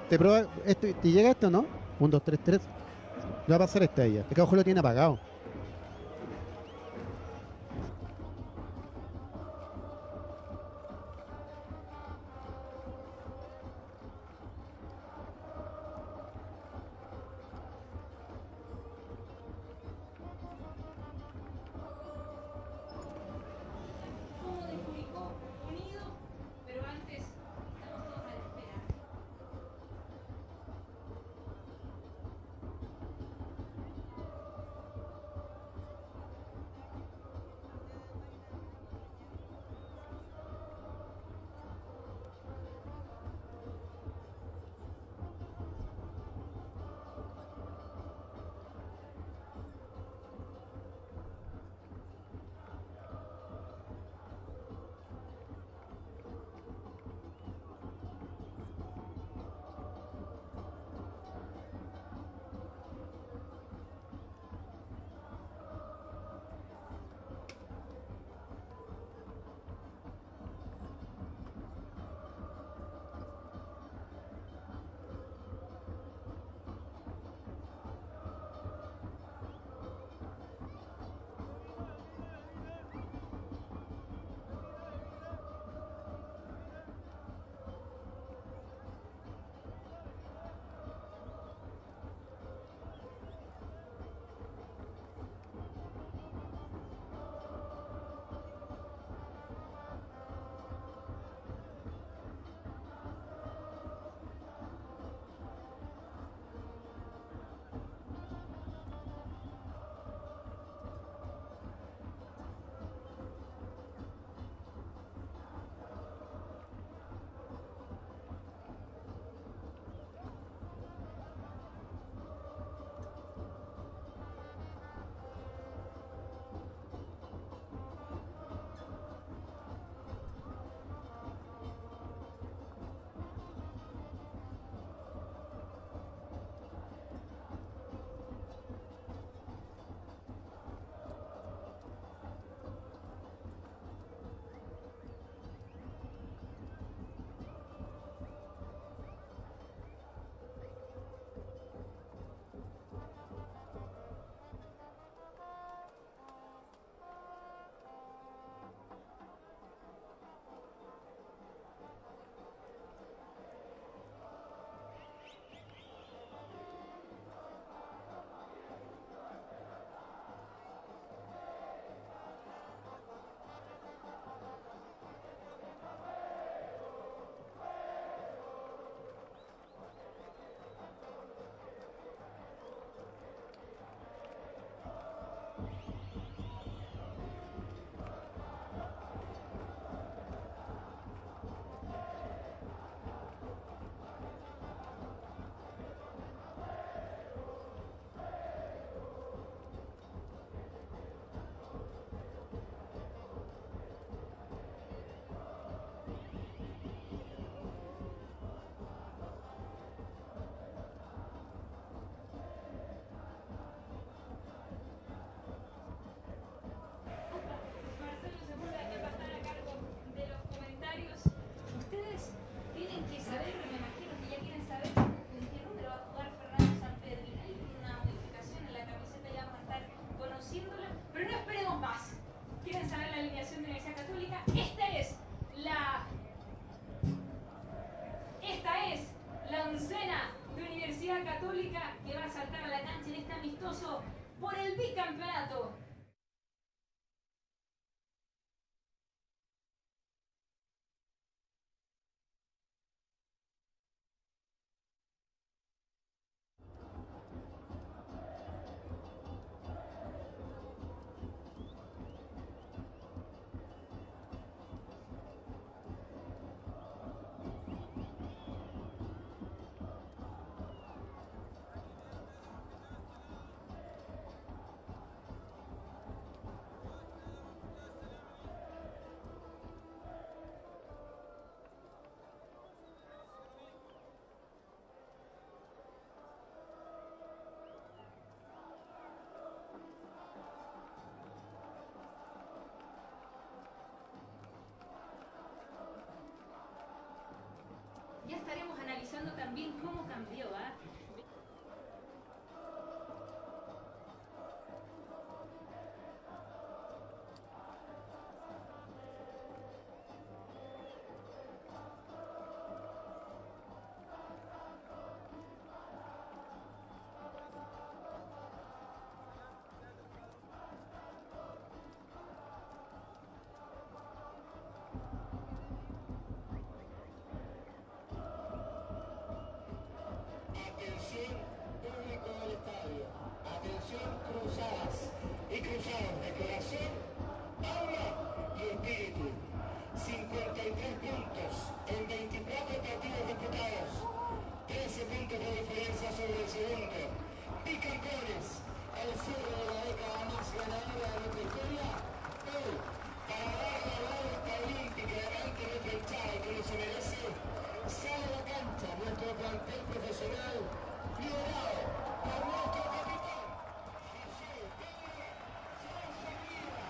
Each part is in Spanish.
Te prueba, ¿te llega esto, no? 1, 2, 3, 3. Le va a pasar esta a ella. Es que ojo lo tiene apagado. Como de Curicó, unido, pero antes estamos todos a la espera. Marcelo Sepúlveda, que va a estar a cargo de los comentarios. Ustedes tienen que saber, me imagino que ya quieren saber en qué número va a jugar Fernando Sanpedri. Hay una modificación en la camiseta, ya vamos a estar conociéndola, pero no esperemos más. ¿Quieren saber la alineación de la Universidad Católica? Esta es la oncena de Universidad Católica que va a saltar a la cancha en este amistoso por el bicampeonato. cambió, ¿ah? Atención público del estadio, atención cruzadas y cruzados de corazón, alma y espíritu. 53 puntos en 24 partidos disputados, 13 puntos de diferencia sobre el segundo. Bicampeones, el cierre de la década más ganadora de nuestra historia. Hoy, para dar la vuelta olímpica delante de nuestra hinchada que no se merece, sale a la cancha nuestro plantel profesional, liderado por nuestro capitán, José Pedro Sousa Mira.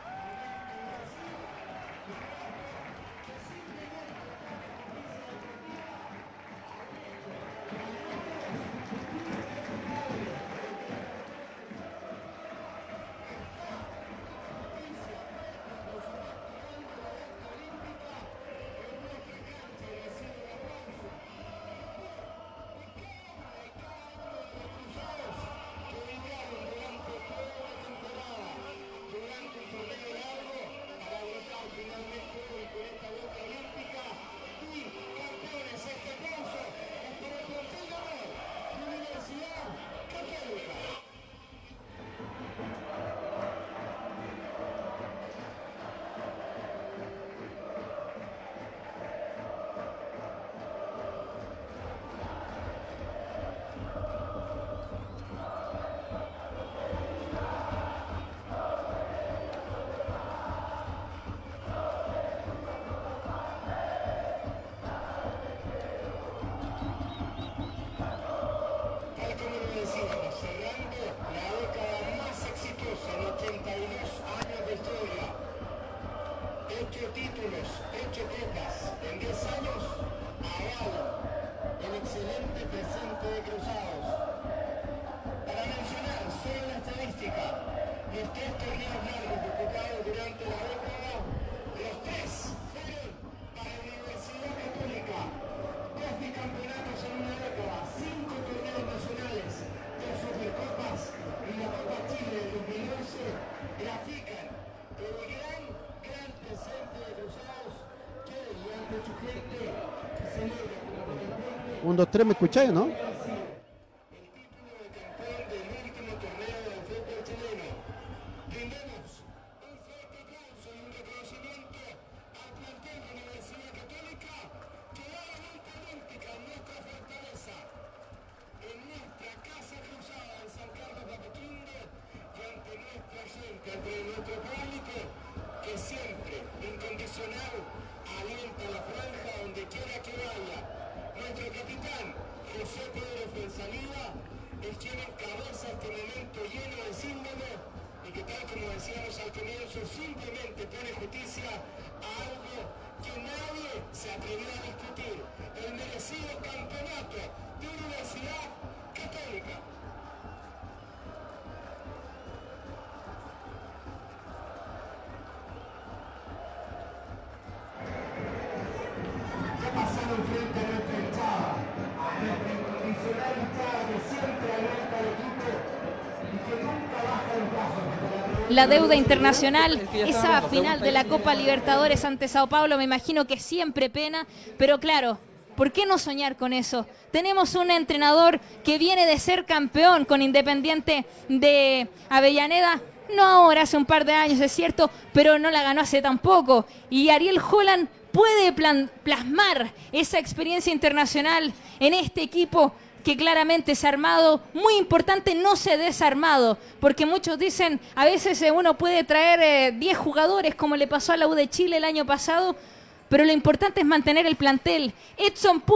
Tal como lo decíamos, cerrando la década más exitosa en 82 años de historia. 8 títulos, 8 copas en 10 años avalan el excelente presente de Cruzados. Para mencionar solo la estadística, los 3 torneos largos disputados durante la década, los 3 fueron para la Universidad Católica. 2 bicampeonatos en una década, 5 torneos nacionales, 2 Supercopas y la Copa Chile del 2011 grafican el gran presente de Cruzados que hoy ante su gente celebra como contemporáneo 1, 2, 3, ¿me escucháis, no? el título de campeón del último torneo del fútbol chileno. Brindemos un fuerte aplauso y un reconocimiento al plantel de la Universidad Católica que da la vuelta olímpica en nuestra fortaleza, en nuestra casa cruzada en San Carlos de Apoquindo y ante nuestra gente, ante nuestro público que siempre, incondicional, alienta la franja donde quiera que vaya. Nuestro capitán, José Pedro Fuenzalida, es quien encabeza este momento lleno de símbolo y que, tal como decíamos al comienzo, simplemente pone justicia a algo que nadie se atrevió a discutir: el merecido campeonato de Universidad Católica. Ya pasaron frente a nuestra hinchada, a nuestra incondicional hinchada que siempre alienta al equipo y que nunca baja los brazos ante La deuda internacional, esa final de la Copa Libertadores ante Sao Paulo, me imagino que siempre pena, pero claro, ¿por qué no soñar con eso? Tenemos un entrenador que viene de ser campeón con Independiente de Avellaneda, no ahora, hace un par de años, es cierto, pero no la ganó hace tampoco. Y Ariel Holland puede plasmar esa experiencia internacional en este equipo que claramente se ha armado, muy importante no se ha desarmado, porque muchos dicen, a veces uno puede traer 10 jugadores como le pasó a la U de Chile el año pasado, pero lo importante es mantener el plantel. Edson Puch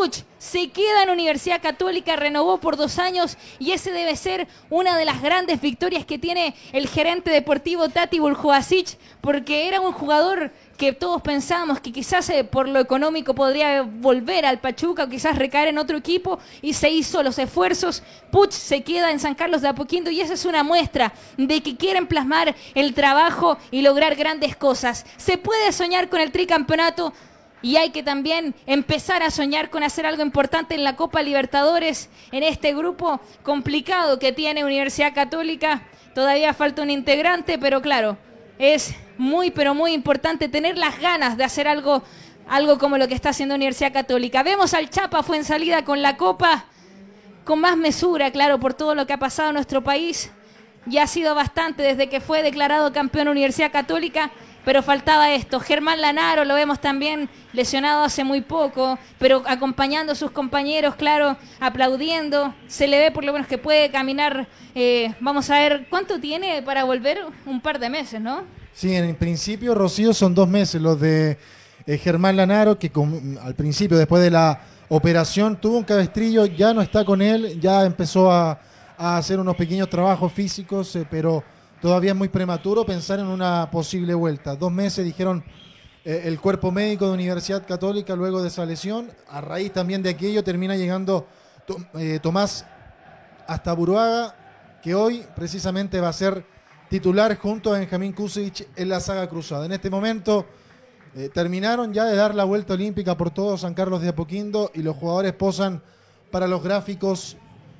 se queda en Universidad Católica, renovó por 2 años y ese debe ser una de las grandes victorias que tiene el gerente deportivo Tati Buljubasic, porque era un jugador que todos pensábamos que quizás por lo económico podría volver al Pachuca o quizás recaer en otro equipo, y se hizo los esfuerzos. Puch se queda en San Carlos de Apoquindo y esa es una muestra de que quieren plasmar el trabajo y lograr grandes cosas. Se puede soñar con el tricampeonato y hay que también empezar a soñar con hacer algo importante en la Copa Libertadores, en este grupo complicado que tiene Universidad Católica. Todavía falta un integrante, pero claro, es muy, pero muy importante tener las ganas de hacer algo como lo que está haciendo Universidad Católica. Vemos al Chapa Fuensalida con la Copa, con más mesura, claro, por todo lo que ha pasado en nuestro país. Ya ha sido bastante desde que fue declarado campeón Universidad Católica, pero faltaba esto. Germán Lanaro lo vemos también lesionado hace muy poco, pero acompañando a sus compañeros, claro, aplaudiendo. Se le ve por lo menos que puede caminar. Vamos a ver, ¿cuánto tiene para volver? Un par de meses, ¿no? Sí, en principio, Rocío, son 2 meses los de Germán Lanaro, que al principio, después de la operación, tuvo un cabestrillo, ya no está con él, ya empezó a hacer unos pequeños trabajos físicos, pero todavía es muy prematuro pensar en una posible vuelta. 2 meses, dijeron el cuerpo médico de Universidad Católica luego de esa lesión. A raíz también de aquello termina llegando Tomás Astaburuaga, que hoy precisamente va a ser titular junto a Benjamín Kusevich en la saga cruzada. En este momento terminaron ya de dar la vuelta olímpica por todo San Carlos de Apoquindo y los jugadores posan para los gráficos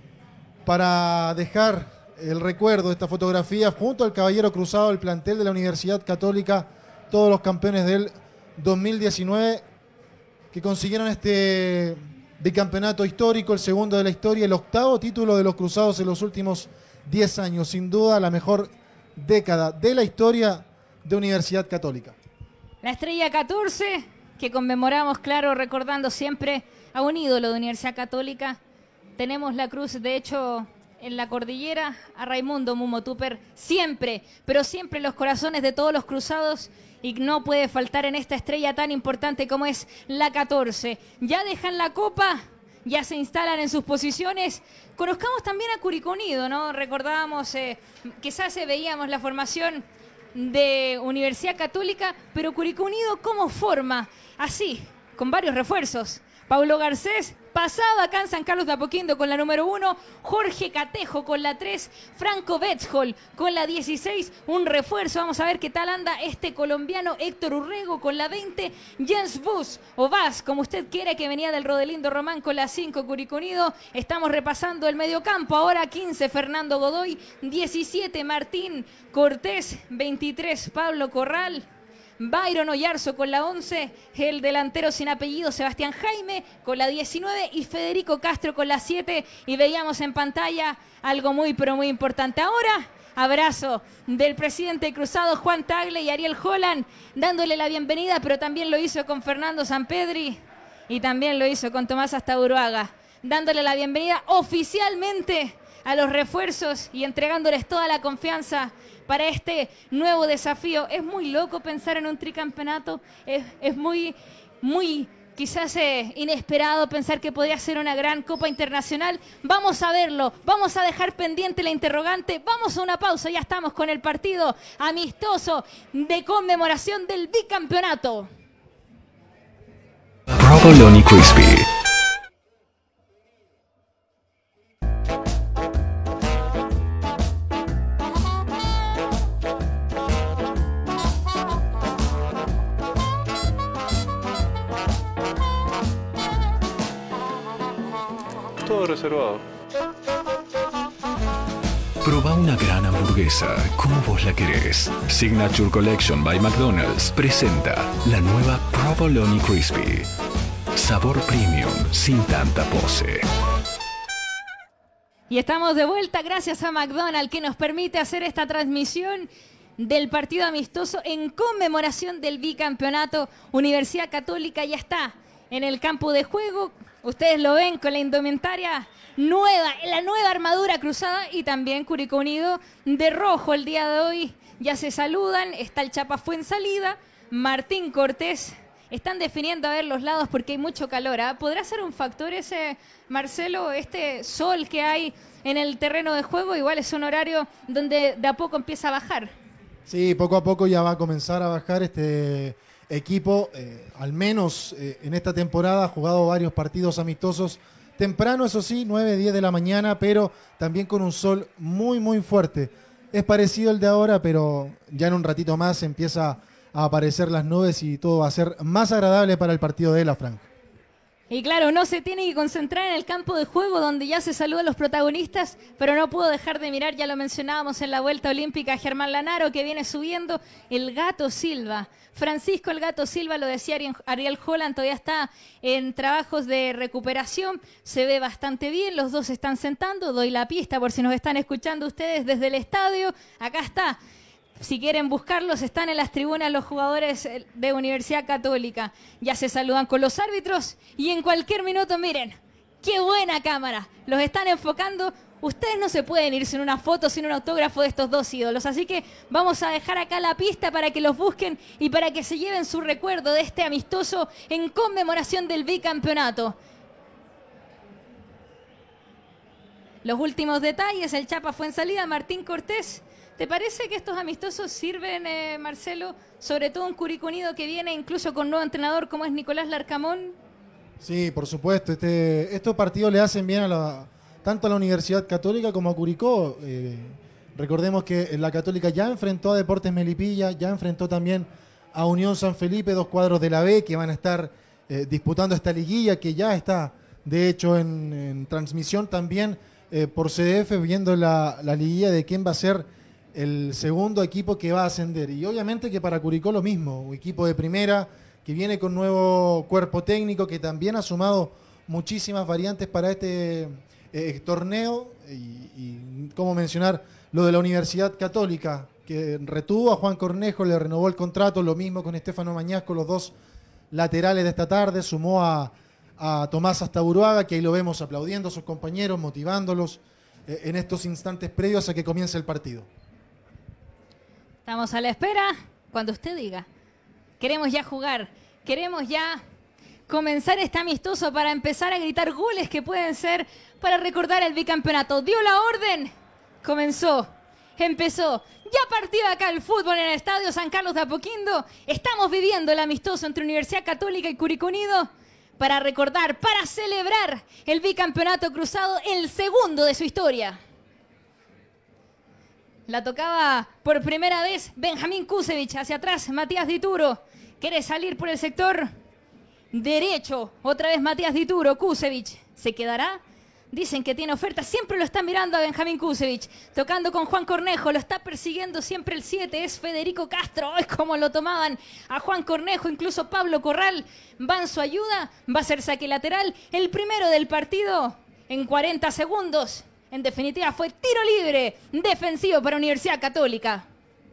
para dejar el recuerdo de esta fotografía junto al caballero cruzado del plantel de la Universidad Católica, todos los campeones del 2019 que consiguieron este bicampeonato histórico, el segundo de la historia, el 8º título de los cruzados en los últimos 10 años, sin duda la mejor década de la historia de Universidad Católica. La estrella 14, que conmemoramos, claro, recordando siempre a un ídolo de Universidad Católica. Tenemos la cruz, de hecho, en la cordillera, a Raimundo Mumo Tupper, siempre, pero siempre en los corazones de todos los cruzados, y no puede faltar en esta estrella tan importante como es la 14. Ya dejan la copa, ya se instalan en sus posiciones. Conozcamos también a Curicó Unido, ¿no? Recordábamos, quizás veíamos la formación de Universidad Católica, pero Curicó Unido, ¿cómo forma? Así, con varios refuerzos. Paulo Garcés pasaba acá en San Carlos de Apoquindo con la número 1, Jorge Catejo con la 3, Franco Betshol con la 16, un refuerzo. Vamos a ver qué tal anda este colombiano, Héctor Urrego con la 20, Jens Bus o Vaz, como usted quiera, que venía del Rodelindo Román con la 5, Curicó Unido. Estamos repasando el mediocampo, ahora 15, Fernando Godoy, 17, Martín Cortés, 23, Pablo Corral, Byron Oyarzo con la 11, el delantero sin apellido Sebastián Jaime con la 19 y Federico Castro con la 7. Y veíamos en pantalla algo muy pero muy importante. Ahora, abrazo del presidente cruzado Juan Tagle y Ariel Holland, dándole la bienvenida, pero también lo hizo con Fernando Sampedri y también lo hizo con Tomás Astaburuaga, dándole la bienvenida oficialmente a los refuerzos y entregándoles toda la confianza para este nuevo desafío. Es muy loco pensar en un tricampeonato, es muy quizás inesperado pensar que podría ser una gran Copa Internacional. Vamos a verlo, vamos a dejar pendiente la interrogante, vamos a una pausa, ya estamos con el partido amistoso de conmemoración del bicampeonato. Provolone Crispy. Todo reservado. Proba una gran hamburguesa como vos la querés. Signature Collection by McDonald's presenta la nueva Provolone Crispy. Sabor premium sin tanta pose. Y estamos de vuelta gracias a McDonald's, que nos permite hacer esta transmisión del partido amistoso en conmemoración del bicampeonato. Universidad Católica ya está en el campo de juego. Ustedes lo ven con la indumentaria nueva, la nueva armadura cruzada, y también Curicó Unido de rojo el día de hoy. Ya se saludan, está el Chapa Fuensalida, Martín Cortés, están definiendo a ver los lados porque hay mucho calor. ¿Podrá ser un factor ese, Marcelo, este sol que hay en el terreno de juego? Igual es un horario donde de a poco empieza a bajar. Sí, poco a poco ya va a comenzar a bajar este equipo. Al menos en esta temporada ha jugado varios partidos amistosos temprano, eso sí, 9, 10 de la mañana, pero también con un sol muy, muy fuerte. Es parecido al de ahora, pero ya en un ratito más empieza a aparecer las nubes y todo va a ser más agradable para el partido de la franja. Y claro, no se tiene que concentrar en el campo de juego donde ya se saludan los protagonistas, pero no puedo dejar de mirar, ya lo mencionábamos en la vuelta olímpica, Germán Lanaro que viene subiendo, el Gato Silva. Francisco el Gato Silva, lo decía Ariel Holland, todavía está en trabajos de recuperación, se ve bastante bien, los dos se están sentando, doy la pista por si nos están escuchando ustedes desde el estadio, acá está. Si quieren buscarlos, están en las tribunas los jugadores de Universidad Católica. Ya se saludan con los árbitros y en cualquier minuto, miren, qué buena cámara. Los están enfocando. Ustedes no se pueden ir sin una foto, sin un autógrafo de estos dos ídolos. Así que vamos a dejar acá la pista para que los busquen y para que se lleven su recuerdo de este amistoso en conmemoración del bicampeonato. Los últimos detalles, el Chapa Fuenzalida, Martín Cortés. ¿Te parece que estos amistosos sirven, Marcelo, sobre todo un Curicó Unido que viene incluso con nuevo entrenador como es Nicolás Larcamón? Sí, por supuesto. Estos partidos le hacen bien tanto a la Universidad Católica como a Curicó. Recordemos que la Católica ya enfrentó a Deportes Melipilla, ya enfrentó también a Unión San Felipe, dos cuadros de la B que van a estar disputando esta liguilla que ya está, de hecho, en transmisión también por CDF, viendo la liguilla de quién va a ser el segundo equipo que va a ascender. Y obviamente que para Curicó lo mismo, un equipo de primera que viene con nuevo cuerpo técnico, que también ha sumado muchísimas variantes para este torneo. Y cómo mencionar lo de la Universidad Católica, que retuvo a Juan Cornejo, le renovó el contrato, lo mismo con Estefano Mañasco, los dos laterales de esta tarde, sumó a Tomás Astaburuaga, que ahí lo vemos aplaudiendo a sus compañeros, motivándolos en estos instantes previos a que comience el partido. Estamos a la espera cuando usted diga. Queremos ya jugar, queremos ya comenzar este amistoso para empezar a gritar goles que pueden ser para recordar el bicampeonato. Dio la orden, comenzó, empezó. Ya partió acá el fútbol en el Estadio San Carlos de Apoquindo. Estamos viviendo el amistoso entre Universidad Católica y Curicó Unido para recordar, para celebrar el bicampeonato cruzado, el segundo de su historia. La tocaba por primera vez Benjamín Kusevich. Hacia atrás, Matías Dituro. Quiere salir por el sector derecho. Otra vez Matías Dituro. Kusevich. ¿Se quedará? Dicen que tiene oferta. Siempre lo están mirando a Benjamín Kusevich. Tocando con Juan Cornejo. Lo está persiguiendo siempre el 7. Es Federico Castro. Es como lo tomaban a Juan Cornejo. Incluso Pablo Corral va en su ayuda. Va a ser saque lateral. El primero del partido en 40 segundos. En definitiva, fue tiro libre defensivo para Universidad Católica.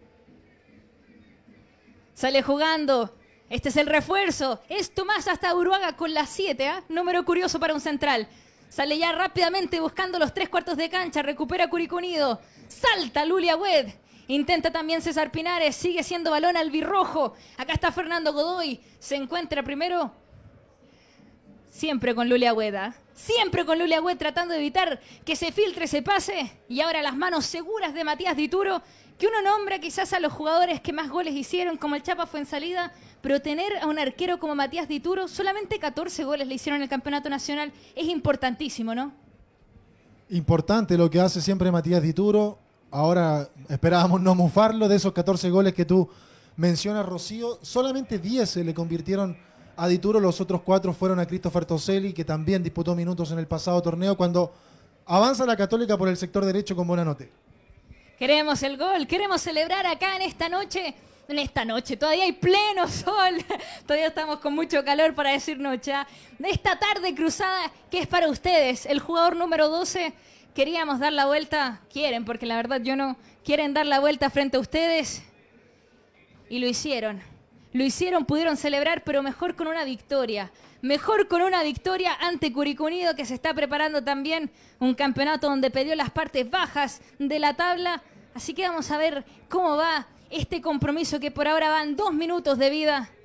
Sale jugando. Este es el refuerzo. Es Tomás Astaburuaga con la 7. Número curioso para un central. Sale ya rápidamente buscando los 3/4 de cancha. Recupera Curicó Unido. Salta Luli Agüed. Intenta también César Pinares. Sigue siendo balón albirrojo. Acá está Fernando Godoy. Se encuentra primero. Siempre con Luli Agüed. Siempre con Luli Agüed tratando de evitar que se filtre ese pase. Y ahora las manos seguras de Matías Dituro, que uno nombra quizás a los jugadores que más goles hicieron, como el Chapa Fuenzalida, pero tener a un arquero como Matías Dituro, solamente 14 goles le hicieron en el Campeonato Nacional, es importantísimo, ¿no? Importante lo que hace siempre Matías Dituro. Ahora esperábamos no mufarlo. De esos 14 goles que tú mencionas, Rocío, solamente 10 se le convirtieron a Dituro, los otros 4 fueron a Christopher Toselli, que también disputó minutos en el pasado torneo, cuando avanza la Católica por el sector derecho con Bonanote. Queremos el gol, queremos celebrar acá en esta noche, todavía hay pleno sol, todavía estamos con mucho calor para decir noche, de esta tarde cruzada que es para ustedes, el jugador número 12, queríamos dar la vuelta, porque la verdad yo no, quieren dar la vuelta frente a ustedes y lo hicieron. Lo hicieron, pudieron celebrar, pero mejor con una victoria. Mejor con una victoria ante Curicó Unido, que se está preparando también un campeonato donde perdió las partes bajas de la tabla. Así que vamos a ver cómo va este compromiso, que por ahora van 2 minutos de vida.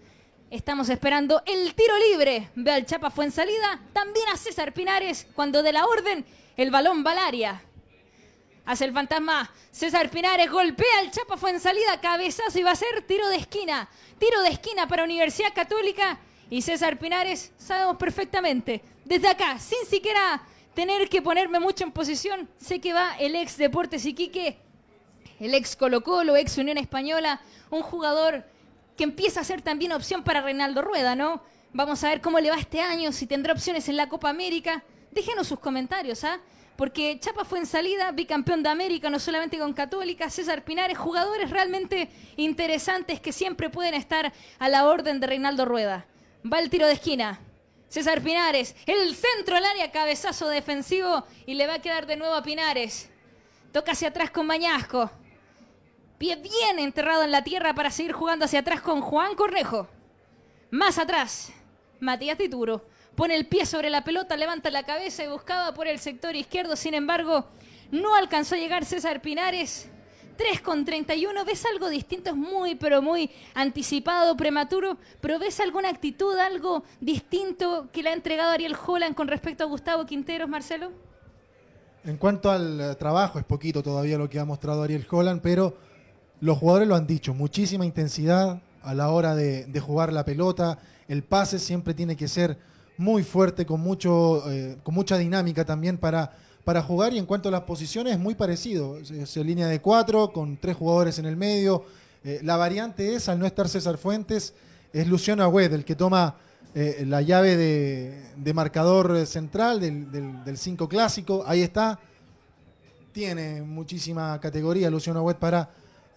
Estamos esperando el tiro libre. Ve al Chapa Fuensalida, también a César Pinares, cuando de la orden el balón va al área. Hace el fantasma César Pinares, golpea al Chapa Fuensalida, cabezazo y va a ser tiro de esquina. Tiro de esquina para Universidad Católica. Y César Pinares, sabemos perfectamente, desde acá, sin siquiera tener que ponerme mucho en posición, sé que va el ex Deportes Iquique, el ex Colo-Colo, ex Unión Española, un jugador que empieza a ser también opción para Reinaldo Rueda, ¿no? Vamos a ver cómo le va este año, si tendrá opciones en la Copa América. Déjenos sus comentarios, ¿ah? Porque Chapa Fuensalida, bicampeón de América, no solamente con Católica, César Pinares, jugadores realmente interesantes que siempre pueden estar a la orden de Reinaldo Rueda. Va el tiro de esquina. César Pinares, el centro al área, cabezazo defensivo y le va a quedar de nuevo a Pinares. Toca hacia atrás con Mañasco. Pie bien enterrado en la tierra para seguir jugando hacia atrás con Juan Cornejo. Más atrás, Matías Dituro. Pone el pie sobre la pelota, levanta la cabeza y buscaba por el sector izquierdo. Sin embargo, no alcanzó a llegar César Pinares. 3:31, ¿ves algo distinto? Es muy, pero muy anticipado, prematuro, pero ¿ves alguna actitud, algo distinto que le ha entregado Ariel Holland con respecto a Gustavo Quinteros, Marcelo? En cuanto al trabajo, es poquito todavía lo que ha mostrado Ariel Holland, pero los jugadores lo han dicho, muchísima intensidad a la hora de jugar la pelota, el pase siempre tiene que ser muy fuerte, con mucha dinámica también para jugar, y en cuanto a las posiciones es muy parecido, es línea de 4 con 3 jugadores en el medio. La variante es, al no estar César Fuentes, es Luciano Agüed el que toma la llave de marcador central del 5 clásico. Ahí está, tiene muchísima categoría Luciano Agüed para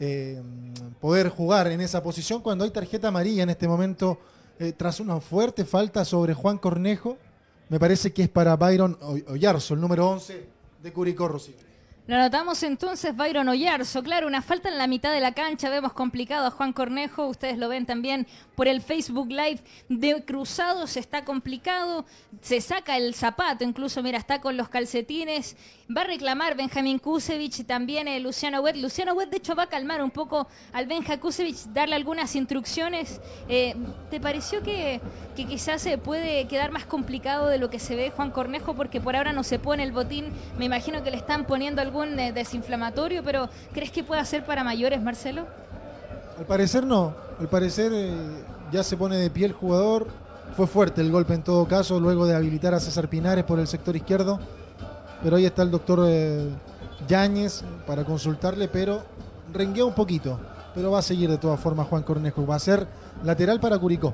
poder jugar en esa posición cuando hay tarjeta amarilla en este momento tras una fuerte falta sobre Juan Cornejo. Me parece que es para Byron Oyarzo, el número 11 de Curicó, Rocío. Lo anotamos entonces, Byron Oyarzo. Claro, una falta en la mitad de la cancha. Vemos complicado a Juan Cornejo. Ustedes lo ven también por el Facebook Live de Cruzados. Está complicado. Se saca el zapato. Incluso, mira, está con los calcetines. Va a reclamar Benjamín Kusevich y también Luciano Agüed. Luciano Agüed, de hecho, va a calmar un poco al Benja Kusevich, darle algunas instrucciones. ¿Te pareció que quizás se puede quedar más complicado de lo que se ve Juan Cornejo? Porque por ahora no se pone el botín. Me imagino que le están poniendo algún desinflamatorio, pero ¿crees que pueda ser para mayores, Marcelo? Al parecer no. Al parecer ya se pone de pie el jugador. Fue fuerte el golpe en todo caso, luego de habilitar a César Pinares por el sector izquierdo. Pero ahí está el doctor Yáñez para consultarle, pero renguea un poquito. Pero va a seguir de todas formas Juan Cornejo. Va a ser lateral para Curicó.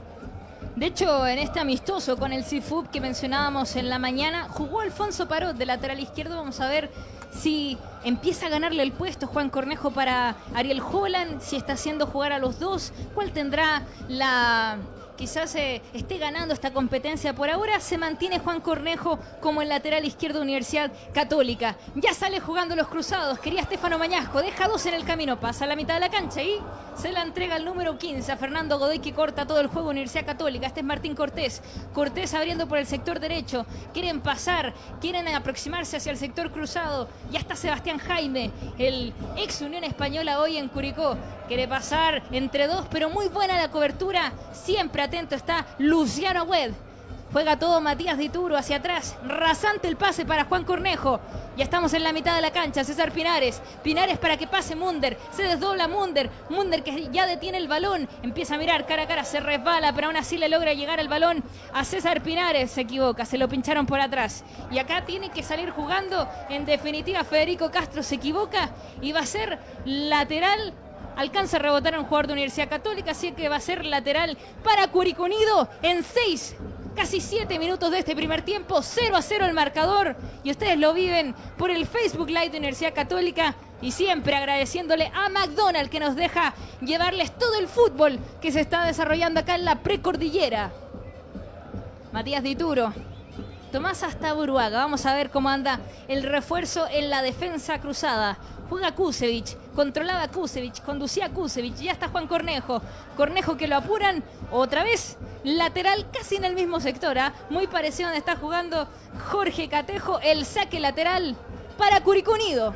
De hecho, en este amistoso con el CIFUB que mencionábamos en la mañana, jugó Alfonso Parot de lateral izquierdo. Vamos a ver si empieza a ganarle el puesto Juan Cornejo para Ariel Holland, si está haciendo jugar a los dos, cuál tendrá la... Quizás esté ganando esta competencia. Por ahora se mantiene Juan Cornejo como el lateral izquierdo de Universidad Católica. Ya sale jugando los Cruzados. Quería Stefano Mañasco. Deja 2 en el camino. Pasa a la mitad de la cancha y se la entrega al número 15 a Fernando Godoy, que corta todo el juego Universidad Católica. Este es Martín Cortés. Cortés abriendo por el sector derecho. Quieren pasar, quieren aproximarse hacia el sector cruzado. Ya está Sebastián Jaime, el ex Unión Española hoy en Curicó. Quiere pasar entre dos, pero muy buena la cobertura. Siempre atento está Luciano Agüed. Juega todo Matías Dituro hacia atrás. Rasante el pase para Juan Cornejo. Ya estamos en la mitad de la cancha. César Pinares. Pinares para que pase Munder. Se desdobla Munder. Munder que ya detiene el balón. Empieza a mirar cara a cara. Se resbala, pero aún así le logra llegar el balón a César Pinares. Se equivoca. Se lo pincharon por atrás. Y acá tiene que salir jugando. En definitiva, Federico Castro se equivoca y va a ser lateral. Alcanza a rebotar a un jugador de Universidad Católica, así que va a ser lateral para Curicó Unido en 6, casi 7 minutos de este primer tiempo. 0-0 el marcador y ustedes lo viven por el Facebook Live de Universidad Católica, y siempre agradeciéndole a McDonald's que nos deja llevarles todo el fútbol que se está desarrollando acá en la precordillera. Matías Dituro. Tomás Astaburuaga. Vamos a ver cómo anda el refuerzo en la defensa cruzada. Juega Kusevich, controlaba Kusevich, conducía Kusevich, ya está Juan Cornejo. Cornejo que lo apuran, otra vez lateral casi en el mismo sector, muy parecido a donde está jugando Jorge Catejo. El saque lateral para Curicó Unido.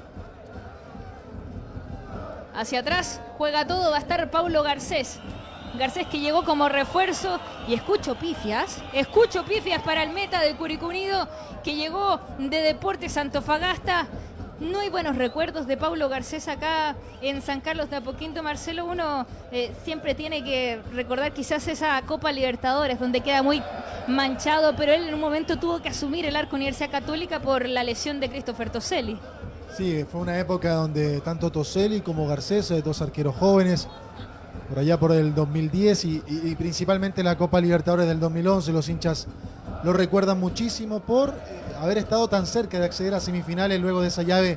Hacia atrás juega todo, va a estar Paulo Garcés. Garcés que llegó como refuerzo y escucho pifias para el meta del Curicó Unido que llegó de Deportes Antofagasta. No hay buenos recuerdos de Paulo Garcés acá en San Carlos de Apoquindo, Marcelo. Uno siempre tiene que recordar quizás esa Copa Libertadores donde queda muy manchado, pero él en un momento tuvo que asumir el arco Universidad Católica por la lesión de Christopher Toselli. Sí, fue una época donde tanto Toselli como Garcés, dos arqueros jóvenes, por allá por el 2010 y principalmente la Copa Libertadores del 2011, los hinchas lo recuerdan muchísimo por haber estado tan cerca de acceder a semifinales luego de esa llave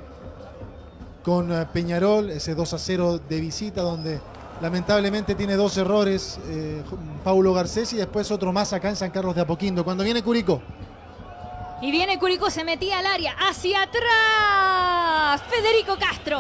con Peñarol, ese 2-0 de visita donde lamentablemente tiene 2 errores Paulo Garcés y después otro más acá en San Carlos de Apoquindo. Cuando viene Curicó. Y viene Curicó, se metía al área, hacia atrás. Federico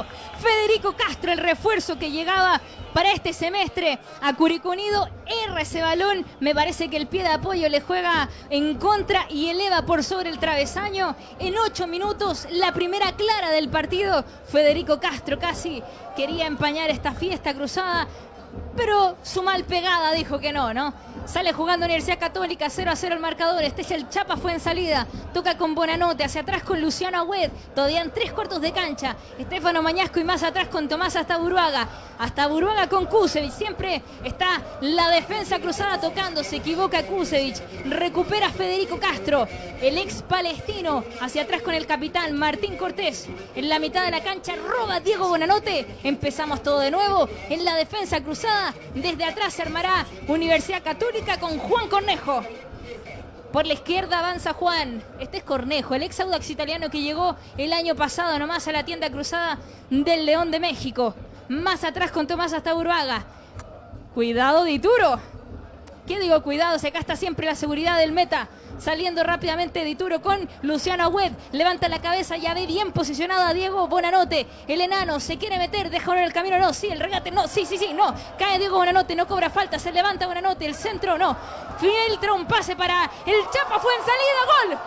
Castro, el refuerzo que llegaba para este semestre a Curicó Unido. Erra ese balón, me parece que el pie de apoyo le juega en contra y eleva por sobre el travesaño. En 8 minutos, la primera clara del partido. Federico Castro casi quería empañar esta fiesta cruzada, pero su mal pegada dijo que no. Sale jugando Universidad Católica, 0-0 el marcador. Este es el Chapa Fuensalida. Toca con Bonanote, hacia atrás con Luciano Agüed. Todavía en 3/4 de cancha. Estefano Mañasco y más atrás con Tomás Astaburuaga. Astaburuaga con Kusevich. Siempre está la defensa cruzada tocando. Se equivoca Kusevich. Recupera Federico Castro, el ex palestino. Hacia atrás con el capitán Martín Cortés. En la mitad de la cancha roba Diego Bonanote. Empezamos todo de nuevo en la defensa cruzada. Desde atrás se armará Universidad Católica con Juan Cornejo. Por la izquierda avanza Juan. Este es Cornejo, el ex Audax italiano que llegó el año pasado nomás a la tienda cruzada del León de México. Más atrás con Tomás Astaburuaga. Cuidado Dituro. ¿Qué digo cuidado? Se gasta siempre la seguridad del meta. Saliendo rápidamente Dituro con Luciano Agüed. Levanta la cabeza, ya ve bien posicionado a Diego Bonanote. El enano se quiere meter, deja en el camino, no, sí, el regate, no, sí, no. Cae Diego Bonanote, no cobra falta, se levanta Bonanote, el centro, no. Filtra un pase para el Chapa Fuensalida,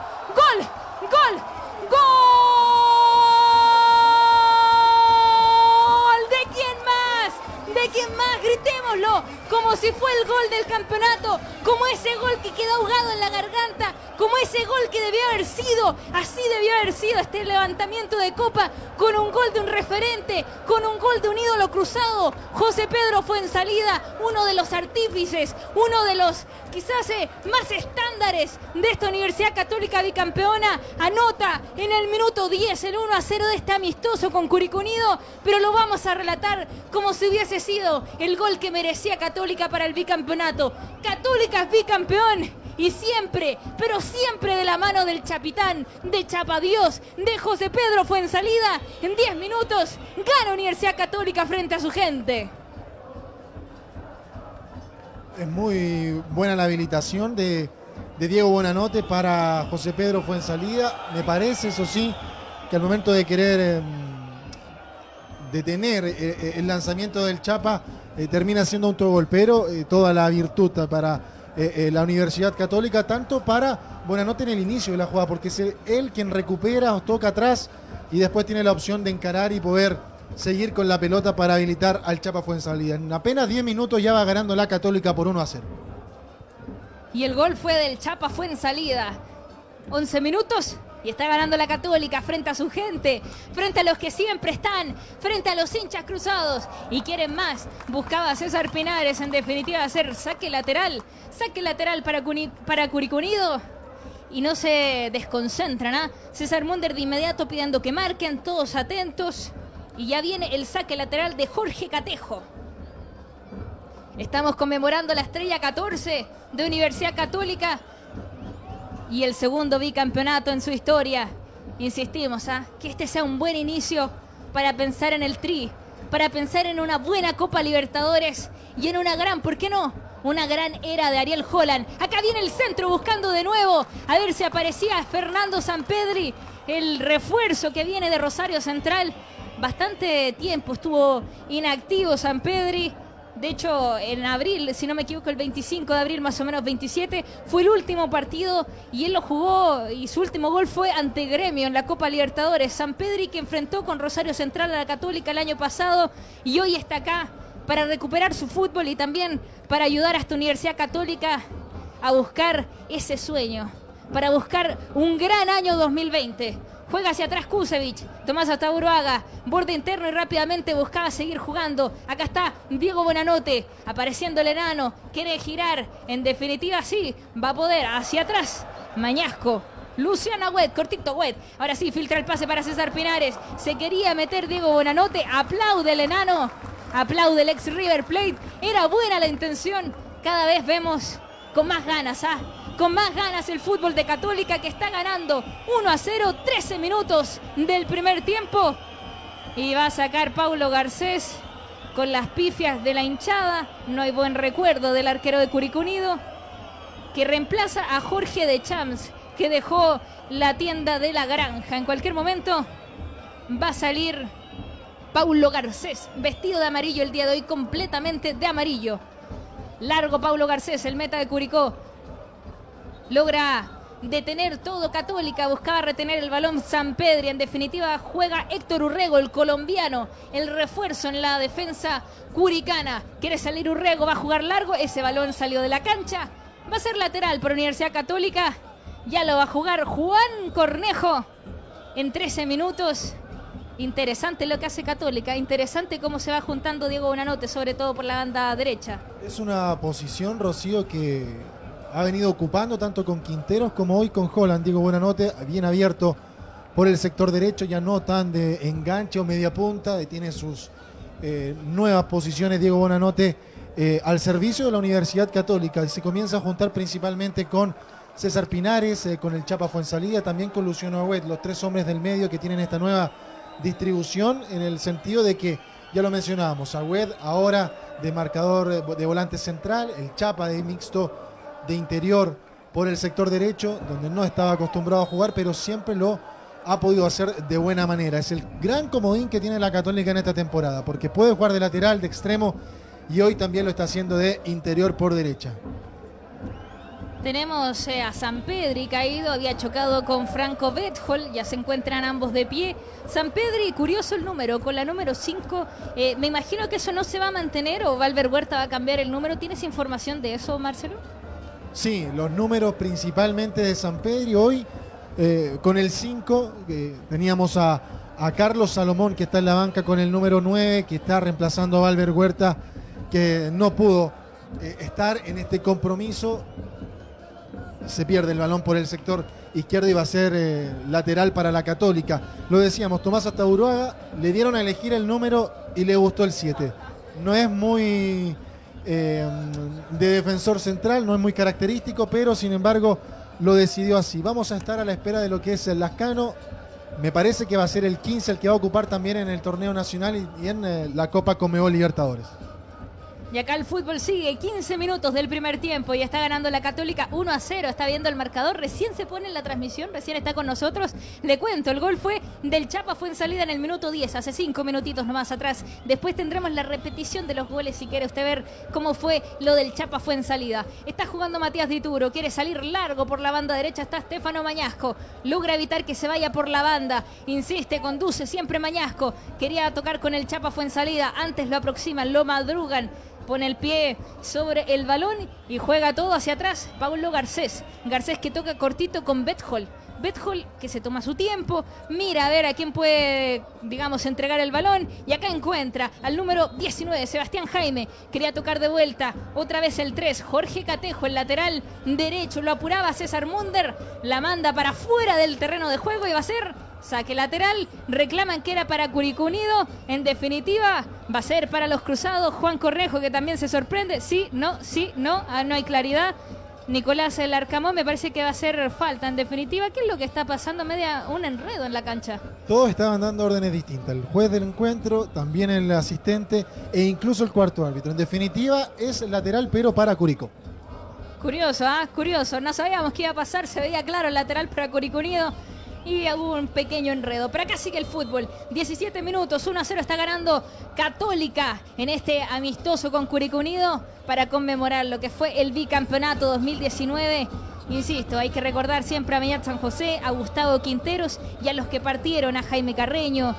gol. ¿De quién más? Gritémoslo, como si fue el gol del campeonato, como ese gol que quedó ahogado en la garganta, como ese gol que debió haber sido, así debió haber sido este levantamiento de copa, con un gol de un referente, con un gol de un ídolo cruzado. José Pedro Fuensalida, uno de los artífices, uno de los quizás más estándares de esta Universidad Católica bicampeona, anota en el minuto 10 el 1-0 de este amistoso con Curicó Unido, pero lo vamos a relatar como si hubiese sido el gol que merecía Católica para el bicampeonato. Católica es bicampeón y siempre, pero siempre de la mano del Chapitán, de Chapadios, de José Pedro Fuensalida. En 10 minutos gana Universidad Católica frente a su gente. Es muy buena la habilitación de Diego Bonanote para José Pedro Fuensalida. Me parece, eso sí, que al momento de querer detener el lanzamiento del Chapa, termina siendo un autogolpero. Toda la virtud para la Universidad Católica, tanto para Bonanote en el inicio de la jugada, porque es él quien recupera o toca atrás y después tiene la opción de encarar y poder seguir con la pelota para habilitar al Chapa Fuensalida. En apenas 10 minutos ya va ganando la Católica por 1-0. Y el gol fue del Chapa Fuensalida. 11 minutos y está ganando la Católica frente a su gente, frente a los que siempre están, frente a los hinchas cruzados y quieren más. Buscaba César Pinares en definitiva hacer saque lateral para Curicó Unido. Y no se desconcentran, ¿ah? César Munder de inmediato pidiendo que marquen, todos atentos. Y ya viene el saque lateral de Jorge Catejo. Estamos conmemorando la estrella 14 de Universidad Católica y el segundo bicampeonato en su historia. Insistimos, que este sea un buen inicio para pensar en el Tri, para pensar en una buena Copa Libertadores y en una gran, ¿por qué no?, una gran era de Ariel Holland. Acá viene el centro buscando de nuevo, a ver si aparecía Fernando Sampedri, el refuerzo que viene de Rosario Central. Bastante tiempo estuvo inactivo Sampedri. De hecho, en abril, si no me equivoco, el 25 de abril, más o menos 27, fue el último partido y él lo jugó y su último gol fue ante Gremio en la Copa Libertadores. Sampedri, que enfrentó con Rosario Central a la Católica el año pasado y hoy está acá para recuperar su fútbol y también para ayudar a esta Universidad Católica a buscar ese sueño, para buscar un gran año 2020. Juega hacia atrás Kusevich, Tomás Ataburuaga, borde interno y rápidamente buscaba seguir jugando. Acá está Diego Buenanote, apareciendo el enano, quiere girar, en definitiva sí, va a poder, hacia atrás, Mañasco. Luciana Wet, cortito Wet, ahora sí filtra el pase para César Pinares, se quería meter Diego Buenanote, aplaude el enano, aplaude el ex River Plate, era buena la intención, cada vez vemos con más ganas, con más ganas el fútbol de Católica, que está ganando 1-0, 13 minutos del primer tiempo. Y va a sacar Paulo Garcés con las pifias de la hinchada. No hay buen recuerdo del arquero de Curicó Unido, que reemplaza a Jorge de Champs, que dejó la tienda de la granja. En cualquier momento va a salir Paulo Garcés, vestido de amarillo el día de hoy, completamente de amarillo. Largo Paulo Garcés, el meta de Curicó. Logra detener todo Católica, buscaba retener el balón Sampedri. En definitiva juega Héctor Urrego, el colombiano, el refuerzo en la defensa curicana. Quiere salir Urrego, va a jugar largo, ese balón salió de la cancha. Va a ser lateral por Universidad Católica. Ya lo va a jugar Juan Cornejo en 13 minutos. Interesante lo que hace Católica, interesante cómo se va juntando Diego Buenanote, sobre todo por la banda derecha. Es una posición, Rocío, que ha venido ocupando tanto con Quinteros como hoy con Holland. Diego Buenanote bien abierto por el sector derecho, ya no tan de enganche o media punta, tiene sus nuevas posiciones Diego Buenanote al servicio de la Universidad Católica, y se comienza a juntar principalmente con César Pinares, con el Chapa Fuenzalida, también con Luciano Agüet, los tres hombres del medio que tienen esta nueva distribución, en el sentido de que, ya lo mencionábamos, Agüet ahora de marcador de volante central, el Chapa de mixto de interior por el sector derecho, donde no estaba acostumbrado a jugar, pero siempre lo ha podido hacer de buena manera. Es el gran comodín que tiene la Católica en esta temporada, porque puede jugar de lateral, de extremo, y hoy también lo está haciendo de interior por derecha. Tenemos a Sampedri caído, había chocado con Franco Bethol, ya se encuentran ambos de pie. Sampedri, curioso el número, con la número 5, me imagino que eso no se va a mantener, o Valver Huerta va a cambiar el número. ¿Tienes información de eso, Marcelo? Sí, los números principalmente de Sampedri hoy, con el 5, teníamos a Carlos Salomón, que está en la banca con el número 9, que está reemplazando a Valver Huerta, que no pudo estar en este compromiso. Se pierde el balón por el sector izquierdo y va a ser lateral para la Católica. Lo decíamos, Tomás Ataburuaga, le dieron a elegir el número y le gustó el 7. No es muy de defensor central, no es muy característico, pero sin embargo lo decidió así. Vamos a estar a la espera de lo que es el Lascano. Me parece que va a ser el 15 el que va a ocupar también en el torneo nacional y en la Copa Conmebol Libertadores. Y acá el fútbol sigue, 15 minutos del primer tiempo y está ganando la Católica 1-0, está viendo el marcador, recién se pone en la transmisión, recién está con nosotros. Le cuento, el gol fue del Chapa Fuenzalida en el minuto 10, hace 5 minutitos nomás atrás. Después tendremos la repetición de los goles si quiere usted ver cómo fue lo del Chapa Fuenzalida. Está jugando Matías Dituro, quiere salir largo por la banda derecha, está Stefano Mañasco, logra evitar que se vaya por la banda, insiste, conduce siempre Mañasco, quería tocar con el Chapa Fuenzalida, antes lo aproximan, lo madrugan. Pone el pie sobre el balón y juega todo hacia atrás. Paulo Garcés. Garcés que toca cortito con Bethol. Bethol que se toma su tiempo, mira a ver a quién puede, digamos, entregar el balón. Y acá encuentra al número 19, Sebastián Jaime. Quería tocar de vuelta. Otra vez el 3, Jorge Catejo, el lateral derecho. Lo apuraba César Munder. La manda para fuera del terreno de juego y va a ser saque lateral. Reclaman que era para Curicó Unido. En definitiva, va a ser para los cruzados. Juan Cornejo, que también se sorprende. Sí, no, no hay claridad. Nicolás El Arcamón, me parece que va a ser falta. En definitiva, ¿qué es lo que está pasando? Un enredo en la cancha. Todos estaban dando órdenes distintas. El juez del encuentro, también el asistente e incluso el cuarto árbitro. En definitiva, es lateral, pero para Curicó. Curioso, curioso. No sabíamos qué iba a pasar. Se veía claro el lateral para Curicó Unido. Y hubo un pequeño enredo. Pero acá sigue el fútbol. 17 minutos, 1-0 está ganando Católica en este amistoso con Curicó Unido para conmemorar lo que fue el bicampeonato 2019. Insisto, hay que recordar siempre a Beñat San José, a Gustavo Quinteros y a los que partieron, a Jaime Carreño.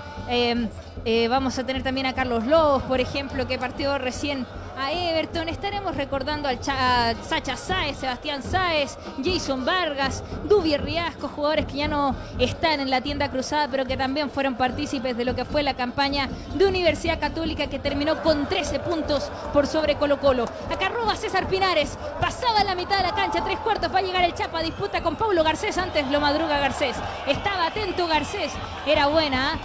Vamos a tener también a Carlos Lobos, por ejemplo, que partió recién a Everton. Estaremos recordando a Sacha Sáez, Sebastián Sáez, Jason Vargas, Dubi Riasco, jugadores que ya no están en la tienda cruzada, pero que también fueron partícipes de lo que fue la campaña de Universidad Católica, que terminó con 13 puntos por sobre Colo-Colo. Acá roba César Pinares, pasaba la mitad de la cancha, 3/4, va a llegar el Chapa, disputa con Paulo Garcés, antes lo madruga Garcés. Estaba atento Garcés, era buena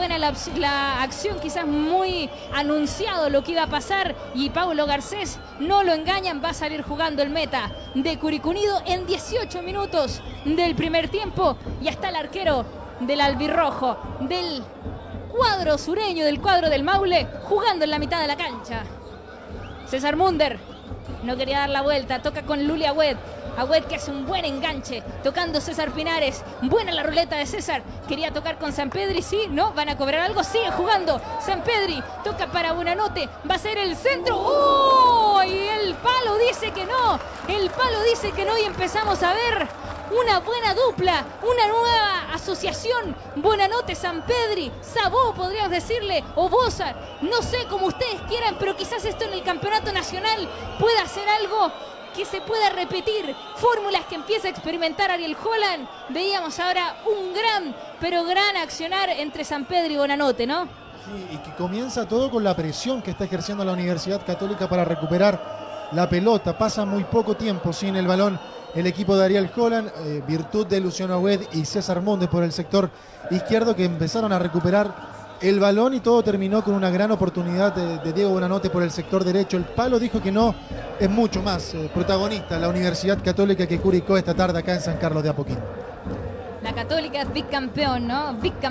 la acción, quizás muy anunciado lo que iba a pasar, y Paulo Garcés no lo engañan, va a salir jugando el meta de Curicó Unido en 18 minutos del primer tiempo. Ya está el arquero del albirrojo, del cuadro sureño, del cuadro del Maule, jugando en la mitad de la cancha. César Munder no quería dar la vuelta, toca con Luli Agüed. Agüed que hace un buen enganche, tocando César Pinares. Buena la ruleta de César. Quería tocar con Sampedri, sí, ¿no? ¿Van a cobrar algo? Sigue jugando. Sampedri toca para Buenanote. Va a ser el centro. ¡Oh! Y el palo dice que no. El palo dice que no y empezamos a ver una buena dupla, una nueva asociación. Buenanote, Sampedri, Sabó, podríamos decirle, o Bozar. No sé, como ustedes quieran, pero quizás esto en el campeonato nacional pueda ser algo que se pueda repetir, fórmulas que empieza a experimentar Ariel Holland. Veíamos ahora un gran accionar entre Sampedri y Buenanote, ¿no? Sí, y que comienza todo con la presión que está ejerciendo la Universidad Católica para recuperar la pelota. Pasa muy poco tiempo sin el balón el equipo de Ariel Holland, virtud de Luciano Agüed y César Mondes por el sector izquierdo, que empezaron a recuperar el balón, y todo terminó con una gran oportunidad de Diego Buenanote por el sector derecho. El palo dijo que no, es mucho más protagonista la Universidad Católica que Curicó esta tarde acá en San Carlos de Apoquindo. La Católica es bicampeón, ¿no?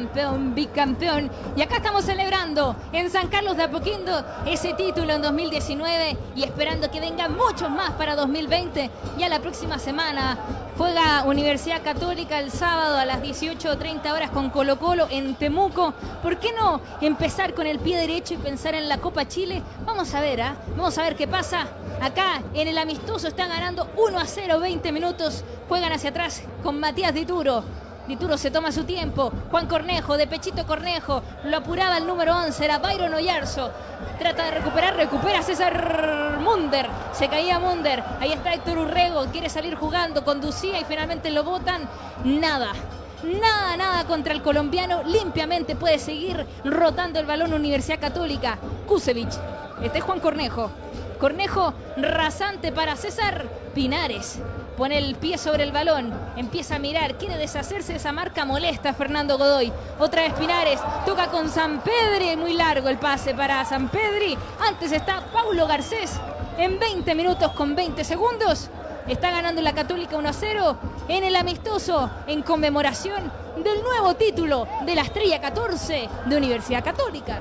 Bicampeón. Y acá estamos celebrando en San Carlos de Apoquindo ese título en 2019 y esperando que vengan muchos más para 2020. Ya la próxima semana juega Universidad Católica el sábado a las 18:30 horas con Colo-Colo en Temuco. ¿Por qué no empezar con el pie derecho y pensar en la Copa Chile? Vamos a ver, Vamos a ver qué pasa. Acá en el amistoso están ganando 1-0, 20 minutos. Juegan hacia atrás con Matías Dituro. Dituro se toma su tiempo. Juan Cornejo, de pechito Cornejo. Lo apuraba el número 11, era Byron Oyarzo. Trata de recuperar, recupera César Munder. Se caía Munder. Ahí está Héctor Urrego. Quiere salir jugando, conducía y finalmente lo botan. Nada contra el colombiano. Limpiamente puede seguir rotando el balón Universidad Católica. Kusevich. Este es Juan Cornejo. Cornejo rasante para César Pinares. Pone el pie sobre el balón, empieza a mirar, quiere deshacerse de esa marca, molesta a Fernando Godoy. Otra vez Pinares, toca con Sampedri, muy largo el pase para Sampedri. Antes está Paulo Garcés, en 20 minutos con 20 segundos. Está ganando la Católica 1-0 en el amistoso, en conmemoración del nuevo título de la Estrella 14 de Universidad Católica.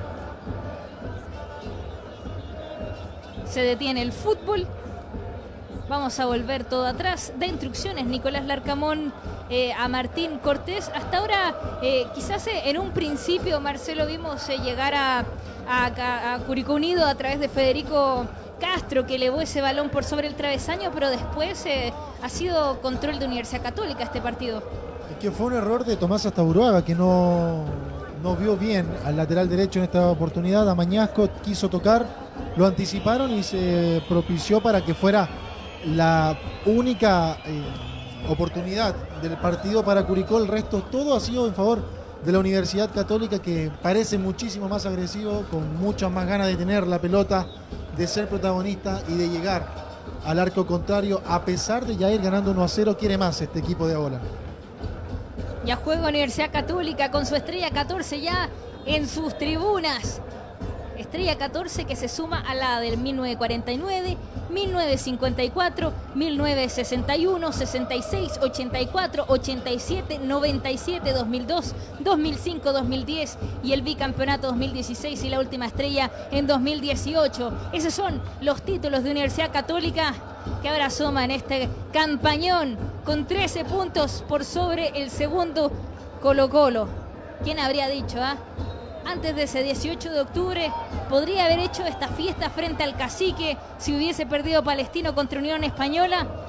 Se detiene el fútbol. Vamos a volver todo atrás. Da instrucciones Nicolás Larcamón a Martín Cortés. Hasta ahora, quizás en un principio, Marcelo, vimos llegar a Curicó Unido a través de Federico Castro, que elevó ese balón por sobre el travesaño, pero después ha sido control de Universidad Católica este partido. Que fue un error de Tomás Astaburuaga, que no vio bien al lateral derecho en esta oportunidad. A Mañasco quiso tocar, lo anticiparon y se propició para que fuera la única oportunidad del partido para Curicó. El resto todo ha sido en favor de la Universidad Católica, que parece muchísimo más agresivo, con muchas más ganas de tener la pelota, de ser protagonista y de llegar al arco contrario. A pesar de ya ir ganando 1-0, quiere más este equipo de Ola. Ya juega Universidad Católica con su Estrella 14 ya en sus tribunas. Estrella 14 que se suma a la del 1949, 1954, 1961, 66, 84, 87, 97, 2002, 2005, 2010 y el bicampeonato 2016 y la última estrella en 2018. Esos son los títulos de Universidad Católica, que ahora asoma en este campañón con 13 puntos por sobre el segundo Colo-Colo. ¿Quién habría dicho, antes de ese 18 de octubre, podría haber hecho esta fiesta frente al Cacique si hubiese perdido Palestino contra Unión Española?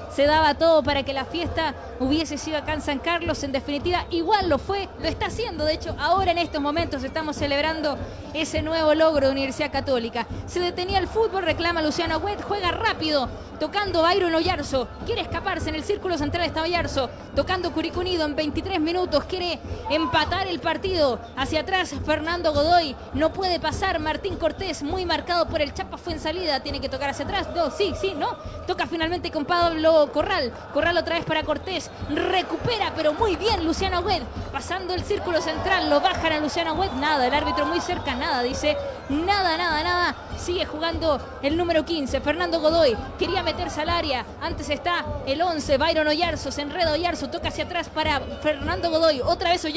se daba todo para que la fiesta hubiese sido acá en San Carlos. En definitiva, igual lo fue, lo está haciendo. De hecho, ahora en estos momentos estamos celebrando ese nuevo logro de Universidad Católica. Se detenía el fútbol, reclama Luciano Agüed, juega rápido, tocando Byron Oyarzo, quiere escaparse, en el círculo central está Oyarzo, tocando Curicunido en 23 minutos, quiere empatar el partido. Hacia atrás Fernando Godoy, no puede pasar Martín Cortés, muy marcado por el Chapa Fuenzalida, tiene que tocar hacia atrás, no, sí, no, toca finalmente con Pablo Corral, Corral otra vez para Cortés, recupera pero muy bien Luciano Agüed, pasando el círculo central, lo bajan a Luciano Agüed, nada, el árbitro muy cerca, nada, dice, nada, sigue jugando el número 15, Fernando Godoy, quería meterse al área, antes está el 11, Byron Oyarzo, se enreda Oyarzo, toca hacia atrás para Fernando Godoy, otra vez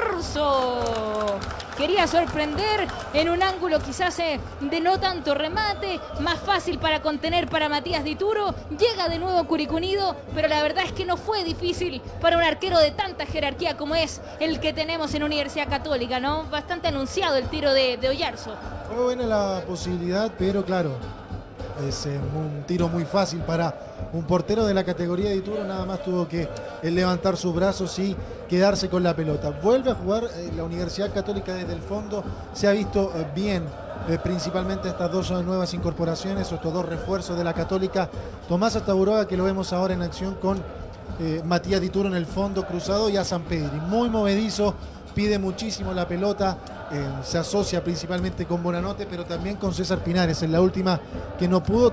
Oyarzo, quería sorprender en un ángulo quizás de no tanto remate, más fácil para contener para Matías Dituro, llega de nuevo Curicunido, pero la verdad es que no fue difícil para un arquero de tanta jerarquía como es el que tenemos en Universidad Católica, ¿no? Bastante anunciado el tiro de Oyarzo. Fue buena la posibilidad, pero claro, es un tiro muy fácil para un portero de la categoría de Dituro, nada más tuvo que levantar sus brazos y quedarse con la pelota. Vuelve a jugar la Universidad Católica desde el fondo, se ha visto bien, principalmente estas dos nuevas incorporaciones, estos dos refuerzos de la Católica. Tomás Astaburuaga, que lo vemos ahora en acción con Matías Dituro en el fondo cruzado, y a Sampedri, muy movedizo, pide muchísimo la pelota, se asocia principalmente con Bonanote, pero también con César Pinares en la última, que no pudo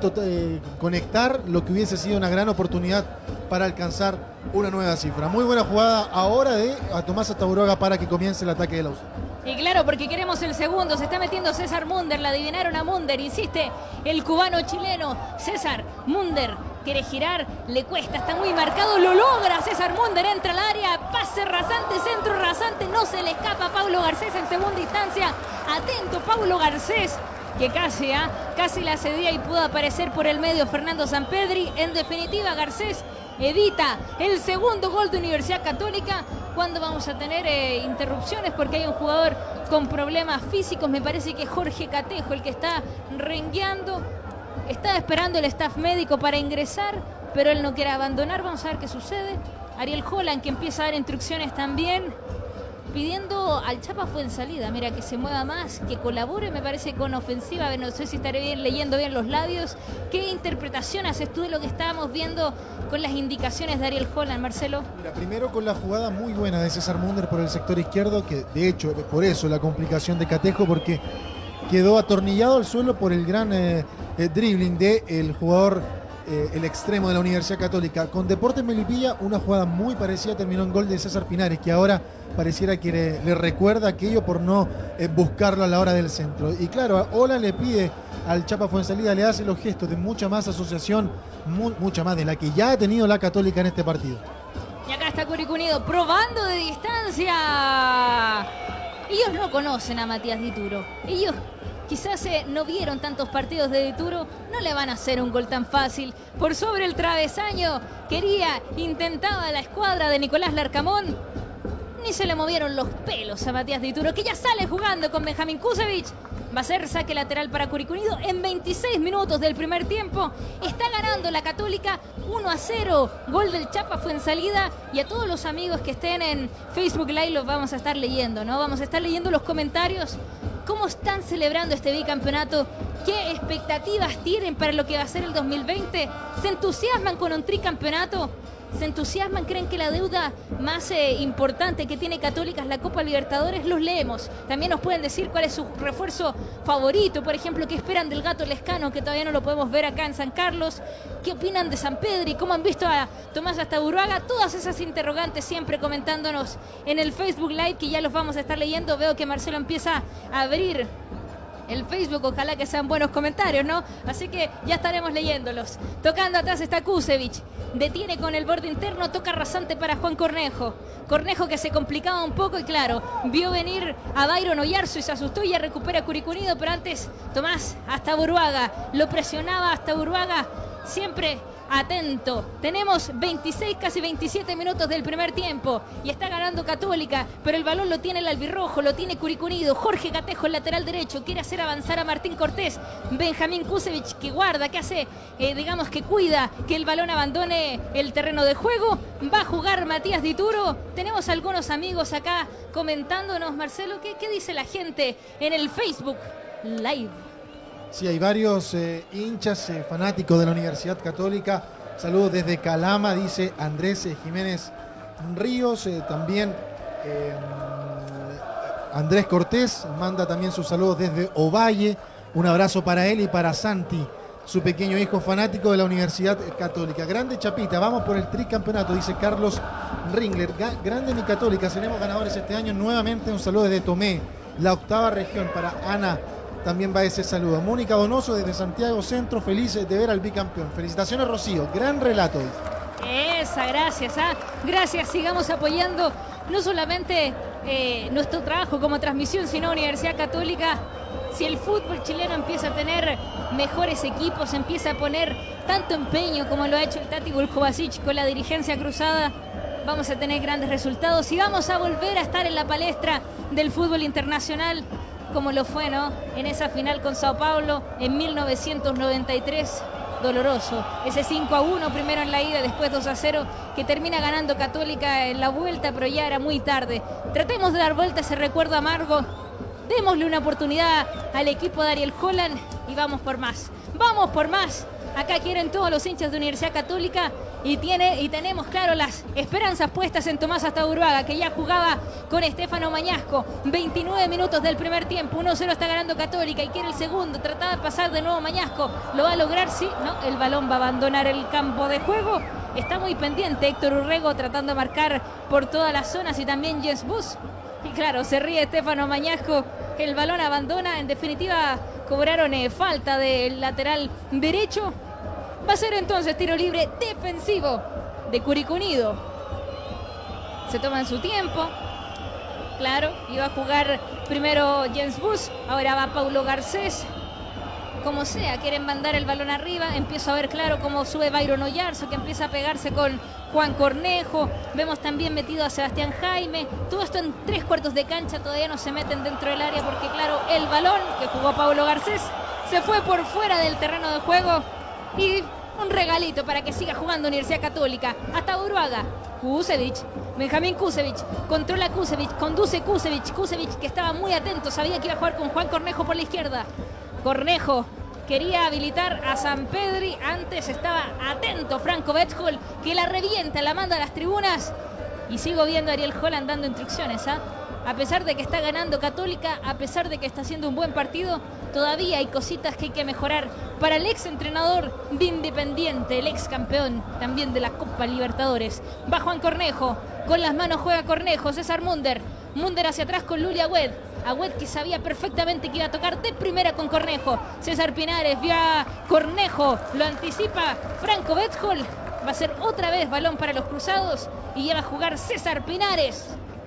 conectar lo que hubiese sido una gran oportunidad para alcanzar una nueva cifra. Muy buena jugada ahora de Tomás Astaburuaga para que comience el ataque de la UCE. Y claro, porque queremos el segundo, se está metiendo César Munder, la adivinaron a Munder, insiste el cubano chileno, César Munder quiere girar, le cuesta, está muy marcado, lo logra César Munder, entra al área, pase rasante, centro rasante, no se le escapa a Pablo Garcés en segunda instancia, atento Pablo Garcés, que casi la cedía y pudo aparecer por el medio Fernando Sampedri. En definitiva, Garcés evita el segundo gol de Universidad Católica. ¿Cuándo vamos a tener interrupciones? Porque hay un jugador con problemas físicos, me parece que es Jorge Catejo el que está rengueando. Está esperando el staff médico para ingresar, pero él no quiere abandonar. Vamos a ver qué sucede. Ariel Holland, que empieza a dar instrucciones también, pidiendo al Chapa Fuenzalida, mira, que se mueva más, que colabore, me parece, con ofensiva. A ver, no sé si estaré leyendo bien los labios. ¿Qué interpretación haces tú de lo que estábamos viendo con las indicaciones de Ariel Holland, Marcelo? Mira, primero con la jugada muy buena de César Munder por el sector izquierdo, que de hecho, por eso la complicación de Catejo, porque quedó atornillado al suelo por el gran dribbling del jugador, el extremo de la Universidad Católica. Con Deportes Melipilla, una jugada muy parecida terminó en gol de César Pinares, que ahora pareciera que le recuerda aquello por no buscarlo a la hora del centro. Y claro, Ola le pide al Chapa Fuenzalida, le hace los gestos de mucha más asociación, mucha más de la que ya ha tenido la Católica en este partido. Y acá está Curicunido probando de distancia. Ellos no conocen a Matías Dituro. Ellos quizás no vieron tantos partidos de Dituro, no le van a hacer un gol tan fácil. Por sobre el travesaño, intentaba la escuadra de Nicolás Larcamón. Ni se le movieron los pelos a Matías Dituro, que ya sale jugando con Benjamín Kusevich. Va a ser saque lateral para Curicunido en 26 minutos del primer tiempo. Está ganando la Católica 1-0. Gol del Chapa Fuenzalida. Y a todos los amigos que estén en Facebook Live los vamos a estar leyendo, ¿no? Vamos a estar leyendo los comentarios. ¿Cómo están celebrando este bicampeonato? ¿Qué expectativas tienen para lo que va a ser el 2020? ¿Se entusiasman con un tricampeonato? ¿Se entusiasman? ¿Creen que la deuda más importante que tiene Católica es la Copa Libertadores? Los leemos. También nos pueden decir cuál es su refuerzo favorito. Por ejemplo, ¿qué esperan del Gato Lescano, que todavía no lo podemos ver acá en San Carlos? ¿Qué opinan de Sampedri? ¿Cómo han visto a Tomás Astaburuaga? Todas esas interrogantes siempre comentándonos en el Facebook Live, que ya los vamos a estar leyendo. Veo que Marcelo empieza a abrir el Facebook, ojalá que sean buenos comentarios, ¿no? Así que ya estaremos leyéndolos. Tocando atrás está Kusevich, detiene con el borde interno, toca rasante para Juan Cornejo. Cornejo, que se complicaba un poco y claro, vio venir a Byron Oyarzo y se asustó y ya recupera Curicunido, pero antes Tomás Astaburuaga lo presionaba. Astaburuaga siempre atento. Tenemos 26, casi 27 minutos del primer tiempo y está ganando Católica, pero el balón lo tiene el albirrojo, lo tiene Curicó Unido. Jorge Gatejo, el lateral derecho, quiere hacer avanzar a Martín Cortés. Benjamín Kusevich, que guarda, que hace, digamos que cuida que el balón abandone el terreno de juego. Va a jugar Matías Dituro. Tenemos algunos amigos acá comentándonos, Marcelo, ¿qué dice la gente en el Facebook Live? Sí, hay varios hinchas fanáticos de la Universidad Católica. Saludos desde Calama, dice Andrés Jiménez Ríos. También Andrés Cortés manda también sus saludos desde Ovalle. Un abrazo para él y para Santi, su pequeño hijo fanático de la Universidad Católica. Grande Chapita, vamos por el tricampeonato, dice Carlos Ringler. Grande mi Católica, seremos ganadores este año. Nuevamente un saludo desde Tomé, la 8ª región. Para Ana también va ese saludo. Mónica Donoso desde Santiago Centro, feliz de ver al bicampeón. Felicitaciones, Rocío, gran relato. Esa, gracias. Gracias, sigamos apoyando no solamente nuestro trabajo como transmisión, sino Universidad Católica. Si el fútbol chileno empieza a tener mejores equipos, empieza a poner tanto empeño como lo ha hecho el Tati Vuljovasic con la dirigencia cruzada, vamos a tener grandes resultados y vamos a volver a estar en la palestra del fútbol internacional, como lo fue, ¿no?, en esa final con Sao Paulo en 1993. Doloroso, ese 5-1 primero en la ida, después 2-0, que termina ganando Católica en la vuelta, pero ya era muy tarde. Tratemos de dar vuelta a ese recuerdo amargo, démosle una oportunidad al equipo de Ariel Holland y vamos por más. ¡Vamos por más! Acá quieren todos los hinchas de Universidad Católica y tenemos, claro, las esperanzas puestas en Tomás Astaburuaga, que ya jugaba con Estefano Mañasco. 29 minutos del primer tiempo, 1-0 está ganando Católica y quiere el segundo. Trataba de pasar de nuevo Mañasco, ¿lo va a lograr? Sí, no, el balón va a abandonar el campo de juego. Está muy pendiente Héctor Urrego tratando de marcar por todas las zonas y también Jens Bus. Y claro, se ríe Estefano Mañasco, el balón abandona. En definitiva, cobraron falta del lateral derecho. Va a ser entonces tiro libre defensivo de Curicó Unido. Se toman su tiempo. Claro, iba a jugar primero Jens Bus, ahora va Paulo Garcés. Como sea, quieren mandar el balón arriba. Empiezo a ver, claro, cómo sube Byron Oyarzo, que empieza a pegarse con Juan Cornejo. Vemos también metido a Sebastián Jaime. Todo esto en 3/4 de cancha. Todavía no se meten dentro del área porque, claro, el balón que jugó Paulo Garcés se fue por fuera del terreno de juego. Y un regalito para que siga jugando Universidad Católica. Astaburuaga, Kusevich, Benjamín Kusevich, controla Kusevich, conduce Kusevich. Kusevich, que estaba muy atento, sabía que iba a jugar con Juan Cornejo por la izquierda. Cornejo quería habilitar a Sampedri, antes estaba atento Franco Betjol, que la revienta, la manda a las tribunas. Y sigo viendo a Ariel Holland dando instrucciones, a pesar de que está ganando Católica, a pesar de que está haciendo un buen partido, todavía hay cositas que hay que mejorar para el ex entrenador de Independiente, el ex campeón también de la Copa Libertadores. Va Juan Cornejo, con las manos juega Cornejo, César Munder hacia atrás con Luli Agüed. Agüed, que sabía perfectamente que iba a tocar de primera con Cornejo. César Pinares vio a Cornejo, lo anticipa Franco Betjol. Va a ser otra vez balón para los cruzados y ya va a jugar César Pinares.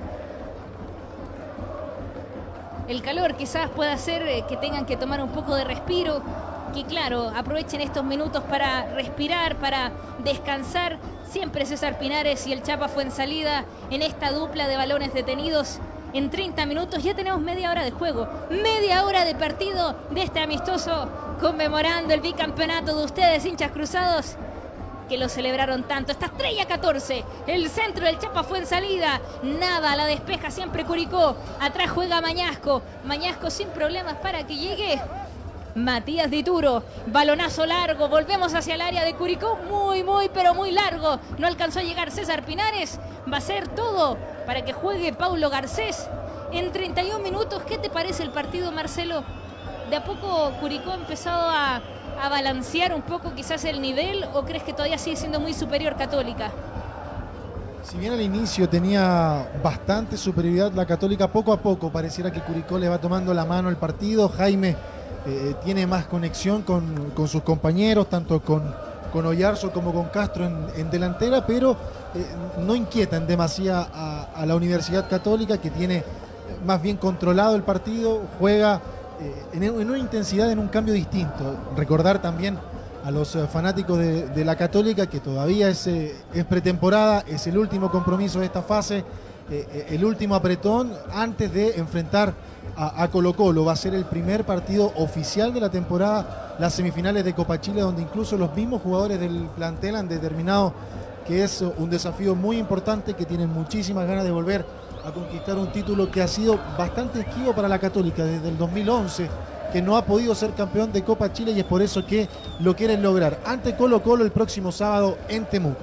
El calor quizás pueda hacer que tengan que tomar un poco de respiro, que claro, aprovechen estos minutos para respirar, para descansar. Siempre César Pinares y el Chapa Fuenzalida en esta dupla de balones detenidos. En 30 minutos ya tenemos media hora de juego, media hora de partido de este amistoso, conmemorando el bicampeonato de ustedes, hinchas cruzados, que lo celebraron tanto. Esta Estrella 14, el centro del Chapa Fuenzalida, nada, la despeja siempre Curicó. Atrás juega Mañasco, Mañasco sin problemas para que llegue Matías Dituro. Balonazo largo, volvemos hacia el área de Curicó, muy, pero muy largo. No alcanzó a llegar César Pinares. Va a ser todo para que juegue Paulo Garcés. En 31 minutos, ¿qué te parece el partido, Marcelo? ¿De a poco Curicó ha empezado a balancear un poco quizás el nivel, o crees que todavía sigue siendo muy superior Católica? Si bien al inicio tenía bastante superioridad la Católica, poco a poco pareciera que Curicó le va tomando la mano al partido. Jaime tiene más conexión con sus compañeros, tanto con Oyarzo como con Castro en delantera, pero no inquietan demasiado a la Universidad Católica, que tiene más bien controlado el partido, juega en una intensidad, en un cambio distinto. Recordar también a los fanáticos de la Católica que todavía es pretemporada, es el último compromiso de esta fase, el último apretón antes de enfrentar a Colo-Colo. Va a ser el primer partido oficial de la temporada, las semifinales de Copa Chile, donde incluso los mismos jugadores del plantel han determinado que es un desafío muy importante, que tienen muchísimas ganas de volver a conquistar un título que ha sido bastante esquivo para la Católica desde el 2011, que no ha podido ser campeón de Copa Chile, y es por eso que lo quieren lograr ante Colo-Colo el próximo sábado en Temuco.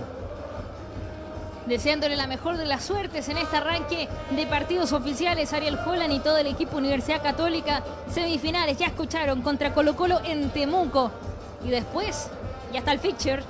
Deseándole la mejor de las suertes en este arranque de partidos oficiales, Ariel Holland y todo el equipo Universidad Católica. Semifinales, ya escucharon, contra Colo-Colo en Temuco. Y después, ya está el fixture.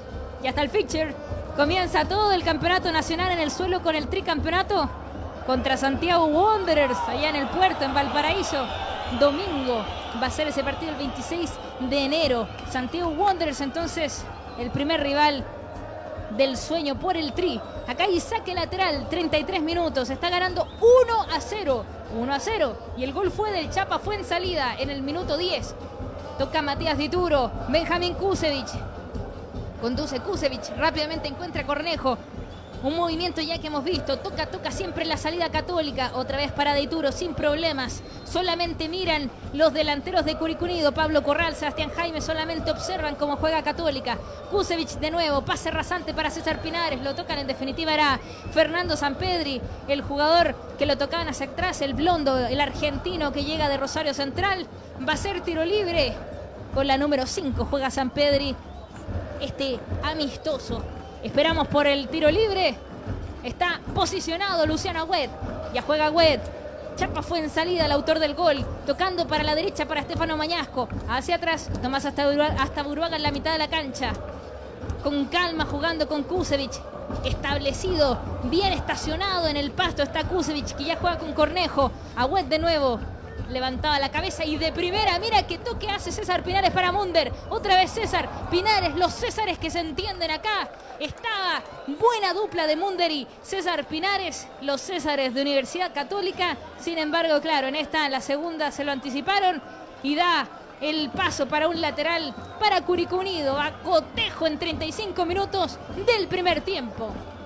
Comienza todo el campeonato nacional en el suelo con el tricampeonato contra Santiago Wanderers, allá en el puerto, en Valparaíso. Domingo va a ser ese partido el 26 de enero. Santiago Wanderers, entonces, el primer rival del sueño por el tri. Acá hay saque lateral, 33 minutos, está ganando 1-0. Y el gol fue del Chapa Fuenzalida en el minuto 10. Toca Matías Dituro, Benjamín Kusevich. Conduce Kusevich, rápidamente encuentra Cornejo. Un movimiento ya que hemos visto, toca siempre la salida Católica, otra vez para Dituro, sin problemas. Solamente miran los delanteros de Curicó Unido, Pablo Corral, Sebastián Jaime, solamente observan cómo juega Católica. Kusevich de nuevo, pase rasante para César Pinares, lo tocan, en definitiva era Fernando Sampedri, el jugador que lo tocaban hacia atrás, el blondo, el argentino que llega de Rosario Central. Va a ser tiro libre con la número 5, juega Sampedri, este amistoso. Esperamos por el tiro libre. Está posicionado Luciano Agüed. Ya juega Agüed. Chapa fue en salida el autor del gol. Tocando para la derecha para Estefano Mañasco. Hacia atrás. Tomás hasta Buruaga en la mitad de la cancha. Con calma jugando con Kusevich. Establecido. Bien estacionado en el pasto está Kusevich, que ya juega con Cornejo. Agüed de nuevo. Levantaba la cabeza y de primera, mira qué toque hace César Pinares para Munder. Otra vez César Pinares, los Césares que se entienden acá. Estaba buena dupla de Munder y César Pinares, los Césares de Universidad Católica. Sin embargo, claro, en esta, la segunda, se lo anticiparon y da el paso para un lateral para Curicó Unido. A cotejo en 35 minutos del primer tiempo.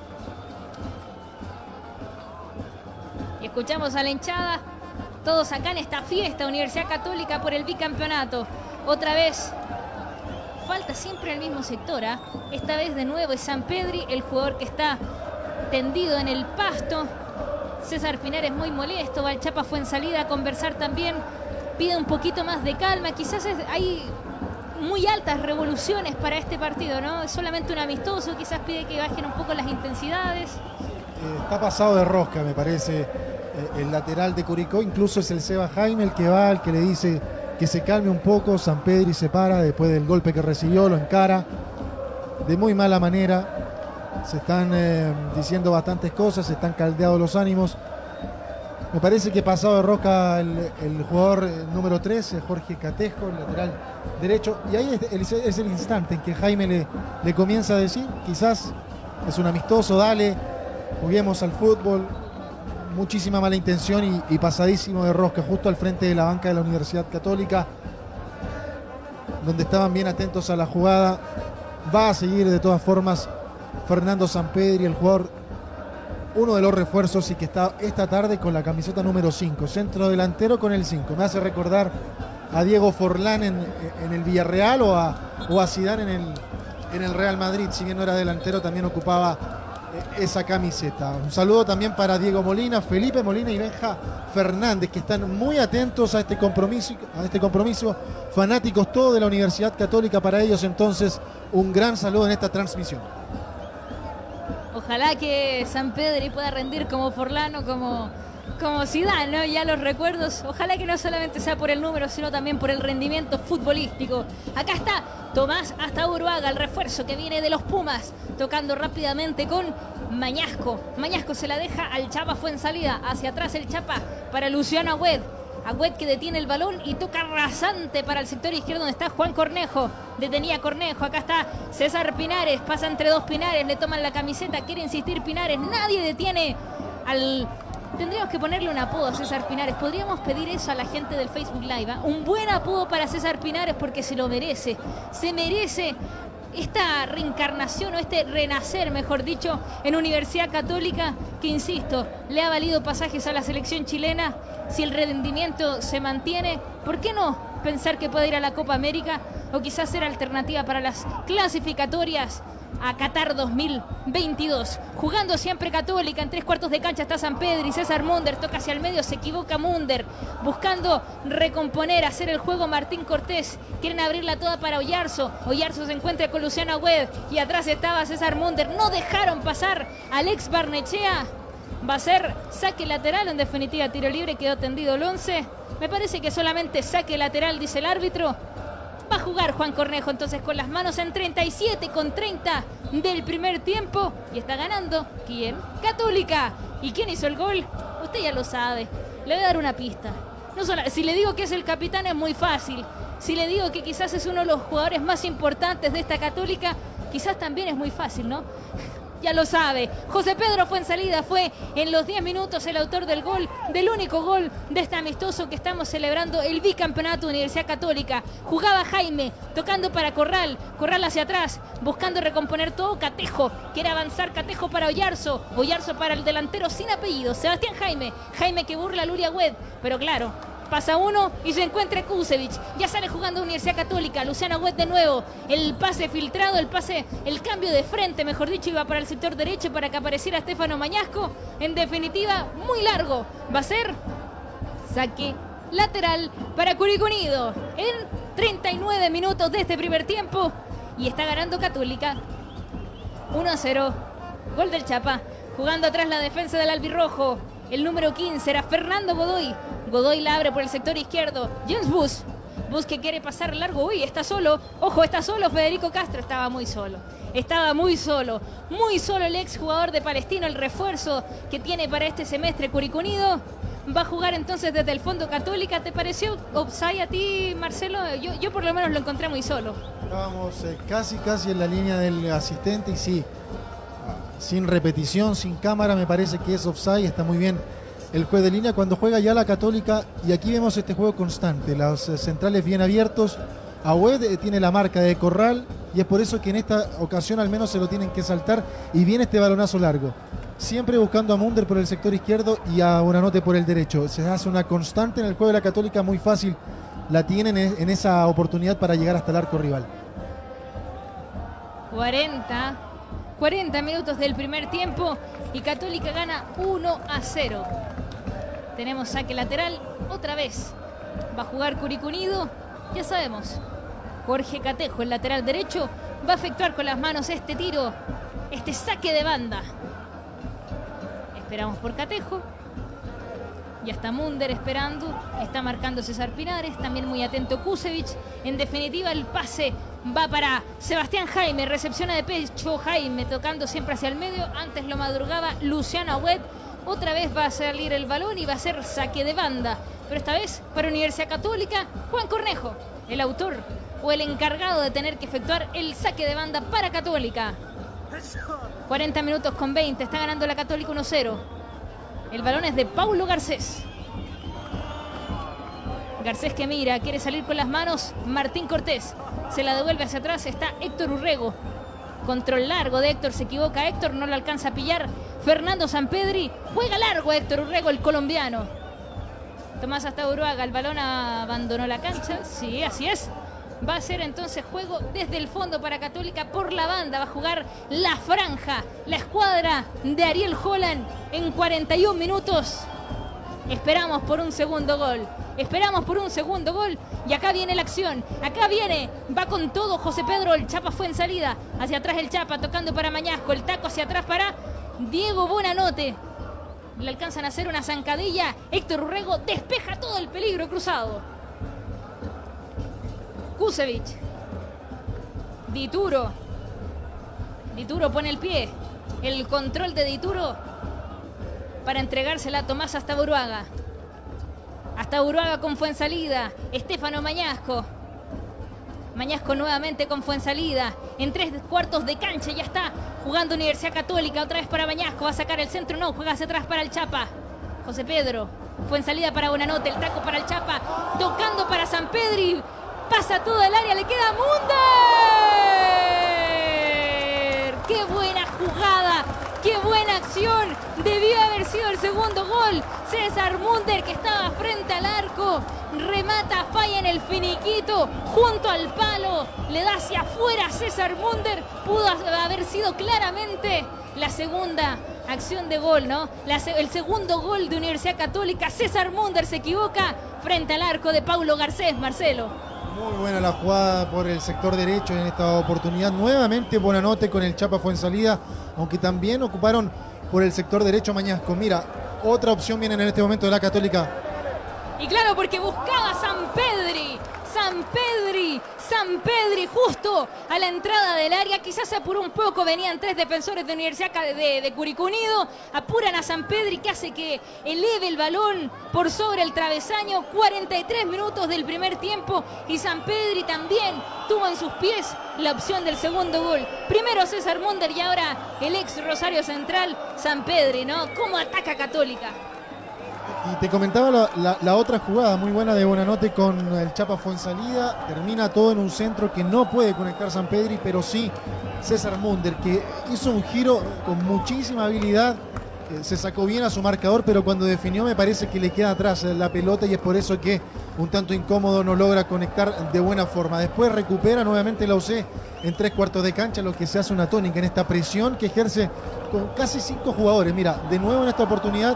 Y escuchamos a la hinchada. Todos acá en esta fiesta, Universidad Católica por el bicampeonato. Otra vez, falta siempre el mismo sector, ¿eh? Esta vez de nuevo es Sampedri, el jugador que está tendido en el pasto. César Pinares muy molesto, Valchapa fue en salida a conversar también. Pide un poquito más de calma, quizás hay muy altas revoluciones para este partido, ¿no? Es solamente un amistoso, quizás pide que bajen un poco las intensidades. Está pasado de rosca, me parece. El lateral de Curicó, incluso es el Seba Jaime el que va, el que le dice que se calme un poco. Sampedri se para después del golpe que recibió, lo encara de muy mala manera. Se están diciendo bastantes cosas, se están caldeados los ánimos. Me parece que pasado de rosca el jugador número 3, Jorge Catejo, el lateral derecho, y ahí es el instante en que Jaime le comienza a decir, quizás es un amistoso, dale, juguemos al fútbol. Muchísima mala intención y pasadísimo de rosca justo al frente de la banca de la Universidad Católica, donde estaban bien atentos a la jugada. Va a seguir de todas formas Fernando Sampedri, el jugador, uno de los refuerzos y que está esta tarde con la camiseta número 5, centro delantero con el 5. Me hace recordar a Diego Forlán en el Villarreal o a Zidane en el Real Madrid. Si bien no era delantero, también ocupaba esa camiseta. Un saludo también para Diego Molina, Felipe Molina y Benja Fernández, que están muy atentos a este compromiso, fanáticos todos de la Universidad Católica. Para ellos, entonces, un gran saludo en esta transmisión. Ojalá que Sampedri pueda rendir como Forlano, como Zidane, ¿no? Ya los recuerdos. Ojalá que no solamente sea por el número, sino también por el rendimiento futbolístico. Acá está Tomás hasta Uruaga, el refuerzo que viene de los Pumas, tocando rápidamente con Mañasco. Mañasco se la deja al Chapa, fue en salida. Hacia atrás el Chapa para Luciano Agüed. Agüed que detiene el balón y toca rasante para el sector izquierdo donde está Juan Cornejo. Detenía Cornejo. Acá está César Pinares. Pasa entre dos Pinares. Le toman la camiseta. Quiere insistir Pinares. Nadie detiene al Tendríamos que ponerle un apodo a César Pinares. Podríamos pedir eso a la gente del Facebook Live, ¿eh? Un buen apodo para César Pinares porque se lo merece. Se merece esta reencarnación o este renacer, mejor dicho, en Universidad Católica, que insisto, le ha valido pasajes a la selección chilena. Si el rendimiento se mantiene, ¿por qué no pensar que puede ir a la Copa América o quizás ser alternativa para las clasificatorias a Qatar 2022? Jugando siempre Católica, en 3/4 de cancha está Sampedri, César Munder toca hacia el medio, se equivoca Munder, buscando recomponer, hacer el juego Martín Cortés, quieren abrirla toda para Oyarzo, Oyarzo se encuentra con Luciano Agüed y atrás estaba César Munder, no dejaron pasar a Alex Barnechea, va a ser saque lateral, en definitiva tiro libre, quedó tendido el 11, me parece que solamente saque lateral, dice el árbitro. Va a jugar Juan Cornejo entonces con las manos en 37/30 del primer tiempo y está ganando. ¿Quién? Católica. ¿Y quién hizo el gol? Usted ya lo sabe. Le voy a dar una pista. No solo, si le digo que es el capitán es muy fácil. Si le digo que quizás es uno de los jugadores más importantes de esta Católica, quizás también es muy fácil, ¿no? Ya lo sabe. José Pedro Fuenzalida fue en los 10 minutos el autor del gol, del único gol de este amistoso que estamos celebrando, el bicampeonato de Universidad Católica. Jugaba Jaime, tocando para Corral, Corral hacia atrás, buscando recomponer todo. Catejo, quiere avanzar Catejo para Oyarzo, Oyarzo para el delantero sin apellido, Sebastián Jaime, Jaime que burla a Luria Wed, pero claro, pasa uno y se encuentra Kusevich. Ya sale jugando Universidad Católica. Luciano Agüed de nuevo. El pase filtrado, el cambio de frente, mejor dicho, iba para el sector derecho para que apareciera Stefano Mañasco. En definitiva, muy largo. Va a ser saque lateral para Curicó Unido. En 39 minutos de este primer tiempo. Y está ganando Católica. 1-0. Gol del Chapa. Jugando atrás la defensa del albirrojo. El número 15 era Fernando Godoy. Godoy la abre por el sector izquierdo. James Bus. Bus que quiere pasar largo. Uy, está solo. Ojo, está solo Federico Castro. Estaba muy solo. Estaba muy solo. Muy solo el ex jugador de Palestino. El refuerzo que tiene para este semestre Curicó Unido. Va a jugar entonces desde el fondo Católica. ¿Te pareció offside a ti, Marcelo? Yo por lo menos lo encontré muy solo. Estábamos casi en la línea del asistente y sí, sin repetición, sin cámara, me parece que es offside. Está muy bien el juez de línea cuando juega ya la Católica, y aquí vemos este juego constante, los centrales bien abiertos. Agüed tiene la marca de Corral y es por eso que en esta ocasión al menos se lo tienen que saltar, y viene este balonazo largo, siempre buscando a Munder por el sector izquierdo y a Buenanote por el derecho. Se hace una constante en el juego de la Católica, muy fácil la tienen en esa oportunidad para llegar hasta el arco rival. 40 minutos del primer tiempo y Católica gana 1-0. Tenemos saque lateral otra vez. Va a jugar Curicó Unido. Ya sabemos, Jorge Catejo, el lateral derecho, va a efectuar con las manos este tiro, este saque de banda. Esperamos por Catejo. Ya está Munder esperando, está marcando César Pinares, también muy atento Kusevich. En definitiva, el pase va para Sebastián Jaime, recepciona de pecho Jaime, tocando siempre hacia el medio. Antes lo madrugaba Luciano Agüed. Otra vez va a salir el balón y va a ser saque de banda. Pero esta vez para Universidad Católica, Juan Cornejo, el autor o el encargado de tener que efectuar el saque de banda para Católica. 40 minutos con 20, está ganando la Católica 1-0. El balón es de Paulo Garcés. Garcés que mira, quiere salir con las manos. Martín Cortés se la devuelve hacia atrás. Está Héctor Urrego. Control largo de Héctor. Se equivoca Héctor, no lo alcanza a pillar. Fernando Sampedri. Juega largo Héctor Urrego, el colombiano. Tomás Astaburuaga. El balón abandonó la cancha. Sí, así es. Va a ser entonces juego desde el fondo para Católica por la banda. Va a jugar la franja, la escuadra de Ariel Holland en 41 minutos. Esperamos por un segundo gol. Esperamos por un segundo gol. Y acá viene la acción. Acá viene. Va con todo José Pedro. El Chapa fue en salida. Hacia atrás el Chapa tocando para Mañasco. El taco hacia atrás para Diego Buenanote. Le alcanzan a hacer una zancadilla. Héctor Urrego despeja todo el peligro cruzado. Kusevich. Dituro. Dituro pone el pie. El control de Dituro para entregársela a Tomás Astaburuaga. Astaburuaga con Fuensalida. Estefano Mañasco. Mañasco nuevamente con Fuensalida. En 3/4 de cancha ya está jugando Universidad Católica. Otra vez para Mañasco. Va a sacar el centro. No, juega hacia atrás para el Chapa. José Pedro. Fue en salida para Buenanote, el taco para el Chapa, tocando para Sampedri. Pasa todo el área, le queda Munder. ¡Qué buena jugada! ¡Qué buena acción! Debió haber sido el segundo gol. César Munder, que estaba frente al arco, remata, falla en el finiquito, junto al palo, le da hacia afuera a César Munder. Pudo haber sido claramente la segunda acción de gol, ¿no? El segundo gol de Universidad Católica. César Munder se equivoca frente al arco de Paulo Garcés, Marcelo. Muy buena la jugada por el sector derecho en esta oportunidad. Nuevamente Buenanote con el Chapa Fuensalida, aunque también ocuparon por el sector derecho Mañasco. Mira, otra opción viene en este momento de la Católica. Y claro, porque buscaba Sampedri, justo a la entrada del área. Quizás se apuró un poco, venían 3 defensores de Universidad de Curicó Unido, apuran a Sampedri, que hace que eleve el balón por sobre el travesaño. 43 minutos del primer tiempo y Sampedri también tuvo en sus pies la opción del segundo gol. Primero César Munder y ahora el ex Rosario Central, Sampedri, ¿no? ¿Cómo ataca Católica? Y te comentaba la otra jugada muy buena de Buenanote con el Chapa Fuensalida. Termina todo en un centro que no puede conectar Sampedri, pero sí César Munder, que hizo un giro con muchísima habilidad. Se sacó bien a su marcador, pero cuando definió me parece que le queda atrás la pelota y es por eso que un tanto incómodo no logra conectar de buena forma. Después recupera nuevamente la UC en 3/4 de cancha, lo que se hace una tónica en esta presión que ejerce con casi 5 jugadores. Mira, de nuevo en esta oportunidad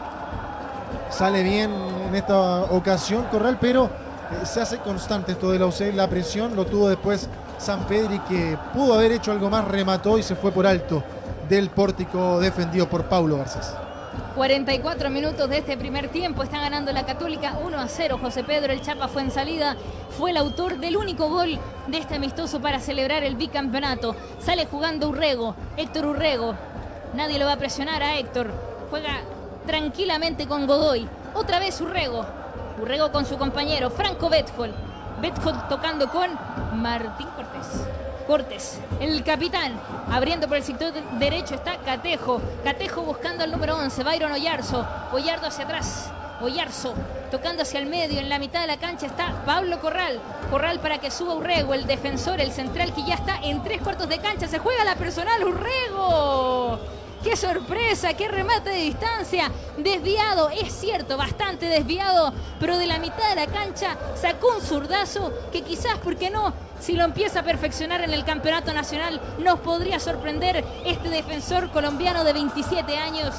sale bien en esta ocasión Corral, pero se hace constante esto de la UC, la presión. Lo tuvo después Sampedri, que pudo haber hecho algo más, remató y se fue por alto del pórtico defendido por Paulo Garcés. 44 minutos de este primer tiempo, está ganando la Católica 1-0. José Pedro el Chapa Fuensalida fue el autor del único gol de este amistoso para celebrar el bicampeonato. Sale jugando Urrego, Héctor Urrego. Nadie lo va a presionar a Héctor. Juega tranquilamente con Godoy. Otra vez Urrego. Urrego con su compañero Franco Betfol. Betfol tocando con Martín Cortés, el capitán. Abriendo por el sector derecho está Catejo. Catejo buscando al número 11, Byron Oyarzo. Oyarzo hacia atrás. Oyarzo tocando hacia el medio. En la mitad de la cancha está Pablo Corral. Corral para que suba Urrego, el defensor, el central, que ya está en 3/4 de cancha. Se juega la personal, Urrego. ¡Qué sorpresa! ¡Qué remate de distancia! Desviado, es cierto, bastante desviado, pero de la mitad de la cancha sacó un zurdazo que quizás, ¿por qué no? Si lo empieza a perfeccionar en el campeonato nacional, nos podría sorprender este defensor colombiano de 27 años,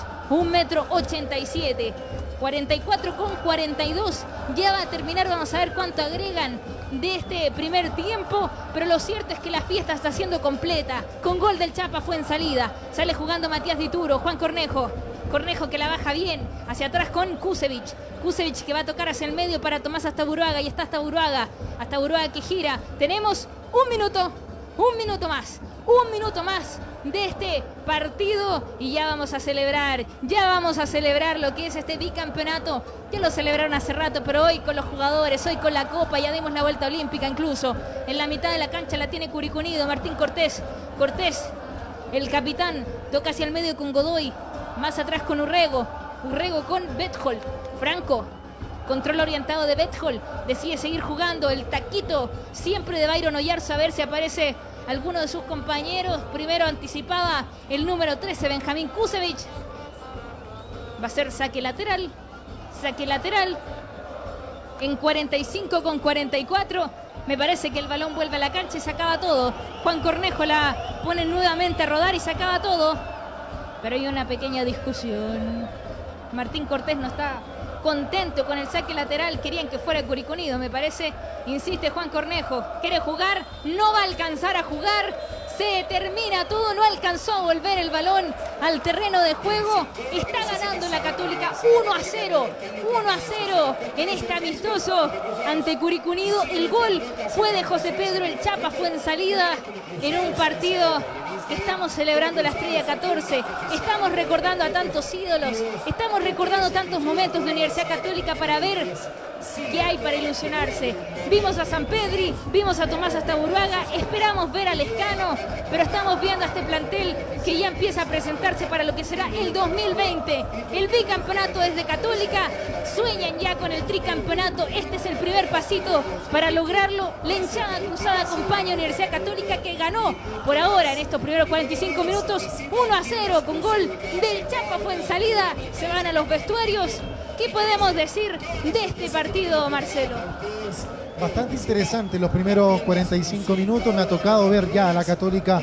1,87 m. 44-42, ya va a terminar, vamos a ver cuánto agregan de este primer tiempo, pero lo cierto es que la fiesta está siendo completa, con gol del Chapa Fuensalida. Sale jugando Matías Dituro, Juan Cornejo que la baja bien, hacia atrás con Kusevich que va a tocar hacia el medio para Tomás Astaburuaga, y está Astaburuaga que gira. Tenemos un minuto más de este partido y ya vamos a celebrar lo que es este bicampeonato. Ya lo celebraron hace rato, pero hoy con los jugadores, hoy con la copa, ya dimos la vuelta olímpica incluso. En la mitad de la cancha la tiene Curicó Unido, Martín Cortés, el capitán, toca hacia el medio con Godoy, más atrás con Urrego con Betfol, Franco. Control orientado de Betfol, decide seguir jugando, el taquito siempre de Byron Oyarzo, a ver si aparece alguno de sus compañeros. Primero anticipaba el número 13, Benjamín Kusevich. Va a ser saque lateral en 45-44. Me parece que el balón vuelve a la cancha y se acaba todo. Juan Cornejo la pone nuevamente a rodar y se acaba todo. Pero hay una pequeña discusión. Martín Cortés no está contento con el saque lateral, querían que fuera Curicó Unido, me parece. Insiste Juan Cornejo, quiere jugar, no va a alcanzar a jugar, se termina todo, no alcanzó a volver el balón al terreno de juego. Está ganando la Católica 1-0 en este amistoso ante Curicó Unido. El gol fue de José Pedro el Chapa Fuensalida en un partido que estamos celebrando la estrella 14, estamos recordando a tantos ídolos, estamos recordando tantos momentos de Universidad Católica para ver qué hay para ilusionarse. Vimos a Sampedri, vimos a Tomás Astaburuaga, esperamos ver a Lescano, pero estamos viendo a este plantel que ya empieza a presentarse para lo que será el 2020. El bicampeonato desde Católica, sueñan ya con el tricampeonato. Este es el primer pasito para lograrlo. La hinchada cruzada acompaña a Universidad Católica, que ganó por ahora en estos primeros 45 minutos 1-0 con gol del Chapa Fuenzalida. Se van a los vestuarios. ¿Qué podemos decir de este partido, Marcelo? Bastante interesante los primeros 45 minutos. Me ha tocado ver ya a la Católica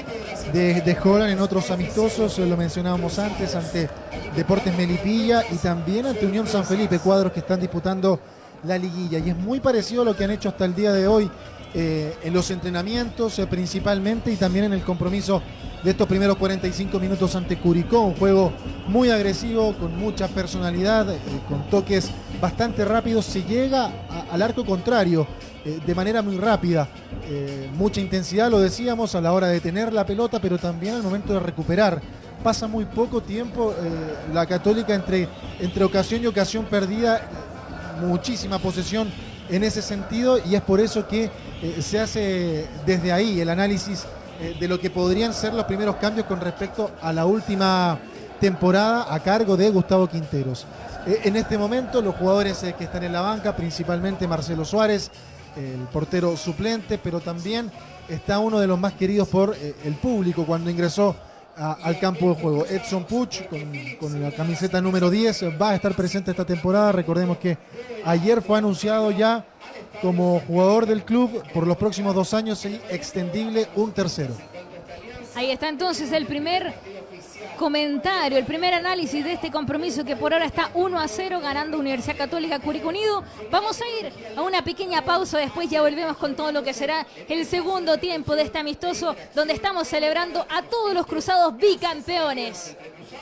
de Holland en otros amistosos, lo mencionábamos antes, ante Deportes Melipilla y también ante Unión San Felipe, cuadros que están disputando la liguilla. Y es muy parecido a lo que han hecho hasta el día de hoy en los entrenamientos principalmente, y también en el compromiso de estos primeros 45 minutos ante Curicó. Un juego muy agresivo, con mucha personalidad, con toques bastante rápidos. Se llega al arco contrario de manera muy rápida. Mucha intensidad, lo decíamos, a la hora de tener la pelota, pero también al momento de recuperar. Pasa muy poco tiempo la Católica entre ocasión y ocasión perdida. Muchísima posesión en ese sentido, y es por eso que se hace desde ahí el análisis de lo que podrían ser los primeros cambios con respecto a la última temporada a cargo de Gustavo Quinteros. En este momento los jugadores que están en la banca, principalmente Marcelo Suárez, el portero suplente, pero también está uno de los más queridos por el público cuando ingresó al campo de juego, Edson Puch, con la camiseta número 10, va a estar presente esta temporada. Recordemos que ayer fue anunciado ya como jugador del club por los próximos 2 años y extendible un tercero. Ahí está entonces el primer comentario, el primer análisis de este compromiso, que por ahora está 1-0 ganando Universidad Católica Curicó Unido. Vamos a ir a una pequeña pausa, después ya volvemos con todo lo que será el segundo tiempo de este amistoso, donde estamos celebrando a todos los cruzados bicampeones.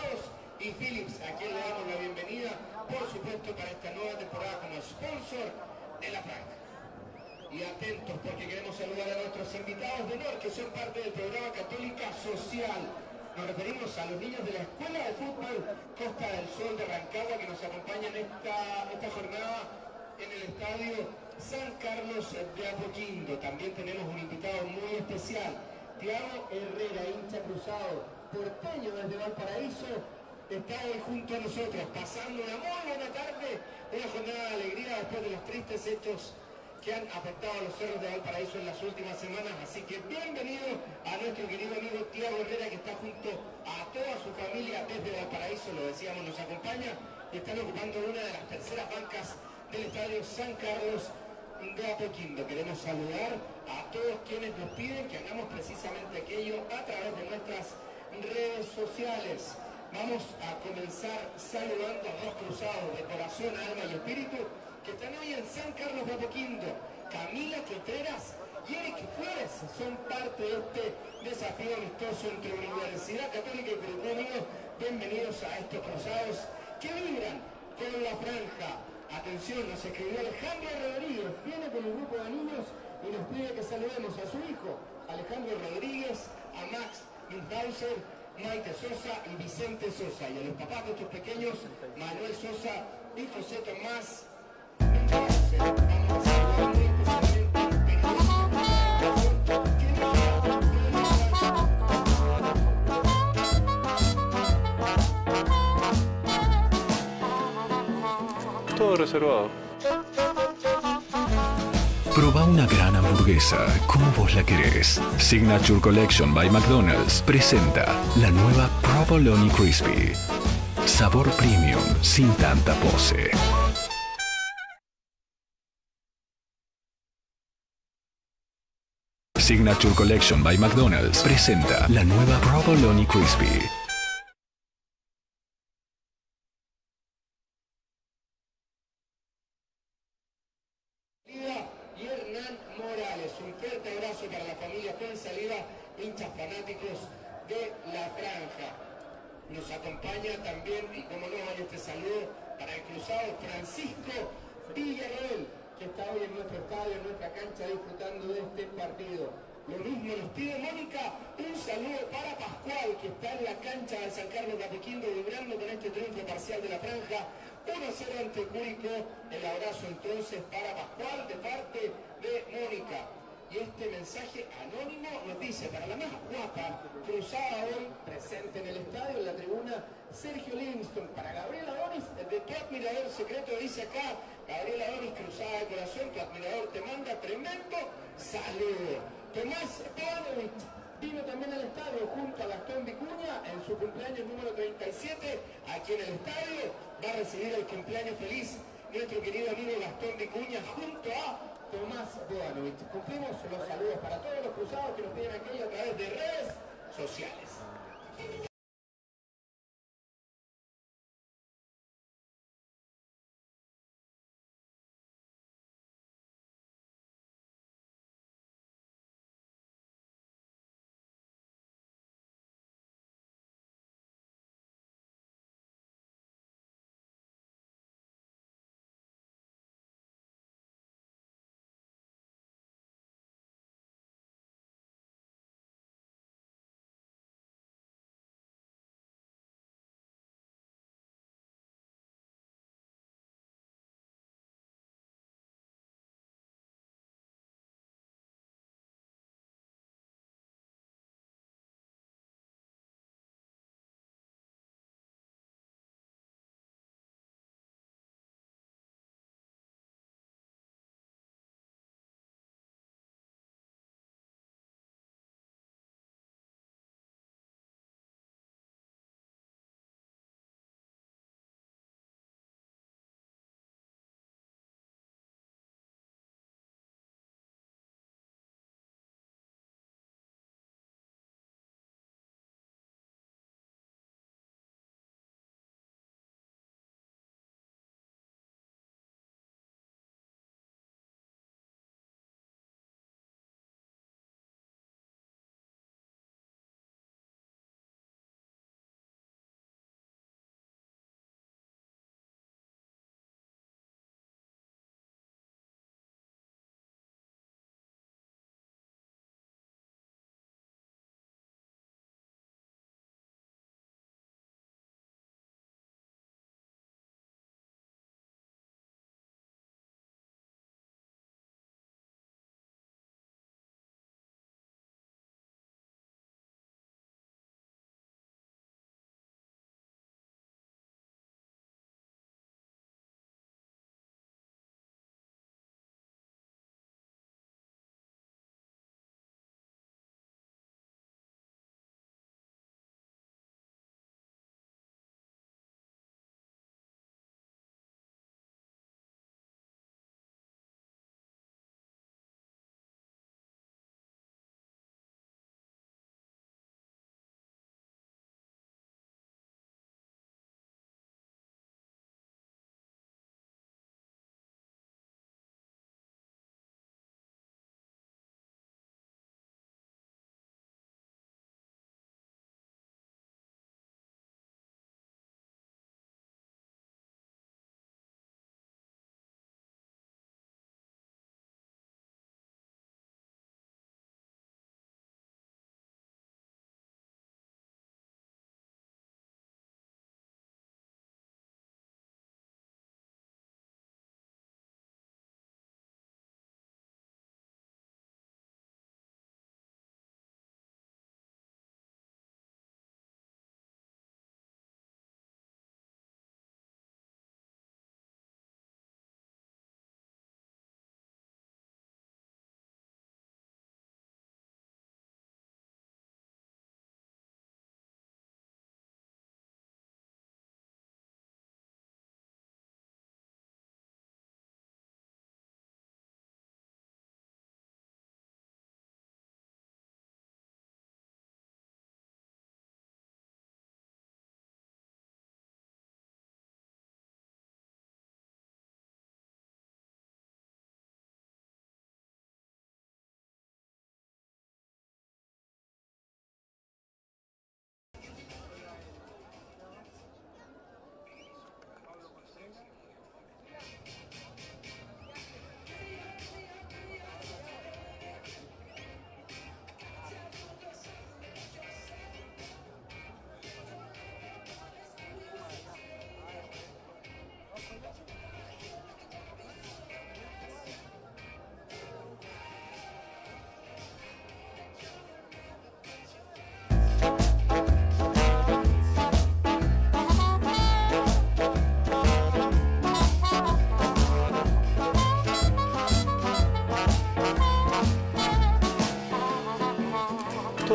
Y Philips, a quien le damos la bienvenida, por supuesto, para esta nueva temporada como sponsor de la franja. Y atentos, porque queremos saludar a nuestros invitados de honor que son parte del programa Católica Social. Nos referimos a los niños de la Escuela de Fútbol Costa del Sol de Rancagua, que nos acompañan esta jornada en el estadio San Carlos de Apoquindo. También tenemos un invitado muy especial, Tiago Herrera, hincha cruzado, porteño desde Valparaíso. Está hoy junto a nosotros, pasando una muy buena tarde, una jornada de alegría después de los tristes hechos que han afectado a los cerros de Valparaíso en las últimas semanas. Así que bienvenido a nuestro querido amigo Tiago Herrera, que está junto a toda su familia desde Valparaíso, lo decíamos, nos acompaña y están ocupando una de las terceras bancas del estadio San Carlos de Apoquindo. Queremos saludar a todos quienes nos piden que hagamos precisamente aquello a través de nuestras redes sociales. Vamos a comenzar saludando a dos cruzados de corazón, alma y espíritu que están hoy en San Carlos de Apoquindo. Camila Contreras y Eric Flores son parte de este desafío amistoso entre Universidad Católica y Curicó Unido. Bienvenidos a estos cruzados que vibran con la franja. Atención, nos escribió Alejandro Rodríguez, viene con un grupo de niños y nos pide que saludemos a su hijo Alejandro Rodríguez, a Max Milhauser, Maite Sosa y Vicente Sosa, y a los papás de estos pequeños, Manuel Sosa y José Tomás. Todo reservado. Proba una gran hamburguesa como vos la querés. Signature Collection by McDonald's presenta la nueva Provolone Crispy. Sabor premium sin tanta pose. Signature Collection by McDonald's presenta la nueva Provolone Crispy. Y Hernán Morales, un fuerte abrazo para la familia Fuenzalida, hinchas fanáticos de la franja. Nos acompaña también, y como no hay este saludo para el cruzado, Francisco Villarroel, que está hoy en nuestro estadio, en nuestra cancha, disfrutando de este partido. Lo mismo nos pide Mónica, un saludo para Pascual, que está en la cancha de San Carlos de Apoquindo, vibrando con este triunfo parcial de la franja. 1-0 ante Curicó. El abrazo entonces para Pascual de parte de Mónica. Y este mensaje anónimo nos dice, para la más guapa, cruzada hoy, presente en el estadio, en la tribuna, Sergio Livingston. Para Gabriel Adonis, ¿de qué admirador secreto dice acá? Gabriel Adonis, cruzada de corazón, tu admirador te manda tremendo saludo. Tomás Boanovich vino también al estadio junto a Gastón Vicuña en su cumpleaños número 37, aquí en el estadio. Va a recibir el cumpleaños feliz nuestro querido amigo Gastón Vicuña junto a Tomás Boanovich. Cumplimos los saludos para todos los cruzados que nos piden aquello a través de redes sociales.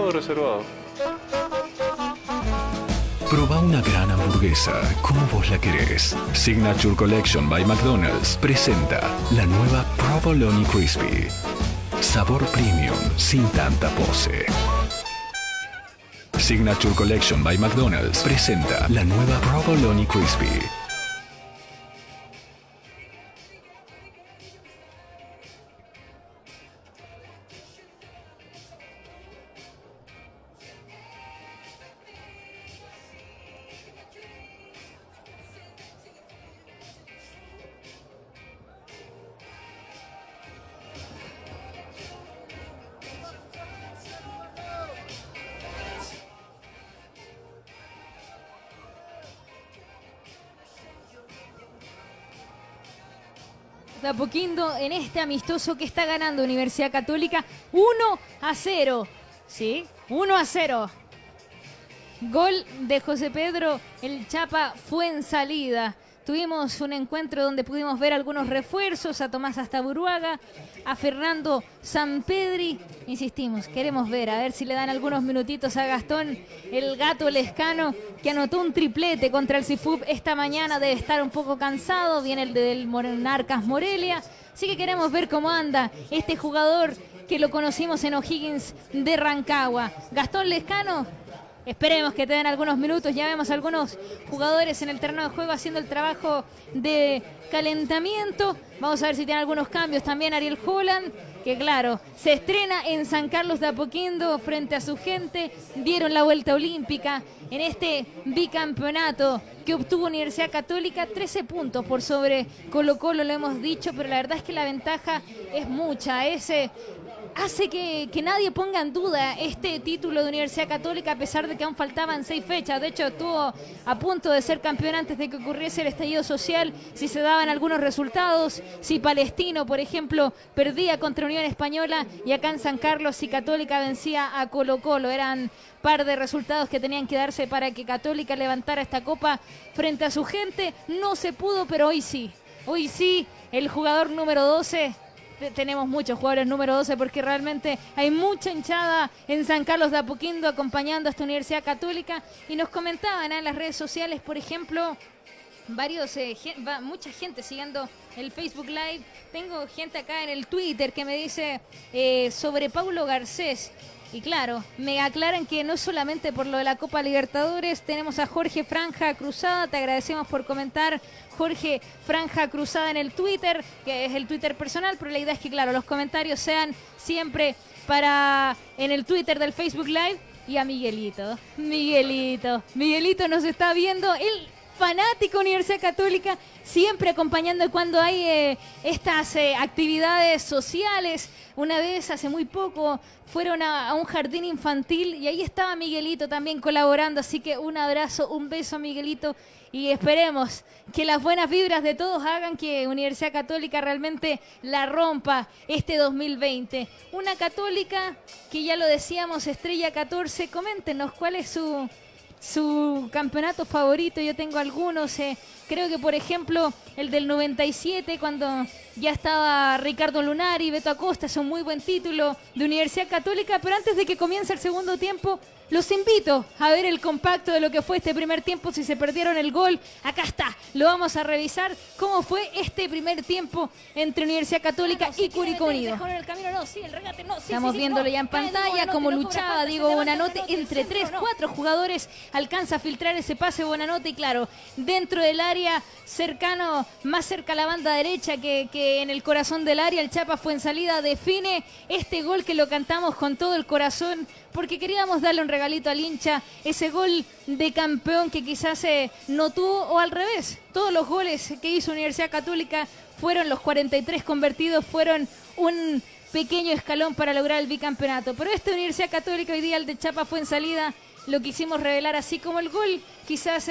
Todo reservado. Proba una gran hamburguesa como vos la querés. Signature Collection by McDonald's presenta la nueva Provolone Crispy. Sabor premium sin tanta pose. Signature Collection by McDonald's presenta la nueva Provolone Crispy. De Apoquindo en este amistoso que está ganando Universidad Católica 1-0. ¿Sí? 1-0. Gol de José Pedro, el Chapa Fuenzalida. Tuvimos un encuentro donde pudimos ver algunos refuerzos, a Tomás Astaburuaga, a Fernando Sampedri. Insistimos, queremos ver, a ver si le dan algunos minutitos a Gastón, el gato Lescano, que anotó un triplete contra el CIFUB esta mañana. Debe estar un poco cansado, viene el del Monarcas Morelia. Así que queremos ver cómo anda este jugador que lo conocimos en O'Higgins de Rancagua. Gastón Lescano. Esperemos que te den algunos minutos. Ya vemos algunos jugadores en el terreno de juego haciendo el trabajo de calentamiento. Vamos a ver si tiene algunos cambios también Ariel Holland, que claro, se estrena en San Carlos de Apoquindo frente a su gente. Dieron la vuelta olímpica en este bicampeonato que obtuvo Universidad Católica. 13 puntos por sobre Colo-Colo, lo hemos dicho, pero la verdad es que la ventaja es mucha. Hace que nadie ponga en duda este título de Universidad Católica, a pesar de que aún faltaban 6 fechas. De hecho, estuvo a punto de ser campeón antes de que ocurriese el estallido social, si se daban algunos resultados, si Palestino, por ejemplo, perdía contra Unión Española, y acá en San Carlos si Católica vencía a Colo-Colo. Eran par de resultados que tenían que darse para que Católica levantara esta copa frente a su gente. No se pudo, pero hoy sí. Hoy sí, el jugador número 12... Tenemos muchos jugadores número 12 porque realmente hay mucha hinchada en San Carlos de Apoquindo acompañando a esta Universidad Católica. Y nos comentaban en las redes sociales, por ejemplo, mucha gente siguiendo el Facebook Live. Tengo gente acá en el Twitter que me dice sobre Paulo Garcés. Y claro, me aclaran que no solamente por lo de la Copa Libertadores. Tenemos a Jorge Franja Cruzada, te agradecemos por comentar, Jorge Franja Cruzada, en el Twitter, que es el Twitter personal, pero la idea es que, claro, los comentarios sean siempre en el Twitter del Facebook Live. Y a Miguelito nos está viendo, el fanático Universidad Católica, siempre acompañando cuando hay estas actividades sociales. Una vez, hace muy poco, fueron a un jardín infantil y ahí estaba Miguelito también colaborando. Así que un abrazo, un beso, Miguelito, y esperemos que las buenas vibras de todos hagan que Universidad Católica realmente la rompa este 2020. Una Católica que, ya lo decíamos, estrella 14. Coméntenos cuál es su campeonato favorito. Yo tengo algunos, creo que por ejemplo el del 97, cuando ya estaba Ricardo Lunari, Beto Acosta, es un muy buen título de Universidad Católica. Pero antes de que comience el segundo tiempo, los invito a ver el compacto de lo que fue este primer tiempo. Si se perdieron el gol, acá está, lo vamos a revisar, cómo fue este primer tiempo entre Universidad Católica y Curicó Unido. Estamos viéndolo ya en pantalla, cómo luchaba Diego Bonanote entre 3-4 jugadores, alcanza a filtrar ese pase Bonanote, y claro, dentro del área, más cerca a la banda derecha que en el corazón del área, el Chapa Fuenzalida define este gol que lo cantamos con todo el corazón, porque queríamos darle un regalito al hincha, ese gol de campeón que quizás no tuvo, o al revés, todos los goles que hizo Universidad Católica fueron, los 43 convertidos, fueron un pequeño escalón para lograr el bicampeonato. Pero esta Universidad Católica hoy día, el de Chapa Fuenzalida, lo quisimos revelar así como el gol quizás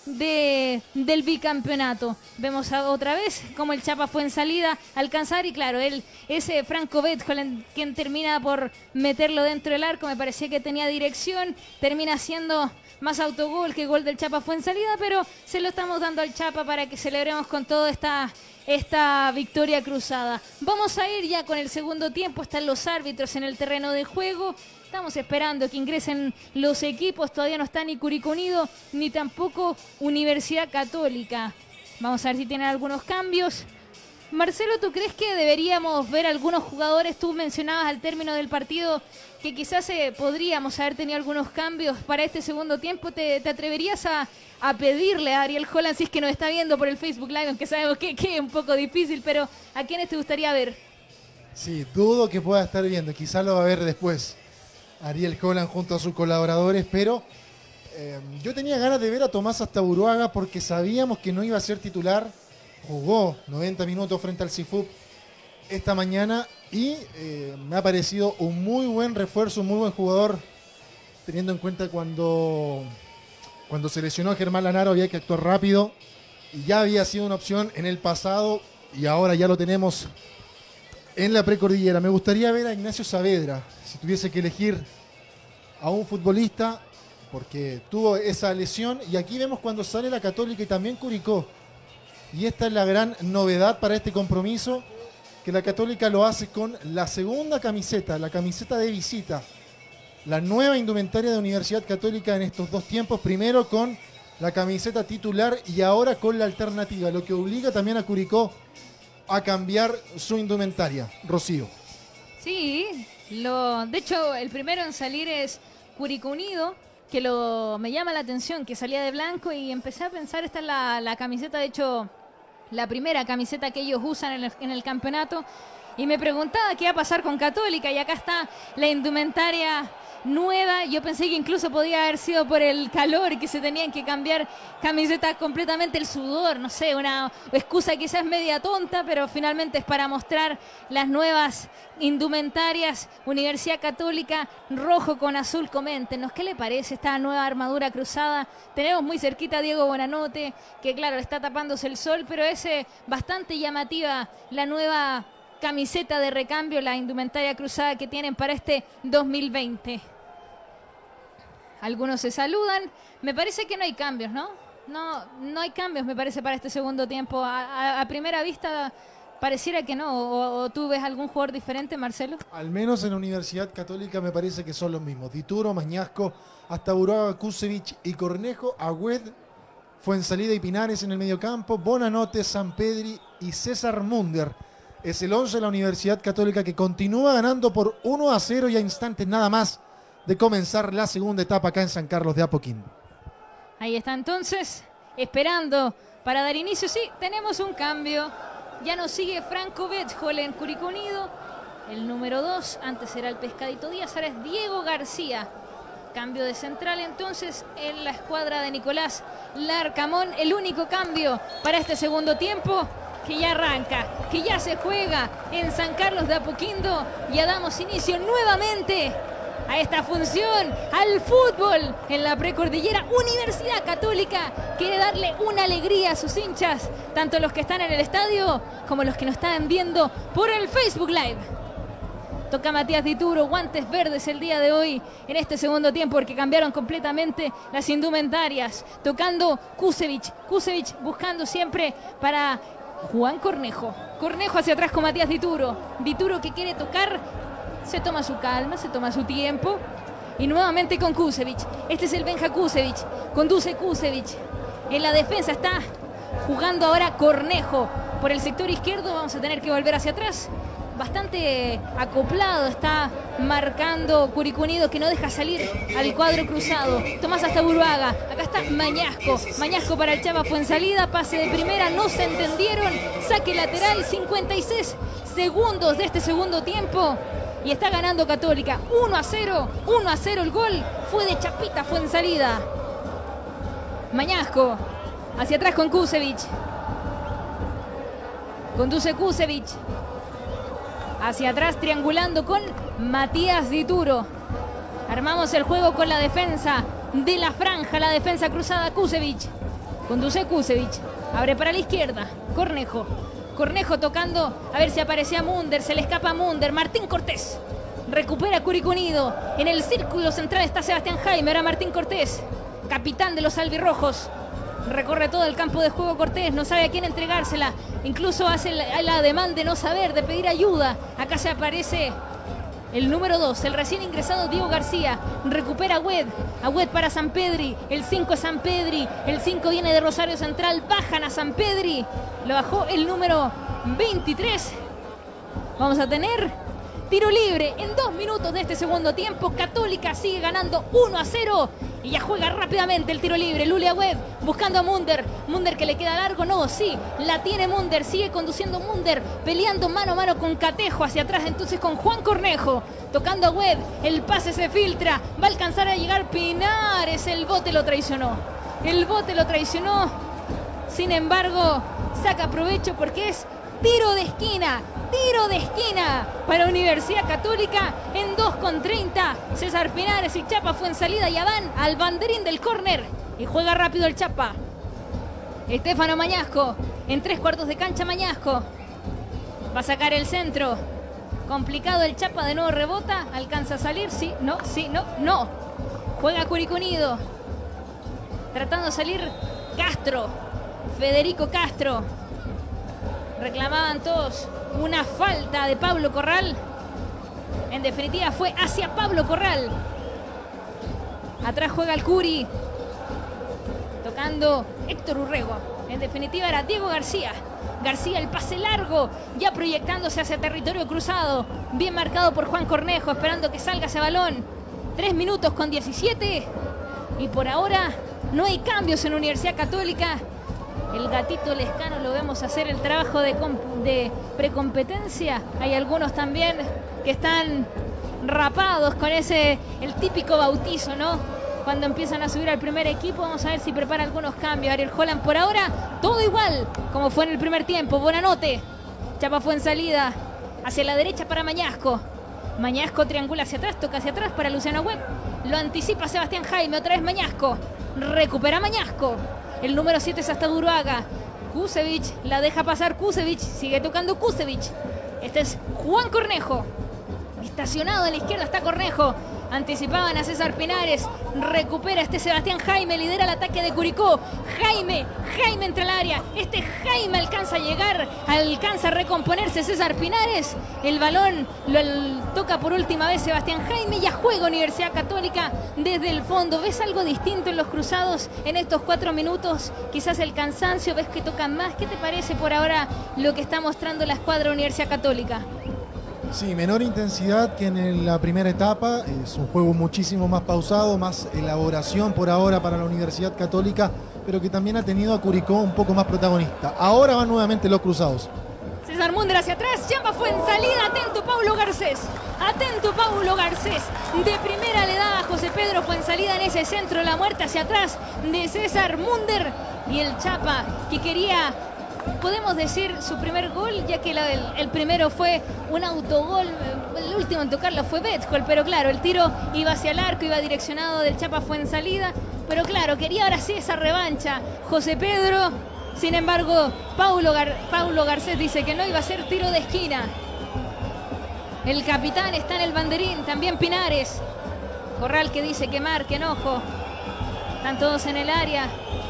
del bicampeonato. Vemos otra vez como el Chapa Fuenzalida alcanzar, y claro, ese Franco Betholen, quien termina por meterlo dentro del arco, me parecía que tenía dirección, termina siendo más autogol que gol del Chapa Fuenzalida, pero se lo estamos dando al Chapa para que celebremos con toda esta victoria cruzada. Vamos a ir ya con el segundo tiempo. Están los árbitros en el terreno de juego Estamos esperando que ingresen los equipos. Todavía no está ni Curicó Unido ni tampoco Universidad Católica. Vamos a ver si tienen algunos cambios. Marcelo, ¿tú crees que deberíamos ver algunos jugadores? Tú mencionabas al término del partido que quizás podríamos haber tenido algunos cambios para este segundo tiempo. ¿Te atreverías a pedirle a Ariel Holland, si es que nos está viendo por el Facebook Live, aunque sabemos que es un poco difícil, pero ¿a quiénes te gustaría ver? Sí, dudo que pueda estar viendo, quizás lo va a ver después Ariel Holland junto a sus colaboradores, pero yo tenía ganas de ver a Tomás Astaburuaga porque sabíamos que no iba a ser titular. Jugó 90 minutos frente al Cifú esta mañana y me ha parecido un muy buen refuerzo, un muy buen jugador, teniendo en cuenta cuando se lesionó Germán Lanaro había que actuar rápido y ya había sido una opción en el pasado y ahora ya lo tenemos en la precordillera. Me gustaría ver a Ignacio Saavedra, si tuviese que elegir a un futbolista, porque tuvo esa lesión y aquí vemos cuando sale la Católica y también Curicó. Y esta es la gran novedad para este compromiso, que la Católica lo hace con la segunda camiseta, la camiseta de visita. La nueva indumentaria de Universidad Católica en estos dos tiempos, primero con la camiseta titular y ahora con la alternativa, lo que obliga también a Curicó a cambiar su indumentaria. Rocío. Sí, de hecho el primero en salir es Curicó Unido, que me llama la atención, que salía de blanco y empecé a pensar, esta es la camiseta, de hecho, la primera camiseta que ellos usan en el campeonato, y me preguntaba qué iba a pasar con Católica, y acá está la indumentaria nueva. Yo pensé que incluso podía haber sido por el calor y que se tenían que cambiar camisetas completamente, el sudor, no sé, una excusa quizás media tonta, pero finalmente es para mostrar las nuevas indumentarias. Universidad Católica, rojo con azul. Coméntenos, ¿qué le parece esta nueva armadura cruzada? Tenemos muy cerquita a Diego Bonanote, que claro, le está tapándose el sol, pero es bastante llamativa la nueva camiseta de recambio, la indumentaria cruzada que tienen para este 2020. Algunos se saludan. Me parece que no hay cambios, ¿no? No hay cambios, me parece, para este segundo tiempo. A primera vista pareciera que no. ¿O tú ves algún jugador diferente, Marcelo? Al menos en la Universidad Católica me parece que son los mismos. Dituro, Mañasco, Astaburuaga, Kusevich y Cornejo, Agüed, Fuensalida y Pinares en el mediocampo, Bonanote, Sampedri y César Munder. Es el 11 de la Universidad Católica, que continúa ganando por 1-0 y a instantes nada más de comenzar la segunda etapa acá en San Carlos de Apoquindo. Ahí está entonces, esperando para dar inicio. Sí, tenemos un cambio. Ya nos sigue Franco Betjol en Curicó Unido. El número 2, antes era el Pescadito Díaz, ahora es Diego García. Cambio de central entonces en la escuadra de Nicolás Larcamón. El único cambio para este segundo tiempo, que ya arranca, que ya se juega en San Carlos de Apoquindo. Ya damos inicio nuevamente a esta función, al fútbol en la precordillera. Universidad Católica quiere darle una alegría a sus hinchas, tanto los que están en el estadio como los que nos están viendo por el Facebook Live. Toca Matías Dituro, guantes verdes el día de hoy en este segundo tiempo, porque cambiaron completamente las indumentarias. Tocando Kusevich buscando siempre para Juan Cornejo. Cornejo hacia atrás con Matías Dituro. Dituro, que quiere tocar, se toma su calma, se toma su tiempo. Y nuevamente con Kusevich. Este es el Benja Kusevich. Conduce Kusevich. En la defensa está jugando ahora Cornejo. Por el sector izquierdo vamos a tener que volver hacia atrás. Bastante acoplado está marcando Curicó Unido, que no deja salir al cuadro cruzado. Tomás Astaburuaga, acá está Mañasco para el Chava Fuensalida, pase de primera, no se entendieron, saque lateral, 56 segundos de este segundo tiempo y está ganando Católica, 1-0, el gol fue de Chapita Fuensalida. Mañasco hacia atrás con Kusevich, conduce Kusevich. Hacia atrás triangulando con Matías Dituro. Armamos el juego con la defensa de la franja, la defensa cruzada. Kusevich. Conduce Kusevich. Abre para la izquierda. Cornejo tocando. A ver si aparecía Munder. Se le escapa a Munder. Martín Cortés. Recupera Curicó Unido. En el círculo central está Sebastián Jaime. Ahora Martín Cortés, capitán de los albirrojos. Recorre todo el campo de juego Cortés, no sabe a quién entregársela. Incluso hace la ademán de no saber, de pedir ayuda. Acá se aparece El número 2, el recién ingresado Diego García. Recupera Agüed. Agüed para Sampedri. El 5 es Sampedri. El 5 viene de Rosario Central. Bajan a Sampedri. Lo bajó el número 23. Vamos a tener tiro libre en 2 minutos de este segundo tiempo. Católica sigue ganando 1-0. Y ya juega rápidamente el tiro libre. Lule Agüed buscando a Munder. Munder que le queda largo. No, sí, la tiene Munder. Sigue conduciendo Munder. Peleando mano a mano con Catejo. Hacia atrás entonces con Juan Cornejo. Tocando a Agüed. El pase se filtra. Va a alcanzar a llegar Pinares. El bote lo traicionó. El bote lo traicionó. Sin embargo, saca provecho porque es tiro de esquina. Tiro de esquina para Universidad Católica en 2:30. César Pinares y Chapa Fuenzalida ya van al banderín del córner. Y juega rápido el Chapa. Estefano Mañasco. En 3/4 de cancha Mañasco. Va a sacar el centro. Complicado el Chapa, de nuevo rebota. Alcanza a salir. Sí, no, no. Juega Curicó Unido. Tratando de salir Castro. Federico Castro. Reclamaban todos una falta de Pablo Corral. En definitiva fue hacia Pablo Corral. Atrás juega el Curi. Tocando Héctor Urrego. En definitiva era Diego García. García, el pase largo, ya proyectándose hacia territorio cruzado. Bien marcado por Juan Cornejo, esperando que salga ese balón. 3 minutos con 17. Y por ahora no hay cambios en Universidad Católica. El gatito Lescano lo vemos hacer el trabajo de precompetencia. Hay algunos también que están rapados con el típico bautizo, ¿no? Cuando empiezan a subir al primer equipo, vamos a ver si prepara algunos cambios. Ariel Holland por ahora, todo igual, como fue en el primer tiempo. Buenanote. Chapa Fuenzalida, hacia la derecha para Mañasco. Mañasco triangula hacia atrás, toca hacia atrás para Luciano Agüed. Lo anticipa Sebastián Jaime, otra vez Mañasco. Recupera Mañasco. El número 7 es hasta Uruaga. Kusevich la deja pasar. Kusevich sigue tocando Kusevich. Este es Juan Cornejo. Estacionado a la izquierda está Cornejo. Anticipaban a César Pinares. Recupera Sebastián Jaime. Lidera el ataque de Curicó. Jaime entra al área. Jaime alcanza a llegar. Alcanza a recomponerse César Pinares. El balón lo toca por última vez Sebastián Jaime. Ya juega Universidad Católica desde el fondo. ¿Ves algo distinto en los cruzados en estos 4 minutos? Quizás el cansancio. ¿Ves que tocan más? ¿Qué te parece por ahora lo que está mostrando la escuadra Universidad Católica? Sí, menor intensidad que en la primera etapa, es un juego muchísimo más pausado, más elaboración por ahora para la Universidad Católica, pero que también ha tenido a Curicó un poco más protagonista. Ahora van nuevamente los cruzados. César Munder hacia atrás, Chapa Fuenzalida, atento Paulo Garcés. Atento Paulo Garcés. De primera le da a José Pedro Fuenzalida en ese centro, la muerte hacia atrás de César Munder. Y el Chapa que quería, podemos decir, su primer gol, ya que el primero fue un autogol, el último en tocarlo fue Betschol, pero claro, el tiro iba hacia el arco, iba direccionado del Chapa Fuenzalida, pero claro, quería ahora sí esa revancha José Pedro. Sin embargo, Paulo Garcés dice que no, iba a ser tiro de esquina. El capitán está en el banderín, también Pinares. Corral que dice que marquen, ojo. Están todos en el área.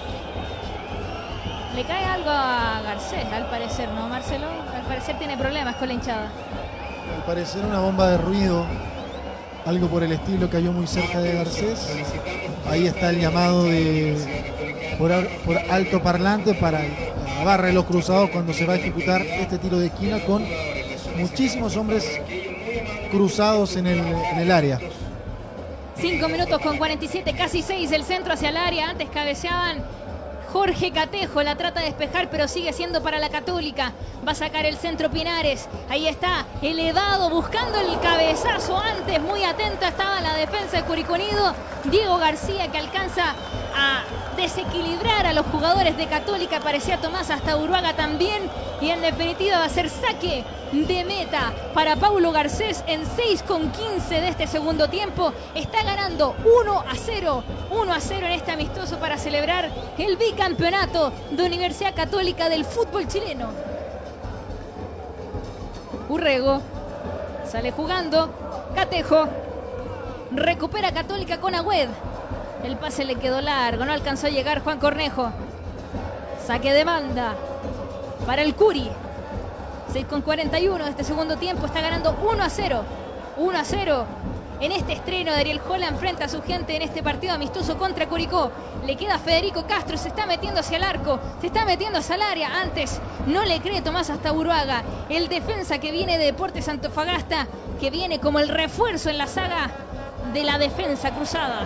Le cae algo a Garcés, al parecer, ¿no, Marcelo? Al parecer tiene problemas con la hinchada. Al parecer una bomba de ruido, algo por el estilo, cayó muy cerca de Garcés. Ahí está el llamado por alto parlante para la barra de los cruzados cuando se va a ejecutar este tiro de esquina con muchísimos hombres cruzados en el área. 5 minutos con 47, casi 6, el centro hacia el área. Antes cabeceaban Jorge Catejo, la trata de despejar, pero sigue siendo para la Católica. Va a sacar el centro Pinares. Ahí está, elevado, buscando el cabezazo antes. Muy atenta estaba la defensa de Curicó Unido. Diego García que alcanza a desequilibrar a los jugadores de Católica. Parecía Tomás hasta Uruaga también. Y en definitiva va a ser saque de meta para Paulo Garcés en 6:15 de este segundo tiempo. Está ganando 1-0. 1-0 en este amistoso para celebrar el bicampeonato de Universidad Católica del fútbol chileno. Urrego sale jugando. Catejo recupera Católica con Agüed. El pase le quedó largo, no alcanzó a llegar Juan Cornejo. Saque de banda para el Curi. 6:41 de este segundo tiempo, está ganando 1-0. 1-0 en este estreno de Ariel Holland frente a su gente en este partido amistoso contra Curicó. Le queda Federico Castro, se está metiendo hacia el arco, se está metiendo hacia el área. Antes no le cree Tomás Astaburuaga, el defensa que viene de Deportes Antofagasta, que viene como el refuerzo en la saga de la defensa cruzada.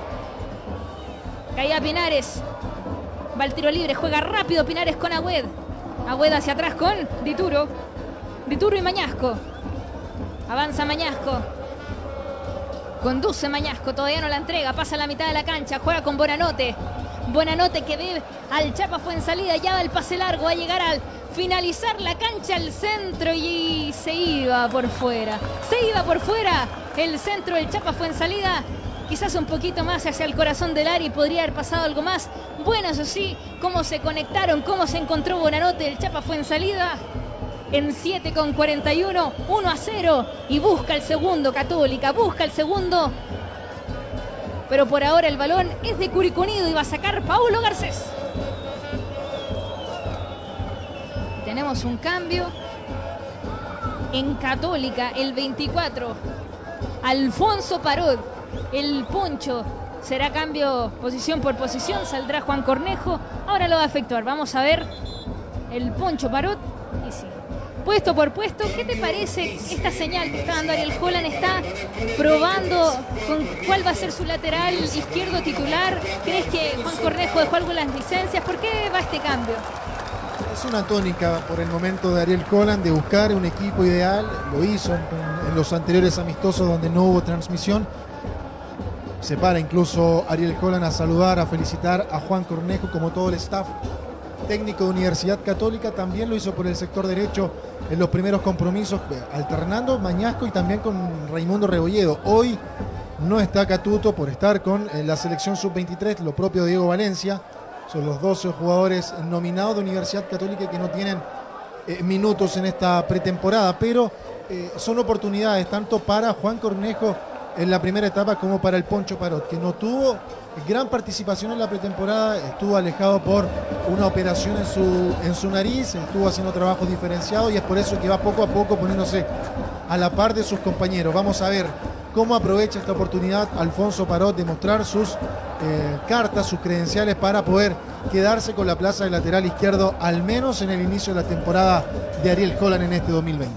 Caía Pinares, va el tiro libre, juega rápido Pinares con Agüed. Agüed hacia atrás con Dituro. Dituro y Mañasco. Avanza Mañasco. Conduce Mañasco, todavía no la entrega, pasa a la mitad de la cancha, juega con Bonanote. Bonanote que ve al Chapa Fuensalida, ya va el pase largo, va a llegar al finalizar la cancha al centro y se iba por fuera. Se iba por fuera el centro del Chapa Fuensalida, quizás un poquito más hacia el corazón del área y podría haber pasado algo más. Bueno, eso sí, cómo se conectaron, cómo se encontró Bonanote, el Chapa Fuensalida. En 7:41, 1-0 y busca el segundo Católica, busca el segundo. Pero por ahora el balón es de Curicó Unido y va a sacar Paulo Garcés. Tenemos un cambio en Católica, el 24. Alfonso Parot, el Poncho. Será cambio posición por posición, saldrá Juan Cornejo. Ahora lo va a efectuar. Vamos a ver el Poncho Parot. Y sí. Puesto por puesto, ¿qué te parece esta señal que está dando Ariel Holland? Está probando con cuál va a ser su lateral izquierdo titular. ¿Crees que Juan Cornejo dejó algo en las licencias? ¿Por qué va este cambio? Es una tónica por el momento de Ariel Holland de buscar un equipo ideal. Lo hizo en los anteriores amistosos donde no hubo transmisión. Se para incluso Ariel Holland a saludar, a felicitar a Juan Cornejo como todo el staff técnico de Universidad Católica. También lo hizo por el sector derecho en los primeros compromisos, alternando Mañasco y también con Raimundo Rebolledo. Hoy no está Catuto por estar con la selección sub-23, lo propio de Diego Valencia. Son los 12 jugadores nominados de Universidad Católica que no tienen minutos en esta pretemporada, pero son oportunidades tanto para Juan Cornejo en la primera etapa como para el Poncho Parot, que no tuvo gran participación en la pretemporada, estuvo alejado por una operación en su nariz, estuvo haciendo trabajos diferenciados y es por eso que va poco a poco poniéndose a la par de sus compañeros. Vamos a ver cómo aprovecha esta oportunidad Alfonso Parot de mostrar sus cartas, sus credenciales para poder quedarse con la plaza de lateral izquierdo, al menos en el inicio de la temporada de Ariel Holland en este 2020.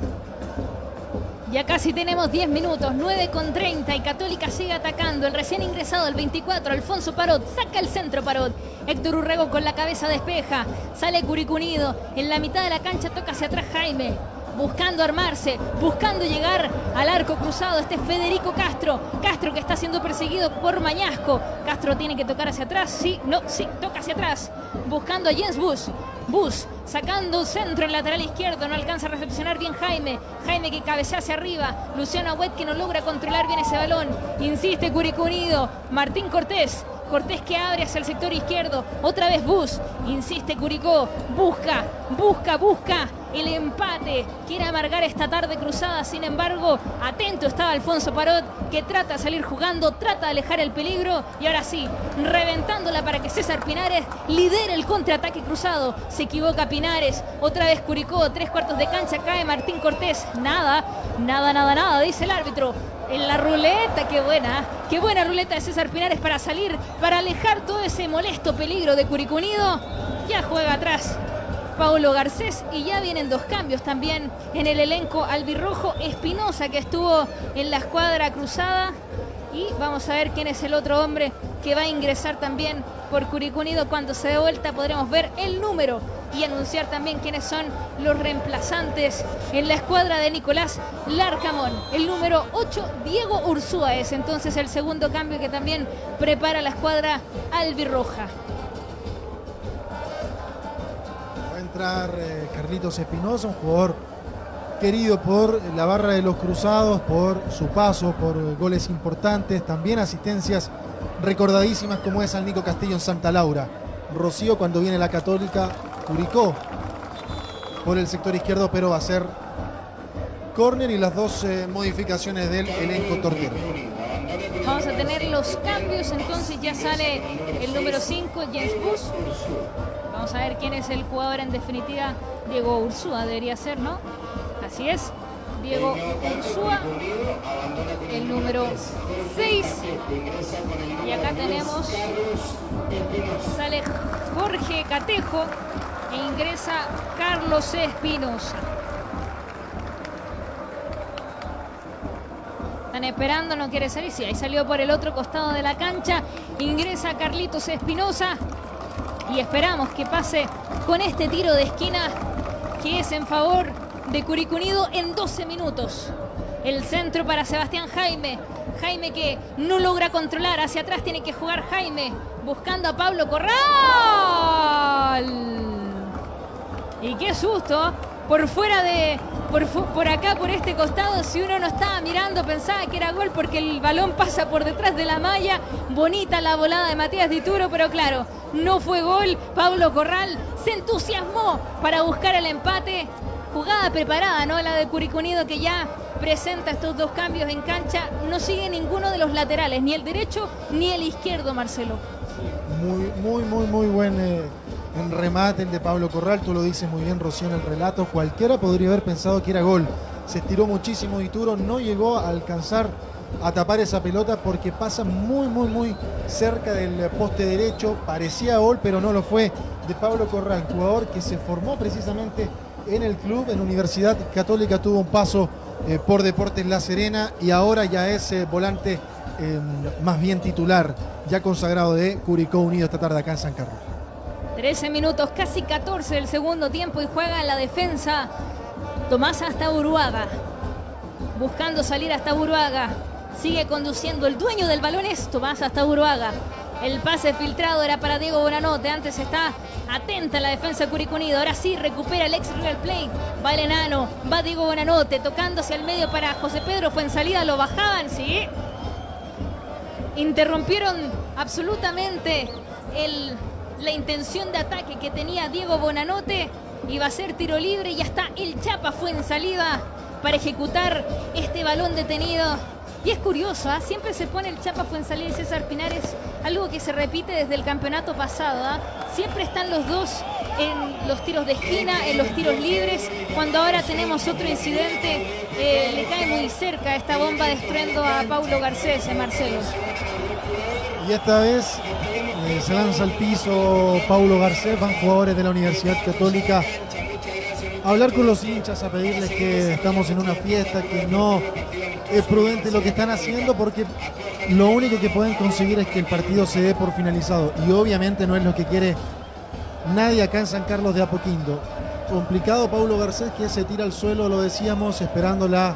Ya casi tenemos 10 minutos, 9:30 y Católica sigue atacando. El recién ingresado, el 24, Alfonso Parot, saca el centro Parot. Héctor Urrego con la cabeza despeja, sale Curicó Unido, en la mitad de la cancha toca hacia atrás Jaime. Buscando armarse, buscando llegar al arco cruzado. Este es Federico Castro. Castro que está siendo perseguido por Mañasco. Castro tiene que tocar hacia atrás. Sí, no, sí, toca hacia atrás. Buscando a Jens Bus. Bus sacando un centro en lateral izquierdo. No alcanza a recepcionar bien Jaime. Jaime que cabecea hacia arriba. Luciano Agüed que no logra controlar bien ese balón. Insiste Curicó Unido. Martín Cortés. Cortés que abre hacia el sector izquierdo. Otra vez Bus. Insiste Curicó. Busca el empate. Quiere amargar esta tarde cruzada. Sin embargo, atento estaba Alfonso Parot, que trata de salir jugando, trata de alejar el peligro. Y ahora sí, reventándola para que César Pinares lidere el contraataque cruzado. Se equivoca Pinares. Otra vez Curicó. 3/4 de cancha. Cae Martín Cortés. Nada, dice el árbitro. En la ruleta, qué buena ruleta de César Pinares para salir, para alejar todo ese molesto peligro de Curicó Unido. Ya juega atrás Paulo Garcés y ya vienen 2 cambios también en el elenco albirrojo. Espinosa que estuvo en la escuadra cruzada y vamos a ver quién es el otro hombre que va a ingresar también por Curicó Unido. Cuando se dé vuelta podremos ver el número y anunciar también quiénes son los reemplazantes en la escuadra de Nicolás Larcamón. El número 8, Diego Ursúa, es entonces el segundo cambio que también prepara la escuadra albirroja. Va a entrar Carlitos Espinosa, un jugador querido por la barra de los cruzados, por su paso, por goles importantes, también asistencias recordadísimas como es al Nico Castillo en Santa Laura. Rocío cuando viene la Católica, Curicó por el sector izquierdo, pero va a ser córner y las 2 modificaciones del elenco tortero. Vamos a tener los cambios, entonces ya sale el número 5, Jens Bus. Vamos a ver quién es el jugador en definitiva. Diego Ursúa debería ser, ¿no? Así es. Diego Ursúa, el número 6. Y acá tenemos, sale Jorge Catejo e ingresa Carlos Espinosa. Están esperando, no quiere salir. Sí, ahí salió por el otro costado de la cancha. Ingresa Carlitos Espinosa. Y esperamos que pase con este tiro de esquina que es en favor de Curicó Unido en 12 minutos. El centro para Sebastián Jaime. Jaime que no logra controlar. Hacia atrás tiene que jugar Jaime. Buscando a Pablo Corral. Y qué susto. Por fuera de... Por acá, por este costado, si uno no estaba mirando, pensaba que era gol porque el balón pasa por detrás de la malla. Bonita la volada de Matías Dituro, pero claro, no fue gol. Pablo Corral se entusiasmó para buscar el empate. Jugada preparada, ¿no? La de Curicó Unido, que ya presenta estos dos cambios en cancha. No sigue ninguno de los laterales, ni el derecho ni el izquierdo, Marcelo. Muy buen en remate el de Pablo Corral. Tú lo dices muy bien, Rocío, en el relato. Cualquiera podría haber pensado que era gol. Se estiró muchísimo Dituro, no llegó a alcanzar a tapar esa pelota porque pasa muy cerca del poste derecho. Parecía gol, pero no lo fue, de Pablo Corral, jugador que se formó precisamente en el club, en Universidad Católica. Tuvo un paso por Deportes La Serena y ahora ya es volante más bien titular, ya consagrado de Curicó Unido esta tarde acá en San Carlos. 13 minutos, casi 14 del segundo tiempo y juega en la defensa Tomás Astaburuaga. Buscando salir Astaburuaga. Sigue conduciendo. El dueño del balón es Tomás Astaburuaga. El pase filtrado era para Diego Bonanote. Antes está atenta la defensa de Curicó Unido. Ahora sí recupera el ex River Plate. Va el enano, va Diego Bonanote tocándose al medio para José Pedro Fuensalida. Lo bajaban, sí. Interrumpieron absolutamente la intención de ataque que tenía Diego Bonanote. Iba a ser tiro libre y ya está el Chapa Fuensalida para ejecutar este balón detenido. Y es curioso, ¿eh? Siempre se pone el Chapa Fuensalida y César Pinares, algo que se repite desde el campeonato pasado, ¿eh? Siempre están los dos en los tiros de esquina, en los tiros libres. Cuando ahora tenemos otro incidente, le cae muy cerca esta bomba de estruendo a Paulo Garcés, Marcelo. Y esta vez se lanza al piso Paulo Garcés. Van jugadores de la Universidad Católica a hablar con los hinchas, a pedirles que estamos en una fiesta, que no es prudente lo que están haciendo, porque lo único que pueden conseguir es que el partido se dé por finalizado, y obviamente no es lo que quiere nadie acá en San Carlos de Apoquindo. Complicado Paulo Garcés, que se tira al suelo, lo decíamos, esperando la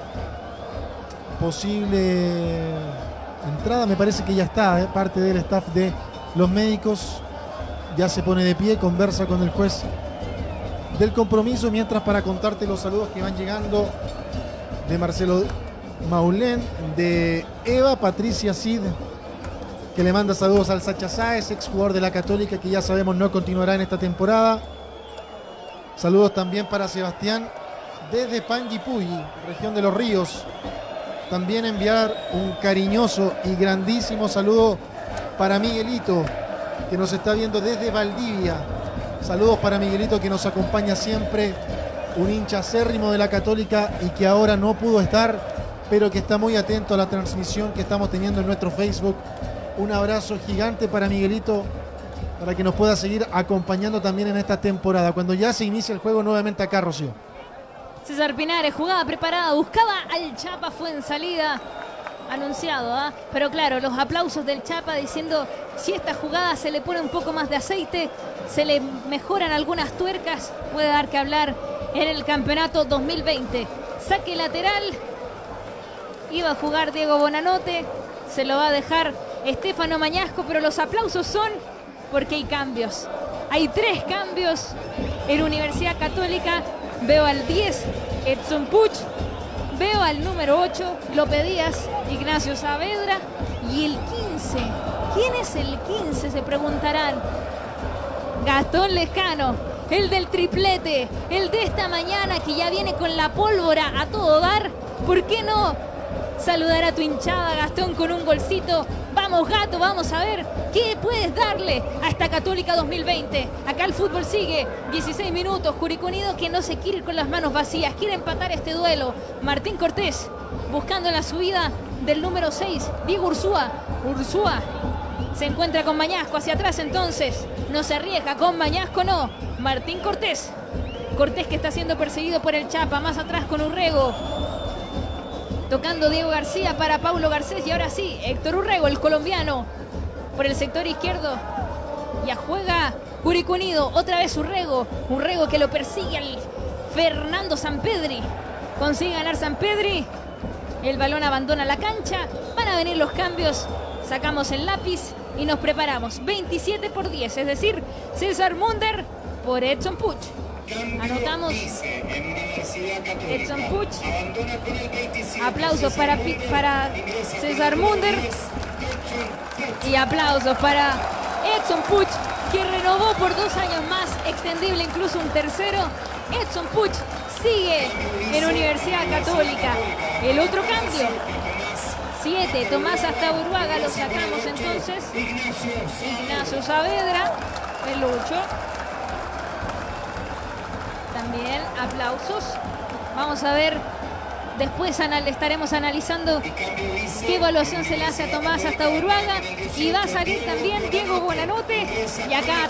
posible entrada. Me parece que ya está, parte del staff de los médicos ya se pone de pie, conversa con el juez del compromiso, mientras para contarte los saludos que van llegando de Marcelo Maulén, de Eva Patricia Cid, que le manda saludos al Sacha Sáez, exjugador de la Católica, que ya sabemos no continuará en esta temporada. Saludos también para Sebastián desde Panguipulli, región de Los Ríos. También enviar un cariñoso y grandísimo saludo para Miguelito, que nos está viendo desde Valdivia. Saludos para Miguelito, que nos acompaña siempre, un hincha acérrimo de la Católica y que ahora no pudo estar, pero que está muy atento a la transmisión que estamos teniendo en nuestro Facebook. Un abrazo gigante para Miguelito, para que nos pueda seguir acompañando también en esta temporada, cuando ya se inicia el juego nuevamente acá, Rocío. César Pinares, jugada preparada, buscaba al Chapa Fuensalida, anunciado, ¿eh? Pero claro, los aplausos del Chapa diciendo, si esta jugada se le pone un poco más de aceite, se le mejoran algunas tuercas, puede dar que hablar en el campeonato 2020. Saque lateral, iba a jugar Diego Bonanote, se lo va a dejar Estefano Mañasco, pero los aplausos son porque hay cambios. Hay 3 cambios en Universidad Católica. Veo al 10, Edson Puch. Veo al número 8, Lope Díaz, Ignacio Saavedra. Y el 15, ¿quién es el 15? Se preguntarán. Gastón Lescano, el del triplete, el de esta mañana, que ya viene con la pólvora a todo dar. ¿Por qué no saludar a tu hinchada, Gastón, con un golcito. Vamos, Gato, vamos a ver qué puedes darle a esta Católica 2020. Acá el fútbol sigue, 16 minutos, Curicó Unido que no se quiere ir con las manos vacías, quiere empatar este duelo. Martín Cortés buscando en la subida del número 6, Diego Ursúa. Ursúa se encuentra con Mañasco hacia atrás entonces, no se arriesga con Mañasco, no. Martín Cortés. Cortés que está siendo perseguido por el Chapa, más atrás con Urrego. Tocando Diego García para Paulo Garcés y ahora sí, Héctor Urrego, el colombiano, por el sector izquierdo. Ya juega Curicó Unido, otra vez Urrego. Urrego que lo persigue al Fernando Sampedri. Consigue ganar Sampedri. El balón abandona la cancha. Van a venir los cambios. Sacamos el lápiz y nos preparamos. 27-10, es decir, César Munder por Edson Puch. Anotamos Edson Puch. Aplausos para César Munder. Y aplausos para Edson Puch, que renovó por 2 años más, extendible incluso un tercero. Edson Puch sigue en Universidad Católica. El otro cambio, 7, Tomás Astaburuaga, lo sacamos entonces. Ignacio Saavedra, el 8. También aplausos. Vamos a ver, después estaremos analizando qué evaluación se le hace a Tomás Astaburuaga. Y va a salir también Diego Bonanote. Y acá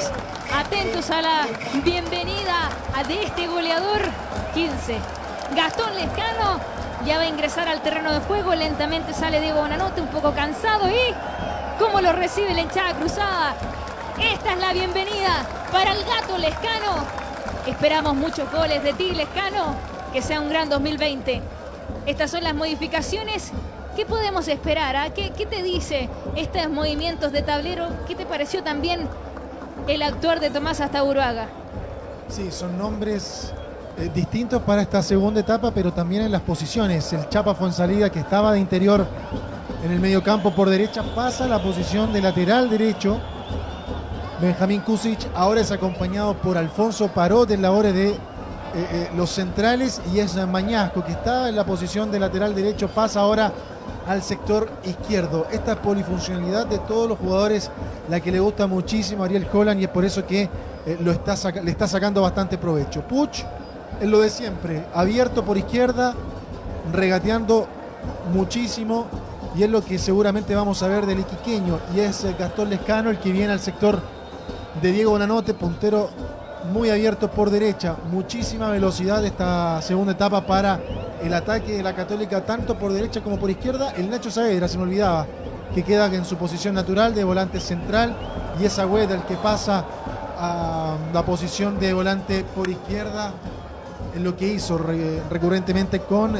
atentos a la bienvenida de este goleador. 15. Gastón Lescano ya va a ingresar al terreno de juego. Lentamente sale Diego Bonanote, un poco cansado. Y cómo lo recibe la hinchada cruzada. Esta es la bienvenida para el Gato Lescano. Esperamos muchos goles de ti, Lescano. Que sea un gran 2020. Estas son las modificaciones. ¿Qué podemos esperar? ¿Ah? ¿Qué te dice estos movimientos de tablero? ¿Qué te pareció también el actuar de Tomás Astaburuaga? Sí, son nombres distintos para esta segunda etapa, pero también en las posiciones. El Chapa Fuenzalida, que estaba de interior en el mediocampo por derecha, pasa a la posición de lateral derecho. Benjamín Kusic ahora es acompañado por Alfonso Parot en labores de los centrales, y es Mañasco, que estaba en la posición de lateral derecho, pasa ahora al sector izquierdo. Esta polifuncionalidad de todos los jugadores, la que le gusta muchísimo a Ariel Holland, y es por eso que le está sacando bastante provecho. Puch, en lo de siempre, abierto por izquierda, regateando muchísimo, y es lo que seguramente vamos a ver del iquiqueño, y es Gastón Lescano el que viene al sector de Diego Bonanote, puntero muy abierto por derecha. Muchísima velocidad esta segunda etapa para el ataque de la Católica, tanto por derecha como por izquierda. El Nacho Saavedra, se me olvidaba, que queda en su posición natural de volante central, y es Agüeda el que pasa a la posición de volante por izquierda, en lo que hizo recurrentemente con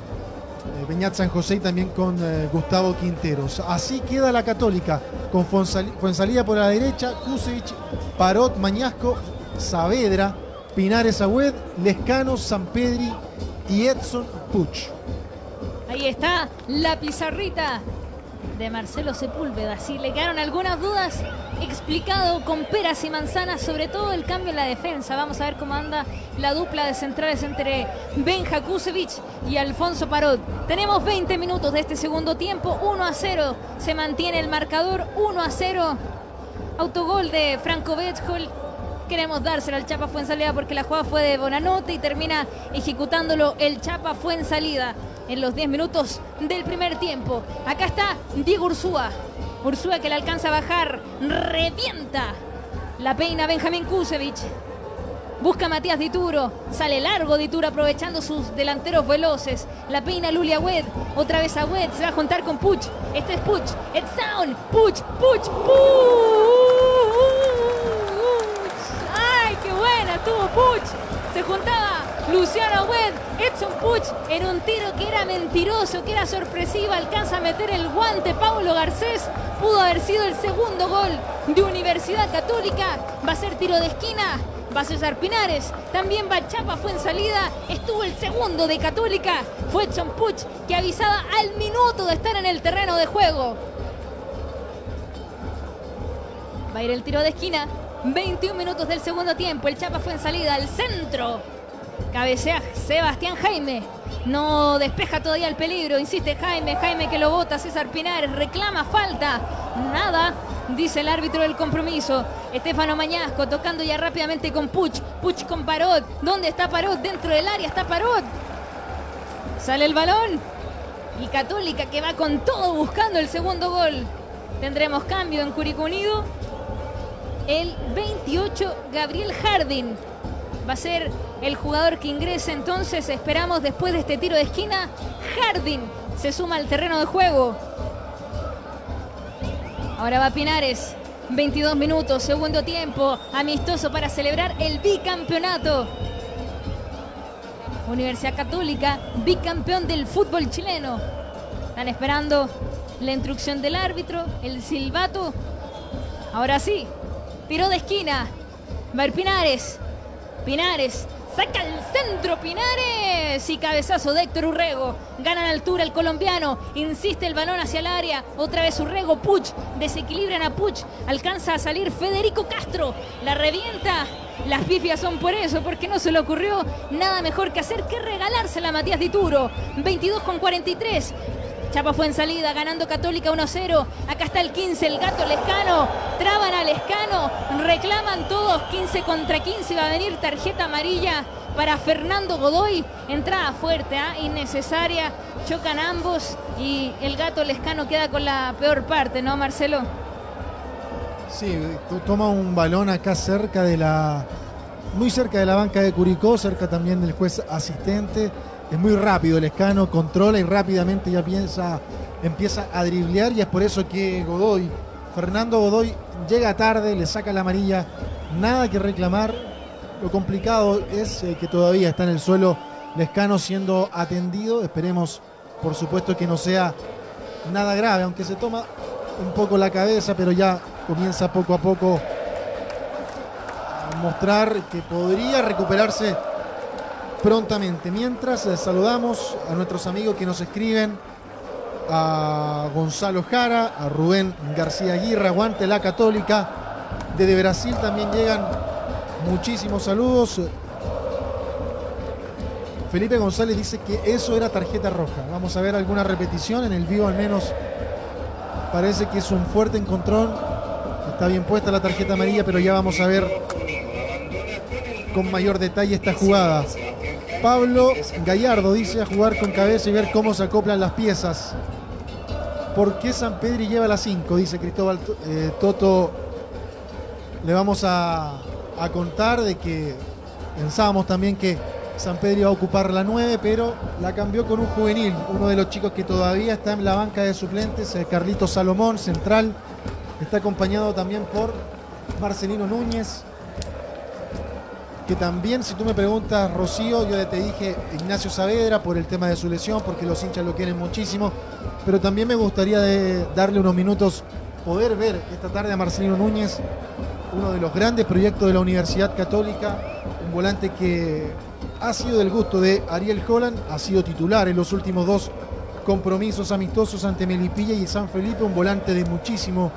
Beñat San José y también con Gustavo Quinteros. Así queda la Católica, con Fuenzalida por la derecha, Kusic, Parot, Mañasco, Saavedra, Pinares Agüed, Lescano, Sampedri y Edson Puch. Ahí está la pizarrita de Marcelo Sepúlveda. Si le quedaron algunas dudas, explicado con peras y manzanas, sobre todo el cambio en la defensa. Vamos a ver cómo anda la dupla de centrales entre Benja Kusevich y Alfonso Parot. Tenemos 20 minutos de este segundo tiempo. 1-0 se mantiene el marcador, 1-0. Autogol de Franco Betschol. Queremos dárselo al Chapa Fuenzalida porque la jugada fue de Bonanote y termina ejecutándolo el Chapa Fuenzalida en los 10 minutos del primer tiempo. Acá está Diego Ursúa. Ursúa que le alcanza a bajar, revienta. La peina Benjamín Kusevich. Busca a Matías Dituro. Sale largo Dituro aprovechando sus delanteros veloces. La peina Luli Agüed. Otra vez Agüed. Se va a juntar con Puch. Este es Puch. It's down. Puch. ¡Ay, qué buena estuvo Puch! Se juntaba Luciano Agüed, Edson Puch en un tiro que era mentiroso, que era sorpresivo. Alcanza a meter el guante Paulo Garcés. Pudo haber sido el segundo gol de Universidad Católica. Va a ser tiro de esquina. Va César Pinares. También va Chapa Fuenzalida. Estuvo el segundo de Católica. Fue Edson Puch, que avisaba al minuto de estar en el terreno de juego. Va a ir el tiro de esquina. 21 minutos del segundo tiempo. El Chapa Fuenzalida al centro. Cabecea Sebastián Jaime. No despeja todavía el peligro. Insiste Jaime. Jaime que lo bota. César Pinares reclama falta. Nada, dice el árbitro del compromiso. Estefano Mañasco tocando ya rápidamente con Puch. Puch con Parot. ¿Dónde está Parot? Dentro del área está Parot. Sale el balón. Y Católica que va con todo buscando el segundo gol. Tendremos cambio en Curicó Unido. El 28, Gabriel Harding va a ser el jugador que ingrese. Entonces esperamos después de este tiro de esquina. Harding se suma al terreno de juego. Ahora va Pinares. 22 minutos, segundo tiempo. Amistoso para celebrar el bicampeonato. Universidad Católica, bicampeón del fútbol chileno. Están esperando la instrucción del árbitro, el silbato. Ahora sí, tiro de esquina. Va a ir Pinares. Pinares, saca el centro Pinares. Y cabezazo de Héctor Urrego. Gana en altura el colombiano. Insiste el balón hacia el área. Otra vez Urrego, Puch. Desequilibran a Puch. Alcanza a salir Federico Castro. La revienta. Las pifias son por eso, porque no se le ocurrió nada mejor que hacer que regalársela a Matías Dituro. 22:43. Chapa fue en salida, ganando Católica 1-0. Acá está el 15, el Gato Lescano. Traban a Lescano, reclaman todos. 15 contra 15, va a venir tarjeta amarilla para Fernando Godoy. Entrada fuerte, innecesaria. Chocan ambos y el Gato Lescano queda con la peor parte, ¿no, Marcelo? Sí, toma un balón acá cerca de muy cerca de la banca de Curicó, cerca también del juez asistente. Es muy rápido, Lescano controla y rápidamente ya empieza a driblear, y es por eso que Fernando Godoy llega tarde, le saca la amarilla, nada que reclamar. Lo complicado es que todavía está en el suelo Lescano siendo atendido. Esperemos, por supuesto, que no sea nada grave, aunque se toma un poco la cabeza, pero ya comienza poco a poco a mostrar que podría recuperarse prontamente. Mientras saludamos a nuestros amigos que nos escriben, a Gonzalo Jara, a Rubén García Aguirre, aguante la Católica. Desde Brasil también llegan muchísimos saludos. Felipe González dice que eso era tarjeta roja. Vamos a ver alguna repetición en el vivo, al menos parece que es un fuerte encontrón. Está bien puesta la tarjeta amarilla, pero ya vamos a ver con mayor detalle esta jugada. Pablo Gallardo dice: a jugar con cabeza y ver cómo se acoplan las piezas. ¿Por qué San Pedri lleva la 5? Dice Cristóbal Toto. Le vamos a contar de que pensábamos también que San Pedri iba a ocupar la 9, pero la cambió con un juvenil, uno de los chicos que todavía está en la banca de suplentes, Carlito Salomón, central. Está acompañado también por Marcelino Núñez, que también, si tú me preguntas, Rocío, yo te dije Ignacio Saavedra por el tema de su lesión, porque los hinchas lo quieren muchísimo, pero también me gustaría darle unos minutos, poder ver esta tarde a Marcelino Núñez, uno de los grandes proyectos de la Universidad Católica, un volante que ha sido del gusto de Ariel Holland, ha sido titular en los últimos 2 compromisos amistosos ante Melipilla y San Felipe, un volante de muchísima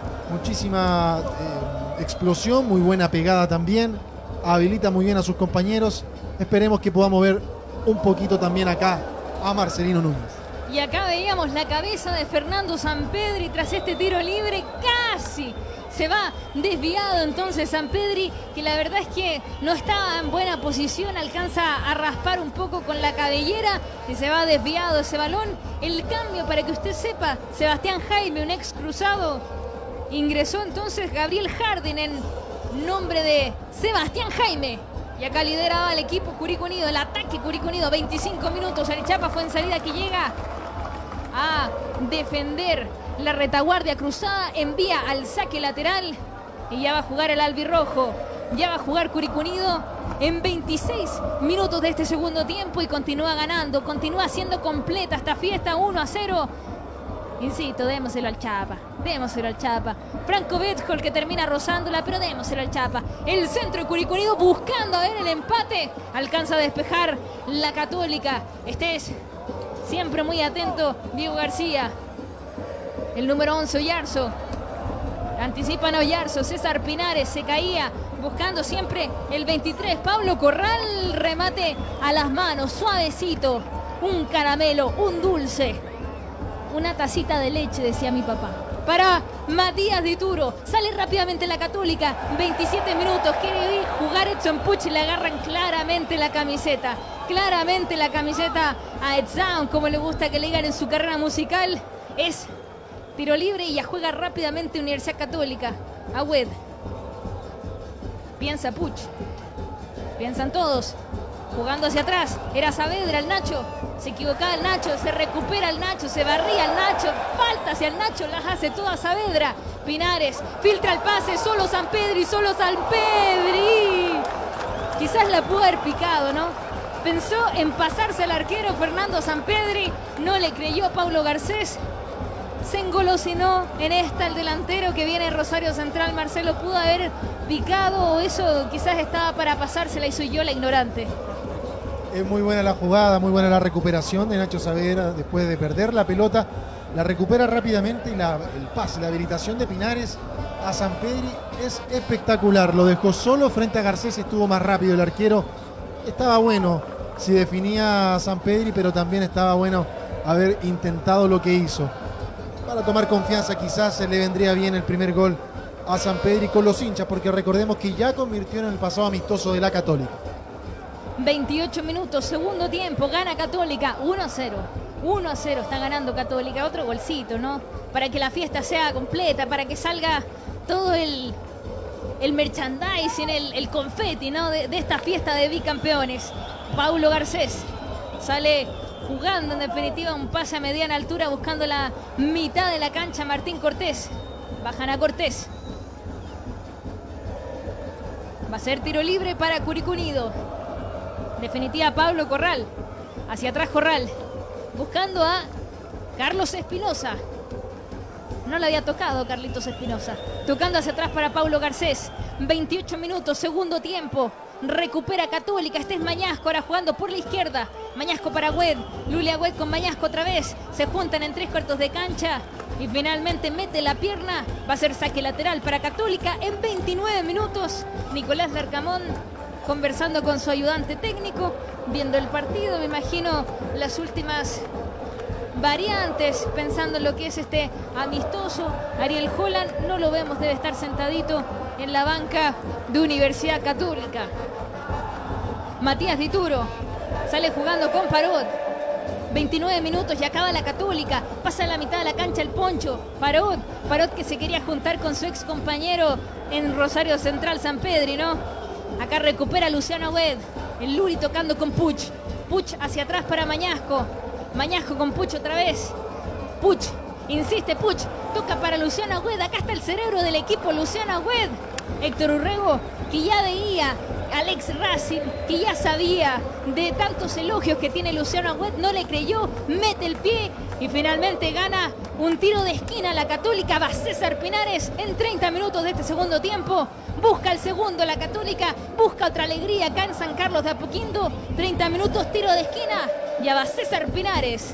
explosión, muy buena pegada también, habilita muy bien a sus compañeros. Esperemos que podamos ver un poquito también acá a Marcelino Núñez. Y acá veíamos la cabeza de Fernando Sampedri tras este tiro libre, casi se va desviado entonces Sampedri, que la verdad es que no estaba en buena posición, alcanza a raspar un poco con la cabellera y se va desviado ese balón. El cambio, para que usted sepa, Sebastián Jaime, un ex cruzado, ingresó entonces Gabriel Harding en nombre de Sebastián Jaime. Y acá lideraba el equipo Curicó Unido, el ataque Curicó Unido, 25 minutos, el Chapa fue en salida que llega a defender la retaguardia cruzada, envía al saque lateral y ya va a jugar el albirrojo, ya va a jugar Curicó Unido en 26 minutos de este segundo tiempo y continúa ganando, continúa siendo completa esta fiesta 1-0. Insisto, démoselo al Chapa, démoselo al Chapa. Franco Betjol que termina rozándola, pero démoselo al Chapa. El centro de Curicó Unido buscando a ver el empate. Alcanza a despejar la Católica. Estés siempre muy atento, Diego García. El número 11, Oyarzo. Anticipan a Oyarzo. César Pinares se caía, buscando siempre el 23. Pablo Corral, remate a las manos, suavecito. un caramelo, un dulce, una tacita de leche, decía mi papá. Para Matías Dituro, sale rápidamente la Católica, 27 minutos, quiere ir jugar Edson Puch y le agarran claramente la camiseta a Edson, como le gusta que le digan en su carrera musical. Es tiro libre y ya juega rápidamente Universidad Católica. Agüed. Piensa Puch. Piensan todos. Jugando hacia atrás. Era Saavedra, el Nacho. Se equivocaba el Nacho. Se recupera el Nacho. Se barría el Nacho. Falta hacia el Nacho. Las hace todas Saavedra. Pinares. Filtra el pase. Solo Sampedri. Solo Sampedri. Quizás la pudo haber picado, ¿no? Pensó en pasarse al arquero Fernando Sampedri. No le creyó a Paulo Garcés. Se engolosinó en esta el delantero que viene de Rosario Central. Marcelo pudo haber picado o eso quizás estaba para pasársela y soy yo la ignorante. Es muy buena la jugada, muy buena la recuperación de Nacho Saavedra después de perder la pelota. La recupera rápidamente y el pase, la habilitación de Pinares a Sampedri es espectacular. Lo dejó solo frente a Garcés, estuvo más rápido el arquero. Estaba bueno si definía a Sampedri, pero también estaba bueno haber intentado lo que hizo. Para tomar confianza quizás se le vendría bien el primer gol a Sampedri con los hinchas, porque recordemos que ya convirtió en el pasado amistoso de la Católica. 28 minutos, segundo tiempo, gana Católica, 1-0. 1-0 está ganando Católica, otro golcito, ¿no? Para que la fiesta sea completa, para que salga todo el merchandising, el confeti, ¿no? De esta fiesta de bicampeones. Paulo Garcés sale jugando en definitiva un pase a mediana altura buscando la mitad de la cancha. Martín Cortés, bajan a Cortés. Va a ser tiro libre para Curicó Unido. Definitiva Pablo Corral, hacia atrás Corral, buscando a Carlos Espinosa. No le había tocado Carlitos Espinosa. Tocando hacia atrás para Paulo Garcés. 28 minutos, segundo tiempo. Recupera Católica, este es Mañasco, ahora jugando por la izquierda. Mañasco para Agüed, Luli Agüed con Mañasco otra vez. Se juntan en 3/4 de cancha y finalmente mete la pierna. Va a ser saque lateral para Católica en 29 minutos. Nicolás Larcamón conversando con su ayudante técnico, viendo el partido, me imagino las últimas variantes, pensando en lo que es este amistoso. Ariel Holland no lo vemos, debe estar sentadito en la banca de Universidad Católica. Matías Dituro sale jugando con Parot. 29 minutos y acaba la Católica. Pasa a la mitad de la cancha el Poncho. Parot que se quería juntar con su ex compañero en Rosario Central, Sampedri, ¿no? Acá recupera Luciano Agüed. El Luri tocando con Puch. Puch hacia atrás para Mañasco. Mañasco con Puch otra vez. Puch, insiste Puch. Toca para Luciano Agüed. Acá está el cerebro del equipo, Luciano Agüed. Héctor Urrego, que ya veía Alex Racing, que ya sabía de tantos elogios que tiene Luciano Agüed, no le creyó, mete el pie y finalmente gana un tiro de esquina la Católica. Va César Pinares en 30 minutos de este segundo tiempo. Busca el segundo la Católica, busca otra alegría acá en San Carlos de Apoquindo. 30 minutos, tiro de esquina. Ya va César Pinares.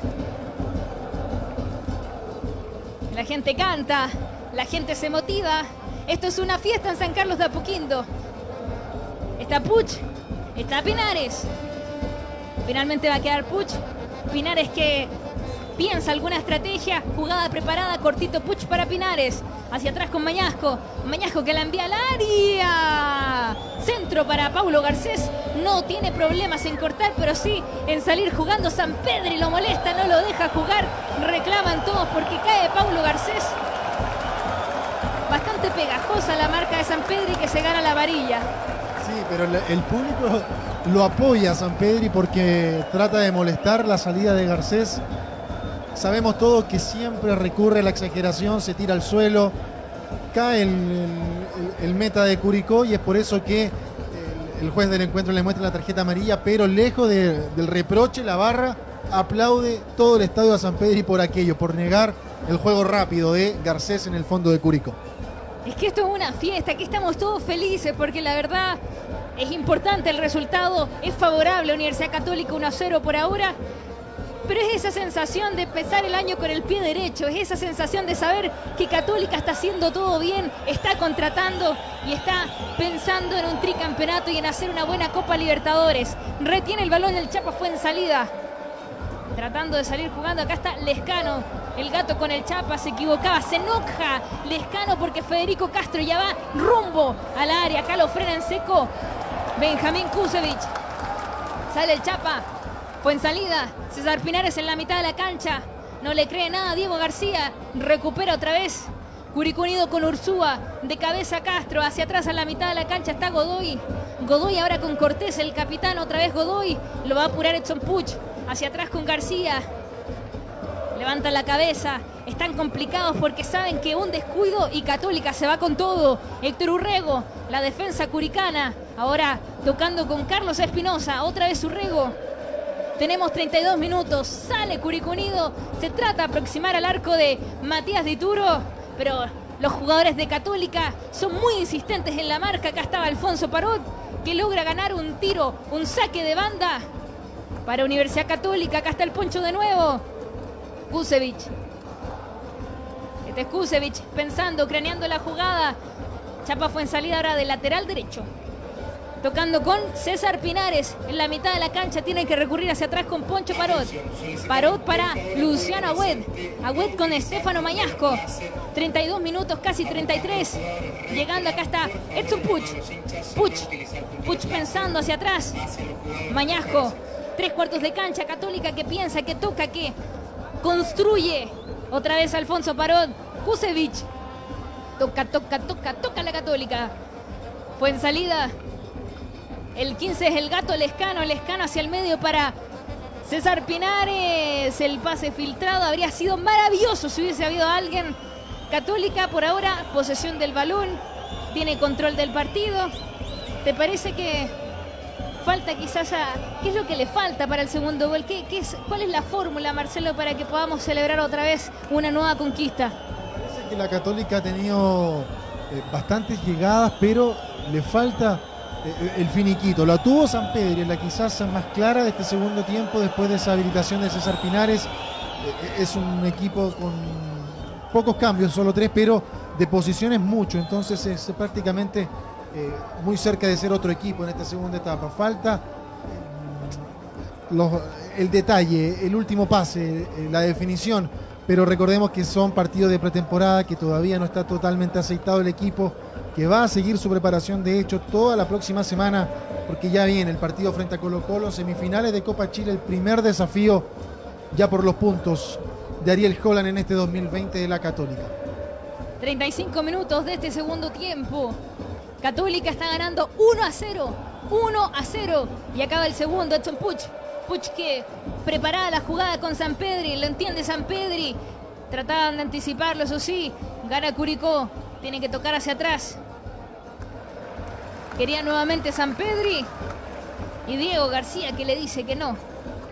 La gente canta, la gente se motiva. Esto es una fiesta en San Carlos de Apoquindo. Está Puch, está Pinares. Finalmente va a quedar Puch. Pinares que piensa alguna estrategia. Jugada preparada, cortito Puch para Pinares. Hacia atrás con Mañasco. Mañasco que la envía al área. Centro para Paulo Garcés. No tiene problemas en cortar, pero sí en salir jugando. Sampedri lo molesta, no lo deja jugar. Reclaman todos porque cae Paulo Garcés. Bastante pegajosa la marca de Sampedri que se gana la varilla. Sí, pero el público lo apoya a Sampedri porque trata de molestar la salida de Garcés. Sabemos todos que siempre recurre a la exageración, se tira al suelo, cae el meta de Curicó y es por eso que el juez del encuentro le muestra la tarjeta amarilla, pero lejos del reproche, la barra aplaude todo el estadio a Sampedri por aquello, por negar el juego rápido de Garcés en el fondo de Curicó. Es que esto es una fiesta, aquí estamos todos felices porque la verdad es importante el resultado, es favorable a Universidad Católica 1-0 por ahora, pero es esa sensación de empezar el año con el pie derecho, es esa sensación de saber que Católica está haciendo todo bien, está contratando y está pensando en un tricampeonato y en hacer una buena Copa Libertadores. Retiene el balón el Chapa Fuenzalida. tratando de salir jugando. Acá está Lescano, el gato con el Chapa, se equivocaba, se enoja Lescano porque Federico Castro ya va rumbo al área. Acá lo frena en seco Benjamín Kusevich. Sale el Chapa, fue en salida. César Pinares en la mitad de la cancha. No le cree nada a Diego García. Recupera otra vez Curicó Unido con Ursúa. De cabeza Castro. Hacia atrás a la mitad de la cancha está Godoy. Godoy ahora con Cortés, el capitán. Otra vez Godoy. Lo va a apurar Edson Puch. Hacia atrás con García. Levantan la cabeza. Están complicados porque saben que un descuido y Católica se va con todo. Héctor Urrego, la defensa curicana. Ahora tocando con Carlos Espinosa. Otra vez Urrego. Tenemos 32 minutos, sale Curicó Unido, se trata de aproximar al arco de Matías Dituro, pero los jugadores de Católica son muy insistentes en la marca. Acá estaba Alfonso Parot, que logra ganar un tiro, un saque de banda para Universidad Católica. Acá está el Poncho de nuevo, Kusevich. Este es Kusevich pensando, craneando la jugada. Chapa fue en salida ahora de lateral derecho. Tocando con César Pinares en la mitad de la cancha. Tiene que recurrir hacia atrás con Poncho Parot. Parot para Luciano Agüed. Agüed con Estefano Mañasco. 32 minutos, casi 33. Llegando acá está Edson Puch. Puch pensando hacia atrás. Mañasco. 3/4 de cancha. Católica que piensa, que toca, que construye. Otra vez Alfonso Parot. Kusevich. Toca la Católica. Fue en salida. El 15 es el gato Lescano hacia el medio para César Pinares. El pase filtrado habría sido maravilloso si hubiese habido alguien. Católica por ahora, posesión del balón, tiene control del partido. ¿Te parece que falta quizás qué es lo que le falta para el segundo gol? ¿Cuál es la fórmula, Marcelo, para que podamos celebrar otra vez una nueva conquista? Parece que la Católica ha tenido bastantes llegadas, pero le falta el finiquito. Lo tuvo Sampedri, la quizás más clara de este segundo tiempo después de esa habilitación de César Pinares. Es un equipo con pocos cambios, solo 3, pero de posiciones mucho, entonces es prácticamente muy cerca de ser otro equipo en esta segunda etapa. Falta el detalle, el último pase, la definición, pero recordemos que son partidos de pretemporada, que todavía no está totalmente aceitado el equipo, que va a seguir su preparación, de hecho, toda la próxima semana, porque ya viene el partido frente a Colo-Colo, semifinales de Copa Chile, el primer desafío ya por los puntos de Ariel Holland en este 2020 de la Católica. 35 minutos de este segundo tiempo. Católica está ganando 1-0, 1-0, y acaba el segundo. Edson Puch que preparaba la jugada con Sampedri, lo entiende Sampedri, trataban de anticiparlo, eso sí, gana Curicó, tiene que tocar hacia atrás. Quería nuevamente Sampedri y Diego García que le dice que no.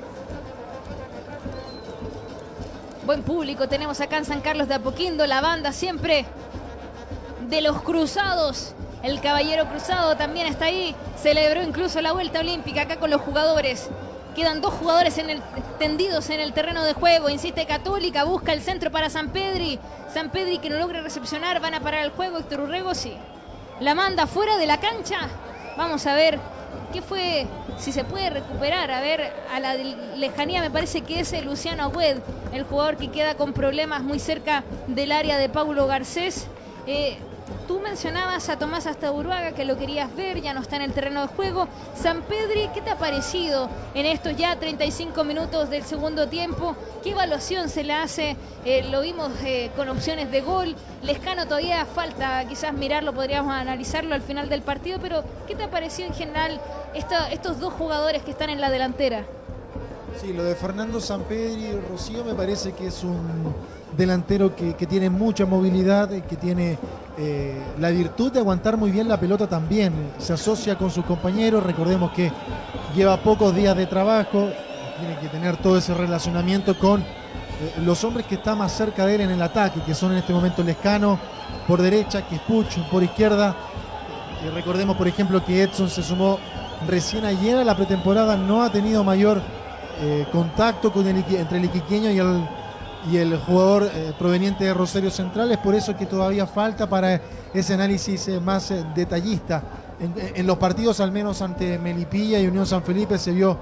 Buen público tenemos acá en San Carlos de Apoquindo, la banda siempre de los Cruzados. El Caballero Cruzado también está ahí, celebró incluso la vuelta olímpica acá con los jugadores. Quedan 2 jugadores tendidos en el terreno de juego. Insiste Católica, busca el centro para Sampedri. Sampedri que no logra recepcionar, van a parar el juego. Héctor Urrego sí la manda fuera de la cancha. Vamos a ver qué fue, si se puede recuperar. A ver, a la lejanía me parece que es Luciano Agüed, el jugador que queda con problemas muy cerca del área de Paulo Garcés. Tú mencionabas a Tomás Astaburuaga que lo querías ver, ya no está en el terreno de juego. Sampedri, ¿qué te ha parecido en estos ya 35 minutos del segundo tiempo? ¿Qué evaluación se le hace? Lo vimos con opciones de gol. Lescano todavía falta quizás mirarlo, podríamos analizarlo al final del partido, pero ¿qué te ha parecido en general estos 2 jugadores que están en la delantera? Sí, lo de Fernando Sampedri, Rocío, me parece que es un delantero que tiene mucha movilidad, que tiene la virtud de aguantar muy bien la pelota también. Se asocia con sus compañeros, recordemos que lleva pocos días de trabajo, tiene que tener todo ese relacionamiento con los hombres que están más cerca de él en el ataque, que son en este momento Lescano por derecha, que es Puch por izquierda. Recordemos, por ejemplo, que Edson se sumó recién ayer a la pretemporada, no ha tenido mayor contacto con entre el iquiqueño y el jugador proveniente de Rosario Central. Es por eso que todavía falta para ese análisis más detallista. en los partidos, al menos ante Melipilla y Unión San Felipe, se vio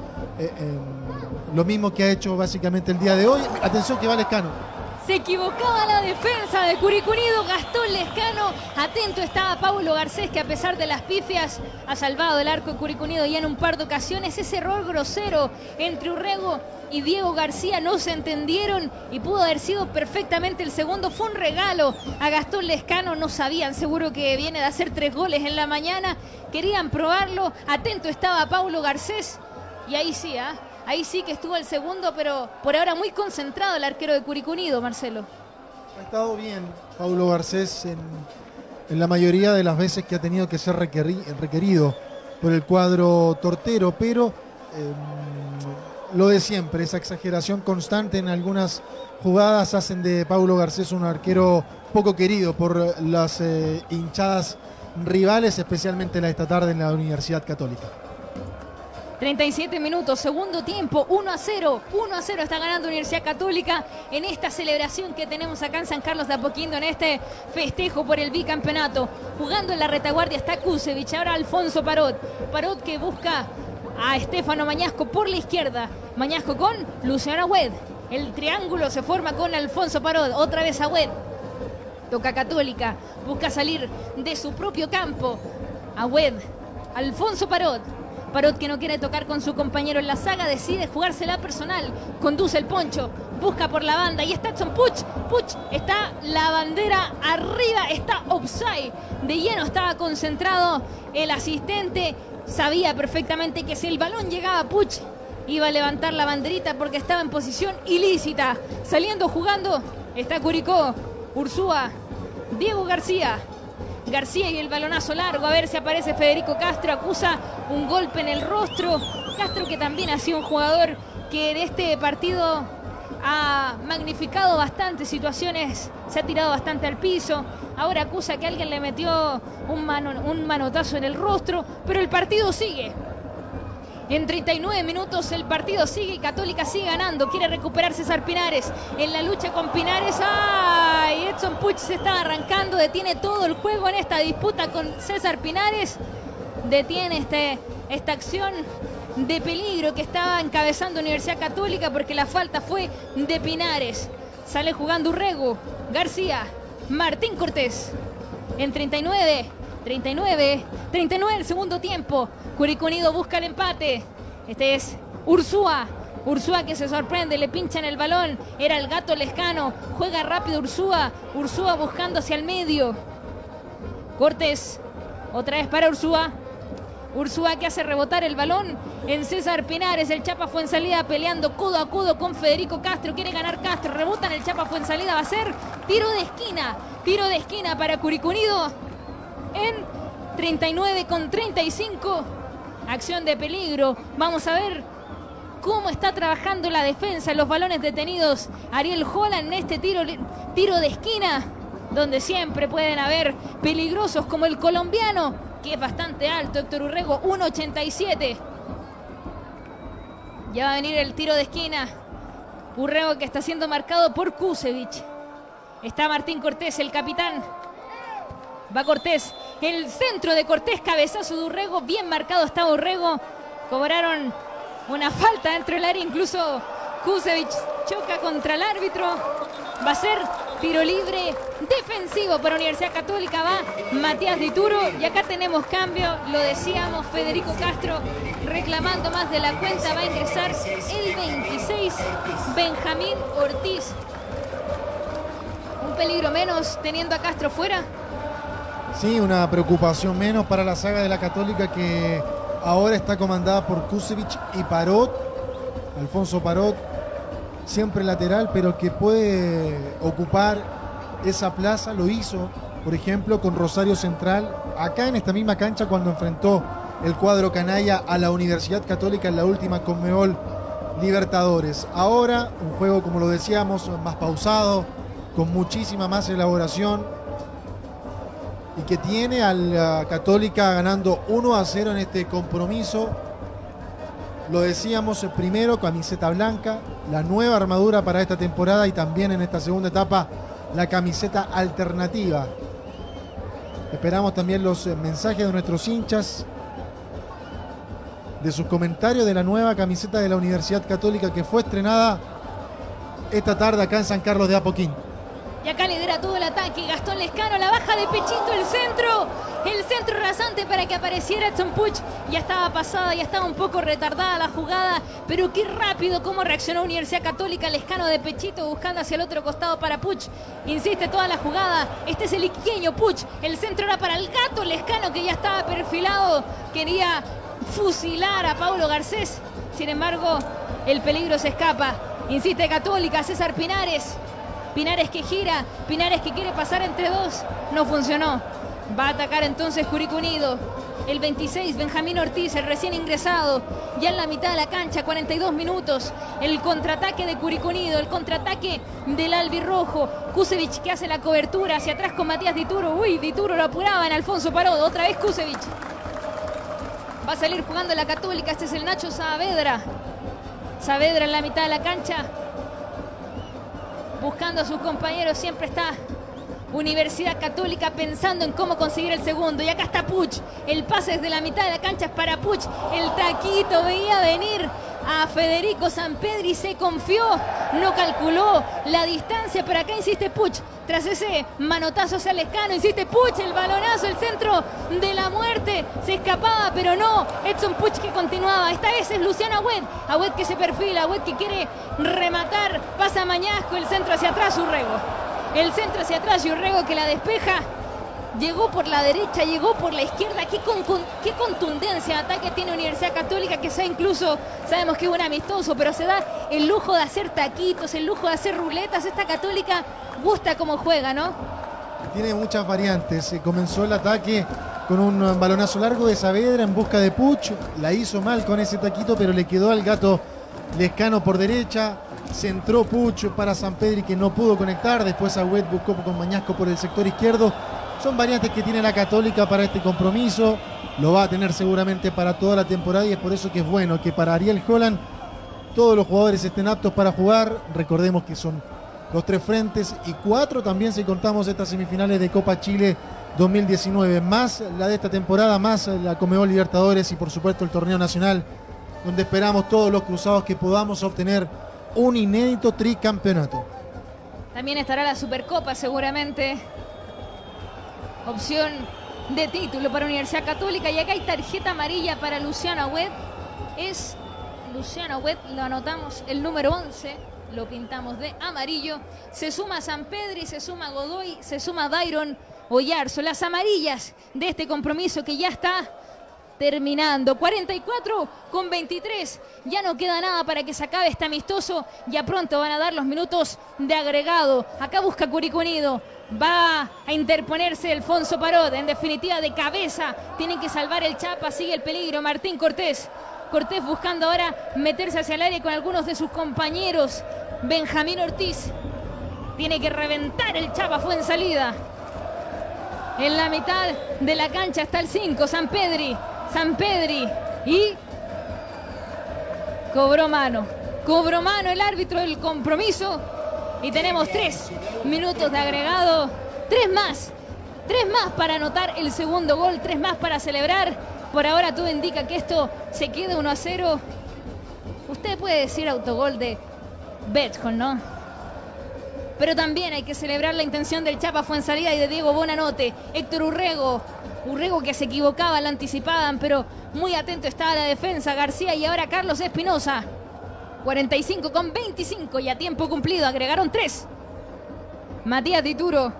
lo mismo que ha hecho básicamente el día de hoy. Atención que va Lescano. Se equivocaba la defensa de Curicunido, Gastón Lescano. Atento estaba Paulo Garcés, que a pesar de las pifias ha salvado el arco de Curicunido ya en un par de ocasiones. Ese error grosero entre Urrego y Diego García no se entendieron y pudo haber sido perfectamente el segundo. Fue un regalo a Gastón Lescano. No sabían, seguro que viene de hacer 3 goles en la mañana. Querían probarlo. Atento estaba Paulo Garcés. Y ahí sí, ahí sí que estuvo el segundo, pero por ahora muy concentrado el arquero de Curicunido, Marcelo. Ha estado bien Paulo Garcés en la mayoría de las veces que ha tenido que ser requerido por el cuadro tortero, pero lo de siempre, esa exageración constante en algunas jugadas hacen de Paulo Garcés un arquero poco querido por las hinchadas rivales, especialmente la de esta tarde en la Universidad Católica. 37 minutos, segundo tiempo, 1-0. 1-0 está ganando Universidad Católica en esta celebración que tenemos acá en San Carlos de Apoquindo, en este festejo por el bicampeonato. Jugando en la retaguardia está Kusevich, ahora Alfonso Parot. Parot que busca a Estefano Mañasco por la izquierda. Mañasco con Luciano Agüed. El triángulo se forma con Alfonso Parot. Otra vez Agüed. Toca Católica. Busca salir de su propio campo. Agüed. Alfonso Parot. Parot, que no quiere tocar con su compañero en la saga, decide jugársela personal. Conduce el Poncho, busca por la banda y está Edson Puch. Puch, está la bandera arriba, está offside. De lleno estaba concentrado el asistente. Sabía perfectamente que si el balón llegaba a Puch, iba a levantar la banderita porque estaba en posición ilícita. Saliendo jugando está Curicó, Ursúa, Diego García. García y el balonazo largo, a ver si aparece Federico Castro, acusa un golpe en el rostro. Castro, que también ha sido un jugador que en este partido ha magnificado bastantes situaciones, se ha tirado bastante al piso. Ahora acusa que alguien le metió un manotazo en el rostro, pero el partido sigue. En 39 minutos el partido sigue y Católica sigue ganando. Quiere recuperar César Pinares en la lucha con Pinares. ¡Ay! Edson Puch se está arrancando. Detiene todo el juego en esta disputa con César Pinares. Detiene esta acción de peligro que estaba encabezando Universidad Católica porque la falta fue de Pinares. Sale jugando Urrego, García, Martín Cortés. En 39 el segundo tiempo. Curicunido busca el empate. Este es Ursúa. Ursúa que se sorprende, le pinchan el balón. Era el Gato Lescano. Juega rápido Ursúa. Ursúa buscando hacia el medio. Cortés. Otra vez para Ursúa. Ursúa que hace rebotar el balón en César Pinares. El Chapa Fuensalida peleando codo a codo con Federico Castro. Quiere ganar Castro. Rebotan el Chapa Fuensalida. Va a ser tiro de esquina. Tiro de esquina para Curicunido. En 39:35. Acción de peligro. Vamos a ver cómo está trabajando la defensa. Los balones detenidos. Ariel Holland en este tiro de esquina, donde siempre pueden haber peligrosos como el colombiano, que es bastante alto, Héctor Urrego, 1.87. Ya va a venir el tiro de esquina. Urrego que está siendo marcado por Kusevich. Está Martín Cortés, el capitán. Va Cortés, el centro de Cortés, cabezazo de Urrego, bien marcado estaba Urrego. Cobraron una falta dentro del área, incluso Kusevich choca contra el árbitro. Va a ser tiro libre defensivo para Universidad Católica. Va Matías Dituro y acá tenemos cambio, lo decíamos, Federico Castro reclamando más de la cuenta. Va a ingresar el 26, Benjamín Ortiz. Un peligro menos teniendo a Castro fuera. Sí, una preocupación menos para la saga de la Católica, que ahora está comandada por Kusevich y Parot. Alfonso Parot, siempre lateral, pero que puede ocupar esa plaza. Lo hizo, por ejemplo, con Rosario Central, acá en esta misma cancha cuando enfrentó el cuadro canalla a la Universidad Católica en la última Conmebol Libertadores. Ahora, un juego, como lo decíamos, más pausado, con muchísima más elaboración, y que tiene a la Católica ganando 1-0 en este compromiso. Lo decíamos, el primero, camiseta blanca, la nueva armadura para esta temporada, y también en esta segunda etapa la camiseta alternativa. Esperamos también los mensajes de nuestros hinchas, de sus comentarios de la nueva camiseta de la Universidad Católica que fue estrenada esta tarde acá en San Carlos de Apoquín. Y acá lidera todo el ataque Gastón Lescano, la baja de pechito, el centro rasante para que apareciera Edson Puch. Ya estaba pasada, ya estaba un poco retardada la jugada, pero qué rápido cómo reaccionó Universidad Católica. Lescano de pechito buscando hacia el otro costado para Puch. Insiste toda la jugada, este es el iquiqueño Puch. El centro era para el gato Lescano, que ya estaba perfilado, quería fusilar a Paulo Garcés. Sin embargo, el peligro se escapa. Insiste Católica, César Pinares. Pinares que gira, Pinares que quiere pasar entre dos. No funcionó. Va a atacar entonces Curicó Unido. El 26, Benjamín Ortiz, el recién ingresado. Ya en la mitad de la cancha, 42 minutos. El contraataque de Curicó Unido, el contraataque del albirrojo. Kusevich que hace la cobertura hacia atrás con Matías Dituro. Uy, Dituro lo apuraba en Alfonso Parot. Otra vez Kusevich. Va a salir jugando la Católica. Este es el Nacho Saavedra. Saavedra en la mitad de la cancha, buscando a sus compañeros. Siempre está Universidad Católica pensando en cómo conseguir el segundo. Y acá está Puch. El pase desde la mitad de la cancha es para Puch. El taquito veía venir a Federico Sampedri, se confió, no calculó la distancia, pero acá insiste Puch. Tras ese manotazo hacia Lescano, insiste Puch, el balonazo, el centro de la muerte. Se escapaba, pero no. Edson Puch que continuaba. Esta vez es Luciano Agüed. Agüed que se perfila, Agüed que quiere rematar. Pasa Mañasco, el centro hacia atrás, Urrego. El centro hacia atrás y Urrego que la despeja. Llegó por la derecha, llegó por la izquierda. Qué contundencia de ataque tiene Universidad Católica, que sea incluso, sabemos que es un amistoso, pero se da el lujo de hacer taquitos, el lujo de hacer ruletas. Esta Católica gusta cómo juega, ¿no? Tiene muchas variantes. Comenzó el ataque con un balonazo largo de Saavedra en busca de Puch. La hizo mal con ese taquito, pero le quedó al gato Lescano por derecha. Centró Puch para Sampedri, que no pudo conectar. Después Agüed buscó con Mañasco por el sector izquierdo. Son variantes que tiene la Católica para este compromiso. Lo va a tener seguramente para toda la temporada, y es por eso que es bueno que para Ariel Holland todos los jugadores estén aptos para jugar. Recordemos que son los 3 frentes y 4 también si contamos estas semifinales de Copa Chile 2019, más la de esta temporada, más la Conmebol Libertadores y por supuesto el torneo nacional, donde esperamos todos los cruzados que podamos obtener un inédito tricampeonato. También estará la Supercopa seguramente. Opción de título para Universidad Católica. Y acá hay tarjeta amarilla para Luciano Agüed. Es Luciano Agüed, lo anotamos, el número 11. Lo pintamos de amarillo. Se suma Sampedri, se suma Godoy, se suma Dairon Oyarzo. Las amarillas de este compromiso que ya está terminando. 44-23. Ya no queda nada para que se acabe este amistoso. Ya pronto van a dar los minutos de agregado. Acá busca Curicó Unido. Va a interponerse Alfonso Parot. En definitiva, de cabeza. Tienen que salvar el Chapa. Sigue el peligro. Martín Cortés. Cortés buscando ahora meterse hacia el área con algunos de sus compañeros. Benjamín Ortiz. Tiene que reventar el Chapa. Fue en salida. En la mitad de la cancha está el 5. Sampedri. Y cobró mano el árbitro del compromiso. Y tenemos 3 minutos de agregado. 3 más para anotar el segundo gol. 3 más para celebrar. Por ahora todo indica que esto se quede 1-0. Usted puede decir autogol de Betjon, ¿no? Pero también hay que celebrar la intención del Chapa Fuensalida y de Diego Bonanote. Héctor Urrego que se equivocaba, lo anticipaban, pero muy atento estaba la defensa. García y ahora Carlos Espinosa. 45-25 y a tiempo cumplido. Agregaron 3. Matías Dituro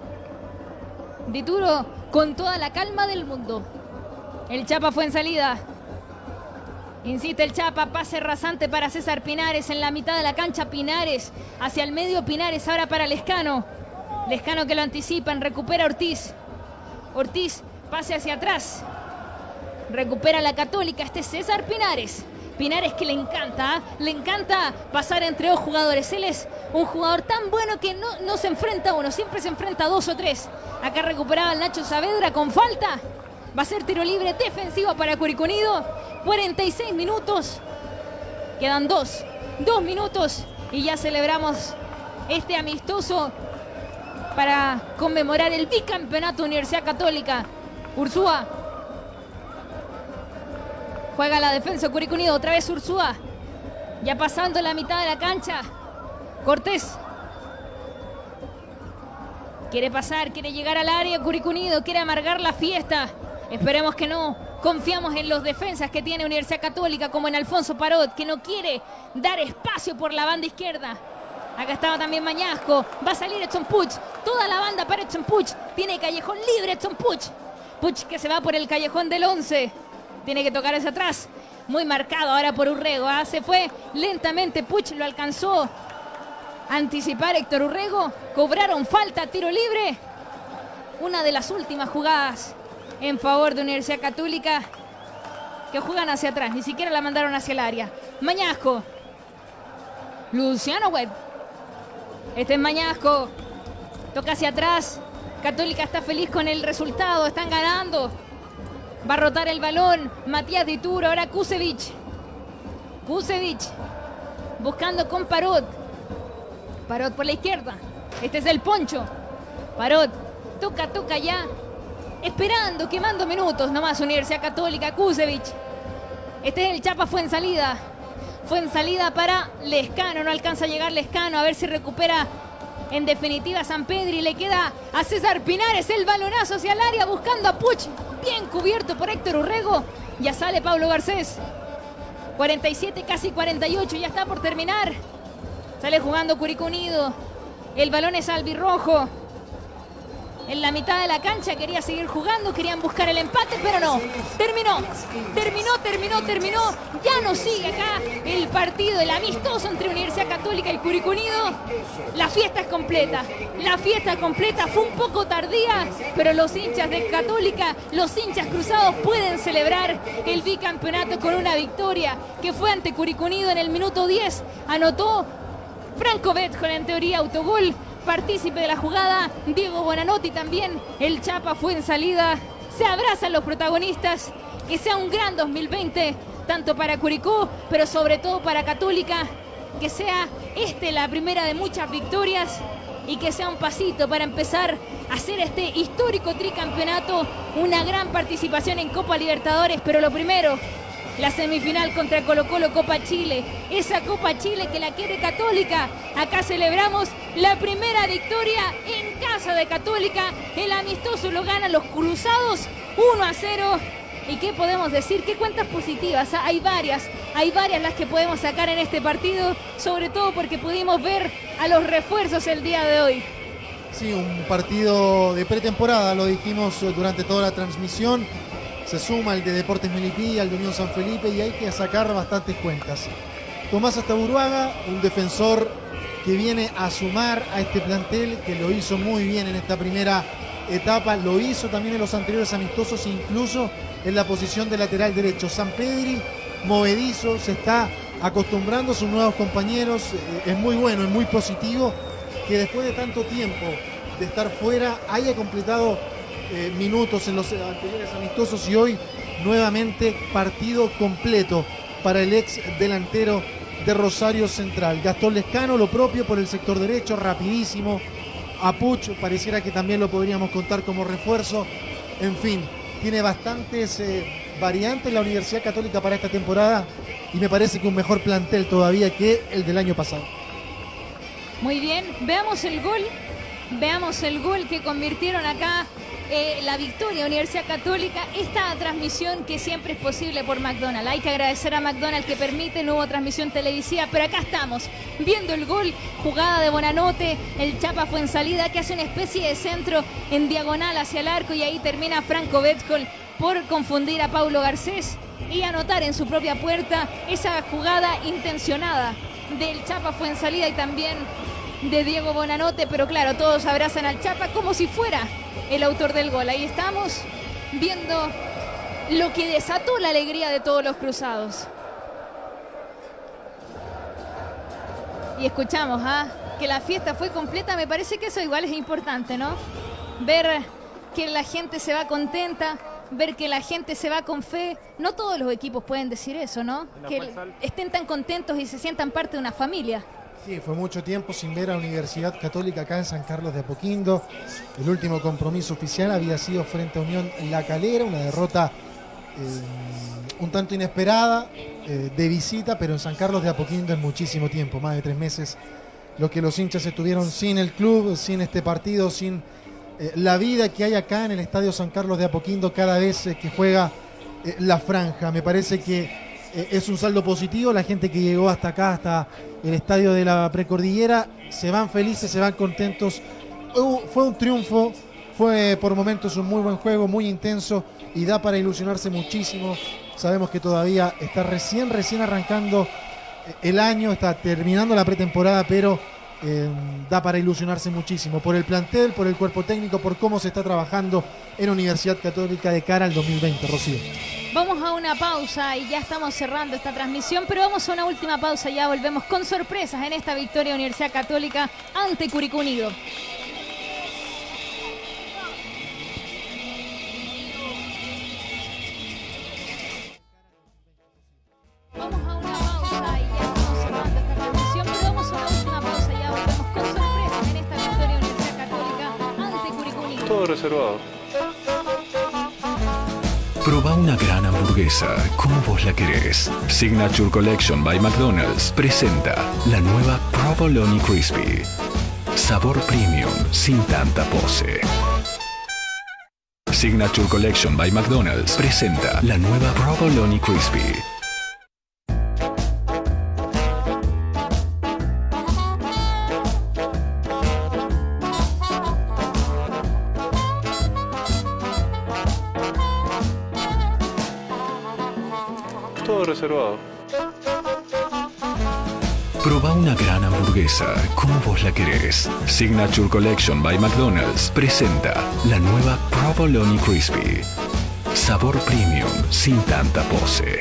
con toda la calma del mundo. El Chapa fue en salida. Insiste el Chapa, pase rasante para César Pinares en la mitad de la cancha. Pinares hacia el medio, Pinares ahora para Lescano. Lescano que lo anticipan, recupera Ortiz. Pase hacia atrás. Recupera la Católica, este es César Pinares. Pinares que le encanta pasar entre 2 jugadores. Él es un jugador tan bueno que no se enfrenta a uno, siempre se enfrenta a 2 o 3. Acá recuperaba el Nacho Saavedra con falta. Va a ser tiro libre defensivo para Curicó Unido. 46 minutos. Quedan 2 minutos y ya celebramos este amistoso para conmemorar el bicampeonato Universidad Católica. Ursúa. Juega la defensa Curicó Unido, otra vez Ursúa. Ya pasando la mitad de la cancha. Cortés. Quiere pasar, quiere llegar al área Curicó Unido, quiere amargar la fiesta. Esperemos que no. Confiamos en los defensas que tiene Universidad Católica, como en Alfonso Parot, que no quiere dar espacio por la banda izquierda. Acá estaba también Mañasco. Va a salir Edson Puch. Toda la banda para Edson Puch. Tiene callejón libre Edson Puch. Puch que se va por el callejón del 11. Tiene que tocar hacia atrás. Muy marcado ahora por Urrego. Se fue lentamente Puch. Lo alcanzó a anticipar Héctor Urrego. Cobraron falta, tiro libre. Una de las últimas jugadas en favor de Universidad Católica, que juegan hacia atrás. Ni siquiera la mandaron hacia el área. Mañasco. Luciano Webb. Este es Mañasco. Toca hacia atrás. Católica está feliz con el resultado. Están ganando. Va a rotar el balón. Matías Dituro. Ahora Kusevich. Kusevich. Buscando con Parot. Parot por la izquierda. Este es el Poncho. Parot. Toca ya. Esperando, quemando minutos. Nomás Universidad Católica. Kusevich. Este es el Chapa Fuensalida. Fue en salida para Lescano, no alcanza a llegar Lescano, a ver si recupera en definitiva San Pedri. Le queda a César Pinares el balonazo hacia el área buscando a Puch, bien cubierto por Héctor Urrego. Ya sale Pablo Garcés. 47, casi 48, ya está por terminar. Sale jugando Curicó Unido. El balón es albirrojo. En la mitad de la cancha quería seguir jugando, querían buscar el empate, pero no. Terminó. Ya no sigue acá el partido, el amistoso entre Universidad Católica y Curicó Unido. La fiesta es completa. Fue un poco tardía, pero los hinchas de Católica, los hinchas cruzados pueden celebrar el bicampeonato con una victoria que fue ante Curicó Unido en el minuto 10. Anotó Franco Betjol, en teoría autogol. Partícipe de la jugada, Diego Bonanotti también. El Chapa fue en salida. Se abrazan los protagonistas. Que sea un gran 2020, tanto para Curicó, pero sobre todo para Católica. Que sea la primera de muchas victorias y que sea un pasito para empezar a hacer este histórico tricampeonato. Una gran participación en Copa Libertadores, pero lo primero, la semifinal contra Colo-Colo, Copa Chile. Esa Copa Chile que la quiere Católica. Acá celebramos la primera victoria en casa de Católica. El amistoso lo ganan los cruzados 1-0. ¿Y qué podemos decir? ¿Qué cuentas positivas? Hay varias las que podemos sacar en este partido, sobre todo porque pudimos ver a los refuerzos el día de hoy. Sí, un partido de pretemporada, lo dijimos durante toda la transmisión. Se suma el de Deportes Melipilla, el de Unión San Felipe, y hay que sacar bastantes cuentas. Tomás Astaburuaga, un defensor que viene a sumar a este plantel, que lo hizo muy bien en esta primera etapa, lo hizo también en los anteriores amistosos, incluso en la posición de lateral derecho. San Pedri, movedizo, se está acostumbrando a sus nuevos compañeros, es muy bueno, es muy positivo que después de tanto tiempo de estar fuera haya completado minutos en los anteriores amistosos y hoy nuevamente partido completo para el ex delantero de Rosario Central. Gastón Lescano, lo propio por el sector derecho, rapidísimo. A Puch pareciera que también lo podríamos contar como refuerzo. En fin, tiene bastantes variantes la Universidad Católica para esta temporada y me parece que un mejor plantel todavía que el del año pasado. Muy bien, veamos el gol que convirtieron acá. La victoria Universidad Católica, esta transmisión que siempre es posible por McDonald's. Hay que agradecer a McDonald's que permite, no hubo transmisión televisiva, pero acá estamos viendo el gol, jugada de Bonanote, el Chapa fue en salida, que hace una especie de centro en diagonal hacia el arco y ahí termina Franco Betjol por confundir a Paulo Garcés y anotar en su propia puerta esa jugada intencionada del Chapa fue en salida y también de Diego Bonanote, pero claro, todos abrazan al Chapa como si fuera el autor del gol. Ahí estamos viendo lo que desató la alegría de todos los cruzados. Y escuchamos que la fiesta fue completa. Me parece que eso igual es importante, ¿no? Ver que la gente se va contenta, ver que la gente se va con fe. No todos los equipos pueden decir eso, ¿no? Que estén tan contentos y se sientan parte de una familia. Sí, fue mucho tiempo sin ver a la Universidad Católica acá en San Carlos de Apoquindo. El último compromiso oficial había sido frente a Unión La Calera, una derrota un tanto inesperada de visita, pero en San Carlos de Apoquindo en muchísimo tiempo, más de 3 meses, lo que los hinchas estuvieron sin el club, sin este partido, sin la vida que hay acá en el Estadio San Carlos de Apoquindo cada vez que juega la franja. Me parece que es un saldo positivo. La gente que llegó hasta acá, hasta el estadio de la Precordillera, se van felices, se van contentos. Fue un triunfo, fue por momentos un muy buen juego, muy intenso y da para ilusionarse muchísimo. Sabemos que todavía está recién arrancando el año, está terminando la pretemporada, pero da para ilusionarse muchísimo por el plantel, por el cuerpo técnico, por cómo se está trabajando en Universidad Católica de cara al 2020, Rocío. Vamos a una pausa y ya estamos cerrando esta transmisión, pero vamos a una última pausa y ya volvemos con sorpresas en esta victoria de Universidad Católica ante Curicó Unido. Vamos a una pausa y ya estamos cerrando esta transmisión, pero vamos a una última pausa y ya volvemos con sorpresas en esta victoria de Universidad Católica ante Curicó Unido. Todo reservado. Proba una gran hamburguesa como vos la querés. Signature Collection by McDonald's presenta la nueva Provolone Crispy. Sabor premium sin tanta pose. Signature Collection by McDonald's presenta la nueva Provolone Crispy. Todo reservado. Proba una gran hamburguesa como vos la querés. Signature Collection by McDonald's presenta la nueva Provolone Crispy. Sabor premium sin tanta pose.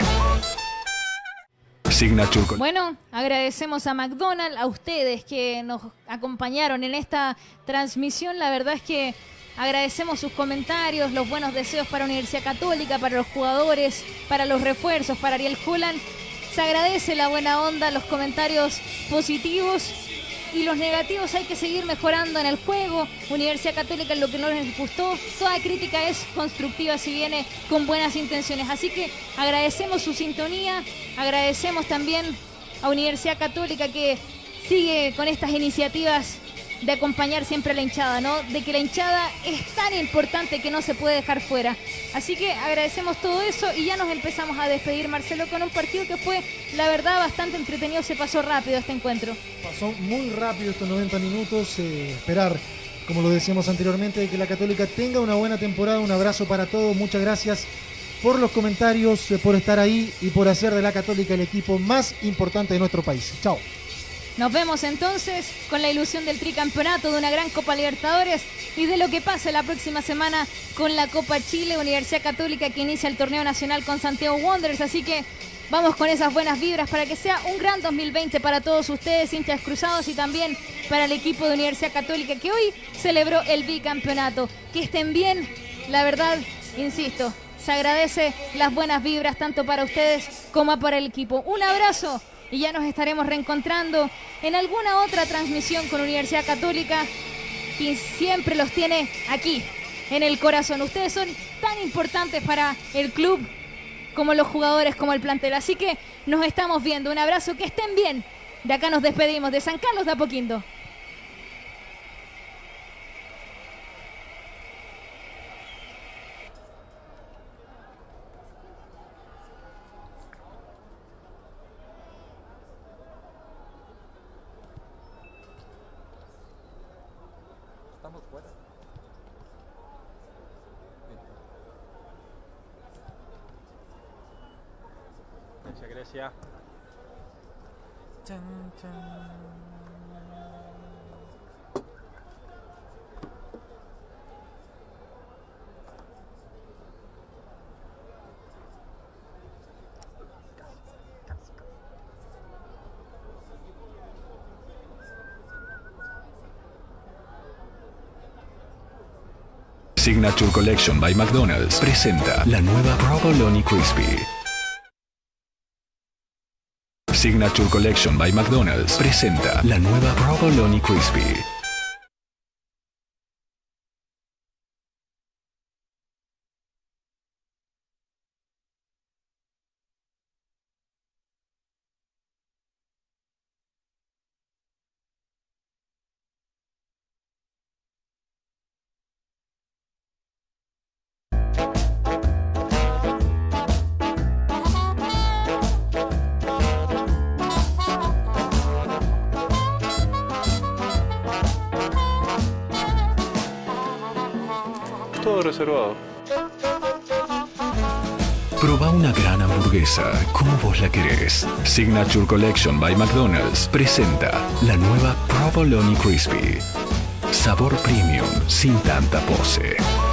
Signature Bueno, agradecemos a McDonald's, a ustedes que nos acompañaron en esta transmisión. La verdad es que agradecemos sus comentarios, los buenos deseos para Universidad Católica, para los jugadores, para los refuerzos, para Ariel Holland. Se agradece la buena onda, los comentarios positivos y los negativos. Hay que seguir mejorando en el juego. Universidad Católica, en lo que no les gustó, toda crítica es constructiva si viene con buenas intenciones. Así que agradecemos su sintonía, agradecemos también a Universidad Católica que sigue con estas iniciativas de acompañar siempre a la hinchada, ¿no? De que la hinchada es tan importante que no se puede dejar fuera. Así que agradecemos todo eso y ya nos empezamos a despedir, Marcelo, con un partido que fue, la verdad, bastante entretenido. Se pasó rápido este encuentro. Pasó muy rápido estos 90 minutos. Esperar, como lo decíamos anteriormente, de que la Católica tenga una buena temporada. Un abrazo para todos. Muchas gracias por los comentarios, por estar ahí y por hacer de la Católica el equipo más importante de nuestro país. Chao. Nos vemos entonces con la ilusión del tricampeonato, de una gran Copa Libertadores y de lo que pase la próxima semana con la Copa Chile. Universidad Católica que inicia el torneo nacional con Santiago Wanderers, así que vamos con esas buenas vibras para que sea un gran 2020 para todos ustedes, hinchas cruzados, y también para el equipo de Universidad Católica que hoy celebró el bicampeonato. Que estén bien, la verdad, insisto, se agradece las buenas vibras tanto para ustedes como para el equipo. Un abrazo. Y ya nos estaremos reencontrando en alguna otra transmisión con Universidad Católica, que siempre los tiene aquí, en el corazón. Ustedes son tan importantes para el club como los jugadores, como el plantel. Así que nos estamos viendo. Un abrazo, que estén bien. De acá nos despedimos de San Carlos de Apoquindo. Estamos fuera. Grecia, Grecia. Chan, chan. Signature Collection by McDonald's presenta la nueva Provolone Crispy. Signature Collection by McDonald's presenta la nueva Provolone Crispy. Todo reservado. Proba una gran hamburguesa como vos la querés. Signature Collection by McDonald's presenta la nueva Provolone Crispy. Sabor premium sin tanta pose.